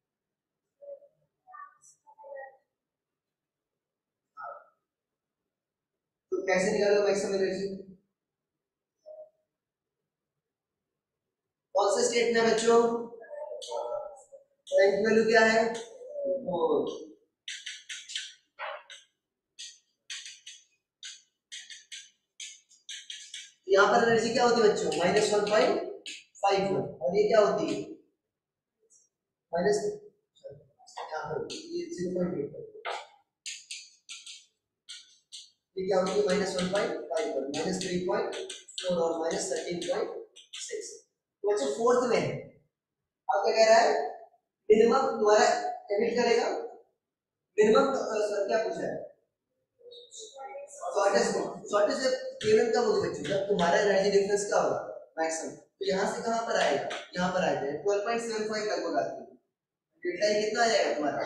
तो कैसे निकालो मैक्सिमम एनर्जी, कौन से स्टेट में बच्चों, टाइम की वैल्यू क्या है 4, यहाँ पर एनर्जी क्या होती है बच्चों -1.51 और ये क्या होती है माइनस, यहाँ पर ये 0.8 ये क्या होती है -1.51 -3.4 और -13.6। तो बच्चों फोर्थ में अब क्या कह रहा है मिनिमम तुम्हारा एमिट करेगा, मिनिमम क्या पूछा है शॉर्टेस्ट केवल कब होगी बच्चों जब तुम्हारा एनर्जी डिफरेंस क्या होगा मैक्सिमम, तो यहाँ से कहाँ पर आएगा, यहाँ पर आ जाएगा 12.75 लगभग आती है, डेल्टा ई कितना आ जाएगा तुम्हारा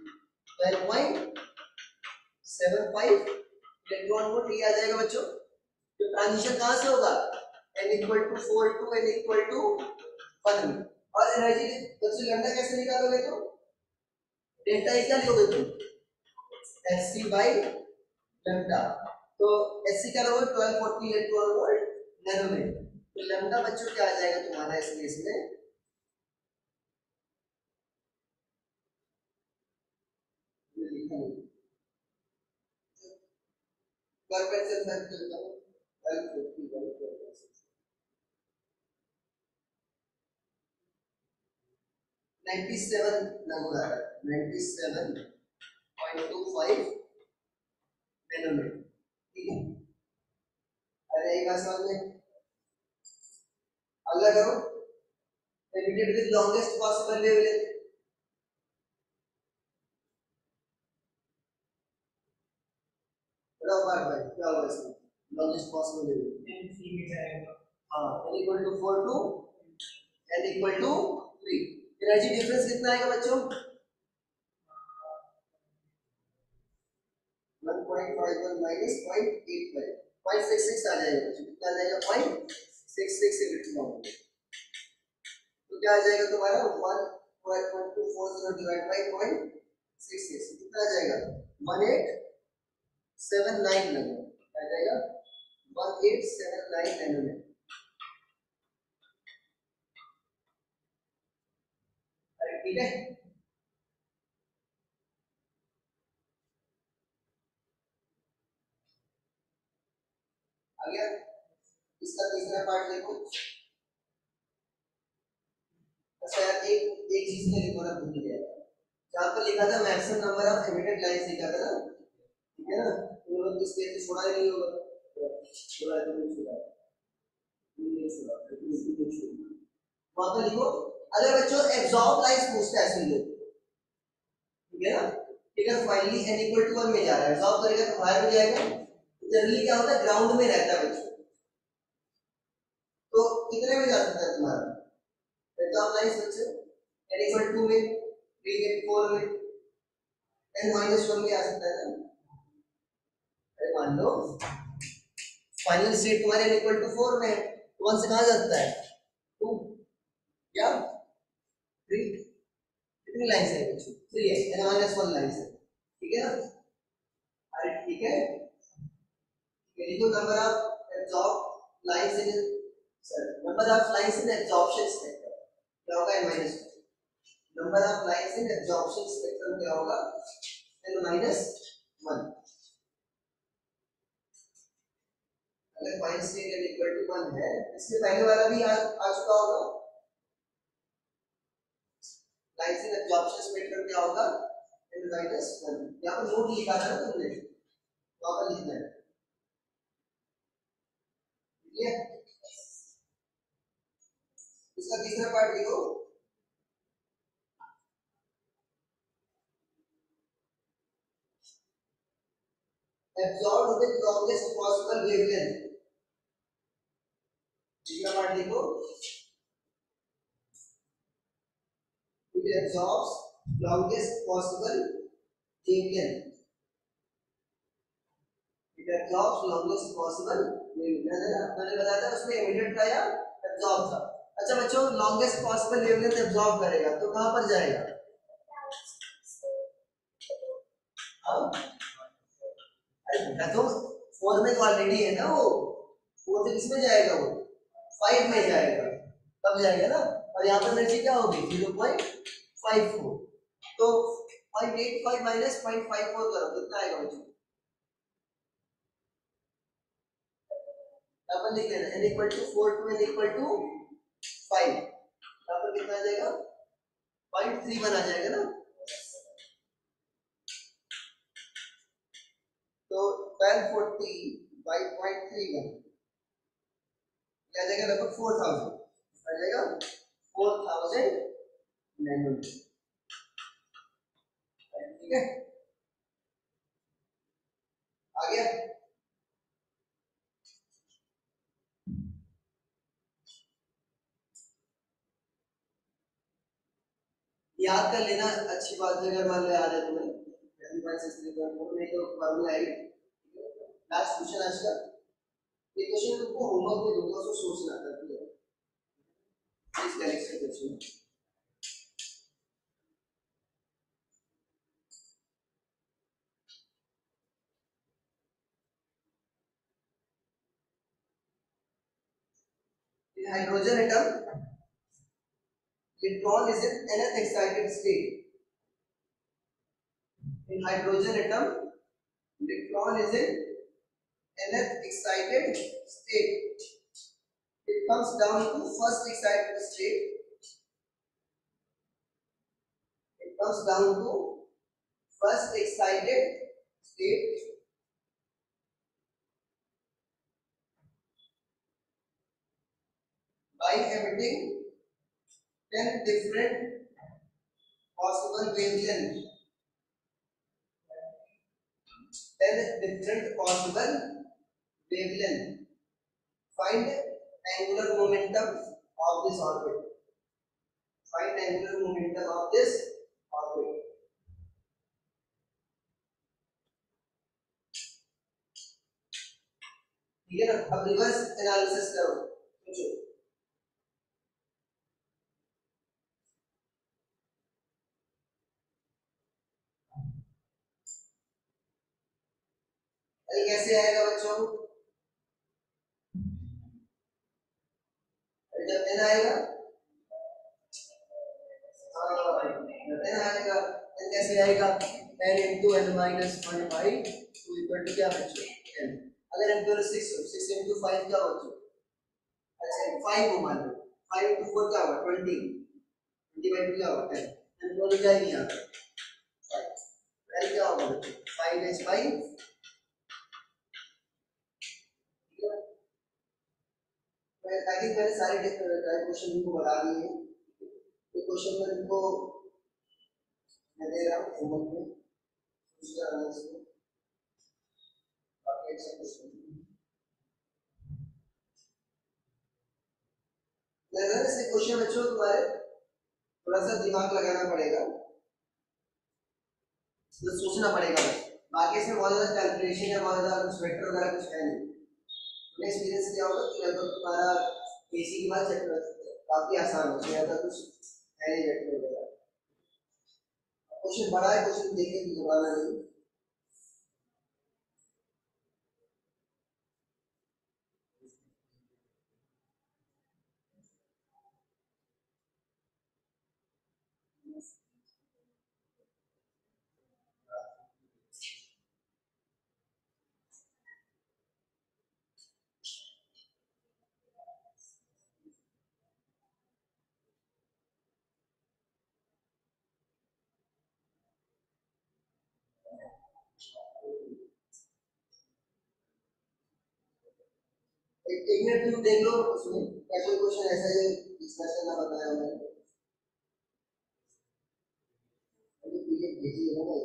12.75 इलेक्ट्रॉन वोल्ट ये आ जाएगा बच्चों। तो ट्रांजिशन कहाँ से होगा n equal to 4 to n equal to 1 में, और एनर्जी बच्चों लैम्डा कैसे निकालोगे तो डेल्टा ई क्या लोगे तुम hc बाय लैम्डा, तो hc क्या लोगे 1240 इलेक्ट्रॉन वोल्ट नैनोमीटर, तो लैम्डा बच्चों क्या आ जाएगा तुम्हारा इस केस में परपेचुअल सर्कल का 97 लगभग आ रहा है 97.25 नैनोमीटर, ठीक है। अरे एक बात समझ में, अगला करो emitted with longest possible wavelength, बड़ा बार भाई क्या होगा इसमें लॉन्गेस्ट पॉसिबल वेवलेंथ हां n equal to 4 to n equal to 3, energy difference कितना आएगा बच्चों 1.51 माइनस 0.85 0.66 आ जाएगा बच्चों, कितना आ जाएगा 0.66 इलेक्ट्रॉन, तो क्या आ जाएगा तुम्हारा 1.1240 डिवाइड बाय 0.66 कितना आ जाएगा 1879 लगभग आ जाएगा 1879 नैनोमीटर। अरे ठीक है आ गया, इसका तीसरा पार्ट देखो, अच्छा यार एक एक चीज में लिखो ना भूल गया, जहां पर लिखा था maximum number of emitted lines लिखा था ना, ठीक है ना, तो लोग इस पेज से छोड़ा ही नहीं होगा, छोड़ा तो नहीं छोड़ा, नहीं छोड़ा वहां पर लिखो, अगर बच्चों एब्जॉर्ब लाइंस पूछता है सुन लो, ठीक है ना, अगर फाइनली n इक्वल टू 1 में जा रहा है एब्जॉर्ब करेगा तो बाहर हो जाएगा, जनरली क्या होता है ग्राउंड में रहता है बच्चों, तो कितने में जा सकता है तुम्हारा एब्जॉर्ब लाइंस बच्चों n इक्वल टू में 3 में 4 में n माइनस 1 में आ सकता है ना, अरे मान लो फाइनल स्टेट तुम्हारे n इक्वल टू 4 में है, 1 से कहां जा सकता है 2 या 3, कितनी लाइंस है बच्चों 3 है n माइनस 1 लाइंस है, ठीक है ना, अरे ठीक है लिखो number of absorb lines in number of lines in absorption spectrum क्या होगा n minus 1, number of lines in absorption spectrum क्या होगा n माइनस 1, अगर अगर minus ten N equal to 1 है, इसके पहले वाला भी आ चुका होगा। लाइन्स इन एब्जॉर्प्शन स्पेक्ट्रम क्या होगा, n माइनस 1। यहाँ पर नोट लिखा था ना तुमने, वहां पर लिखना है, ठीक है। इसका तीसरा पार्ट लिखो, absorbed with longest possible wavelength। तीसरा पार्ट लिखो, it absorbs longest possible wavelength। it absorbs longest possible wavelength। मैंने बताया था उसमें emitted था या absorb था। अच्छा बच्चों, longest possible wavelength absorb करेगा तो कहां पर जाएगा? तो 4 में तो ऑलरेडी है ना, वो 4 से किसमें जाएगा, वो 5 में जाएगा, तब जाएगा ना। और यहाँ पर एनर्जी क्या होगी 0.54, तो 0.85 माइनस 0.54 करो, कितना आएगा बच्चों? यहाँ पर लिख लेना n equal to 4 to n equal to 5, यहाँ पर कितना आ जाएगा 0.31 आ जाएगा ना। तो 1240 बाई 0.31 क्या आ जाएगा, लगभग 4000 आ जाएगा, 4000 नैनोमीटर, ठीक है। आ गया? याद कर लेना, अच्छी बात है अगर मान लो याद है तुम्हें, नहीं तो फॉर्मूला आई। लास्ट क्वेश्चन आज का, ये क्वेश्चन तुमको होमवर्क में दूंगा, उसको सोचना करती है इस galaxy question. In hydrogen atom, electron is in nth excited state. In hydrogen atom, electron is in nth excited state. It comes down to first excited state. It comes down to first excited state by emitting 10 different possible wavelengths. 10 different possible wavelengths. Find angular momentum of this orbit. Find angular momentum of this orbit. ठीक है ना। अब रिवर्स एनालिसिस करो, सोचो कैसे आएगा बच्चों। जब n आएगा, n आएगा, n कैसे आएगा, n into n minus 1 by 2 equal to क्या बच्चों n। अगर n इक्वल 6 हो, 6 into 5 क्या बच्चों, अच्छा 5 को मान लो, 5 into 4 क्या होगा 20, 20 by 2 क्या होगा 10, n को क्या ही नहीं आता 5, n क्या होगा बच्चों 5h by, आई थिंक मैंने सारे क्वेश्चन तुमको बता दिए हैं। ये क्वेश्चन मैं तुमको मैं दे रहा हूँ होमवर्क में, दूसरा रहना इसमें बाकी अच्छा क्वेश्चन लग रहा है। इससे क्वेश्चन बच्चों तुम्हारे थोड़ा सा दिमाग लगाना पड़ेगा, तो सोचना पड़ेगा, बाकी इसमें बहुत ज़्यादा कैलकुलेशन या बहुत ज़्यादा कुछ वेक्टर वगैरह कुछ है नहीं। अपने एक्सपीरियंस से क्या होगा कि लगभग तुम्हारा एसी के बाद चैप्टर काफ़ी आसान हो जाएगा, कुछ है नहीं वेक्टर वगैरह। क्वेश्चन बड़ा है, क्वेश्चन देख के घबराना नहीं। एक मिनट तुम देख लो उसमें क्या कोई क्वेश्चन ऐसा है डिस्कशन ना बताया हो मैंने। अभी पीडीएफ भेजिएगा ना।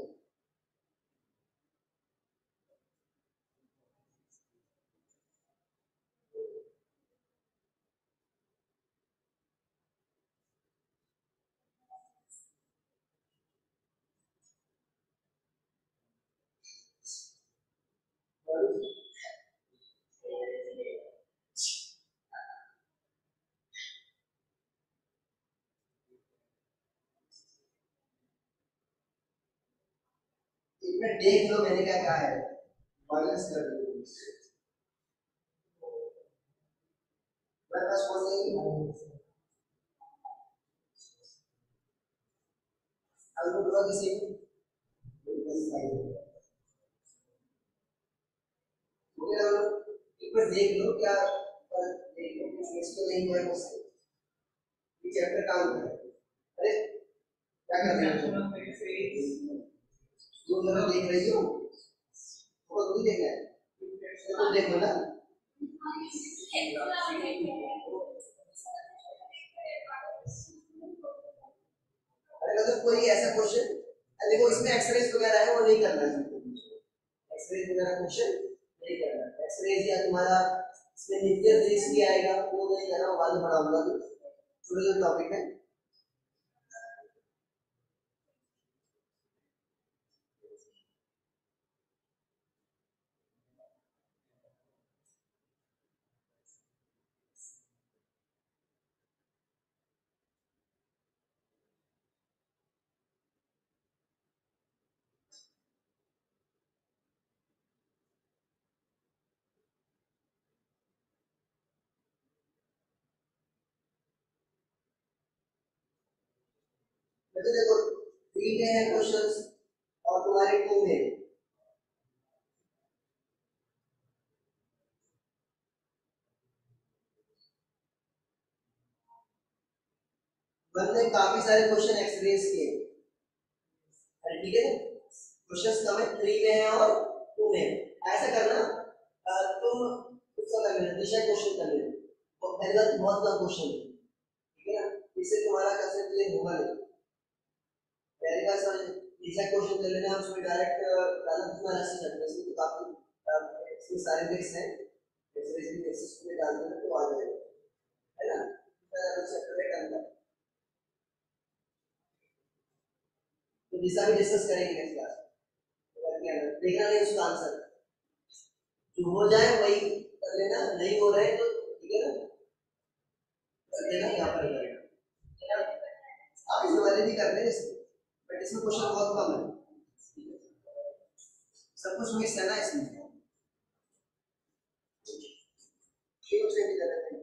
एक मिनट देख लो मैंने क्या कहा है, माइनस कर दो। मेरे पास कौन नहीं अलग होगा किसी को एक बार देख लो क्या, पर देख लो कुछ मिस तो नहीं हुआ है मुझसे, ये चैप्टर काम कर रहा है। अरे क्या कर रहे हो तुम जरा देख रही हो वो नहीं देखना है तो देखो ना। अरे अगर कोई ऐसा क्वेश्चन, देखो इसमें एक्सरेज वगैरह है वो नहीं करना है, एक्सरेज वगैरह क्वेश्चन नहीं करना, एक्सरेज या तुम्हारा इसमें न्यूक्लियर फिजिक्स भी आएगा वो नहीं करना, बाद में पढ़ाऊंगा भी छोटे छोटे टॉपिक है। वैसे देखो 3 में है क्वेश्चंस और तुम्हारे 2 में, हमने काफी सारे क्वेश्चन एक्सपीरियंस किए, ठीक है क्वेश्चंस कम है 3 में है और 2 में है। ऐसा करना तुम उसका कर लेना दिशा क्वेश्चन कर लेना, और पहला तो बहुत कम क्वेश्चन है, ठीक है ना, इससे तुम्हारा कंसेप्ट क्लियर होगा नहीं। पहली बार समझ दिशा क्वेश्चन कर लेना, उसमें डायरेक्ट डालना तुम्हारा से चलता है, इसमें तो काफी इसमें सारे बेस हैं, जैसे इसमें बेसिस में डाल देना तो आ जाएगा, है ना, चैप्टर है करना तो दिशा भी डिस्कस करेंगे नेक्स्ट क्लास में, देखना नहीं उसका आंसर जो हो जाए वही कर लेना, नहीं हो रहा है तो ठीक है ना कर लेना, यहाँ पर करेगा आप इस वाले भी कर रहे हैं इसमें, बट इसमें क्वेश्चन बहुत कम है, सब कुछ मिक्स है ना इसमें, क्यों चेंज कर रहे हैं।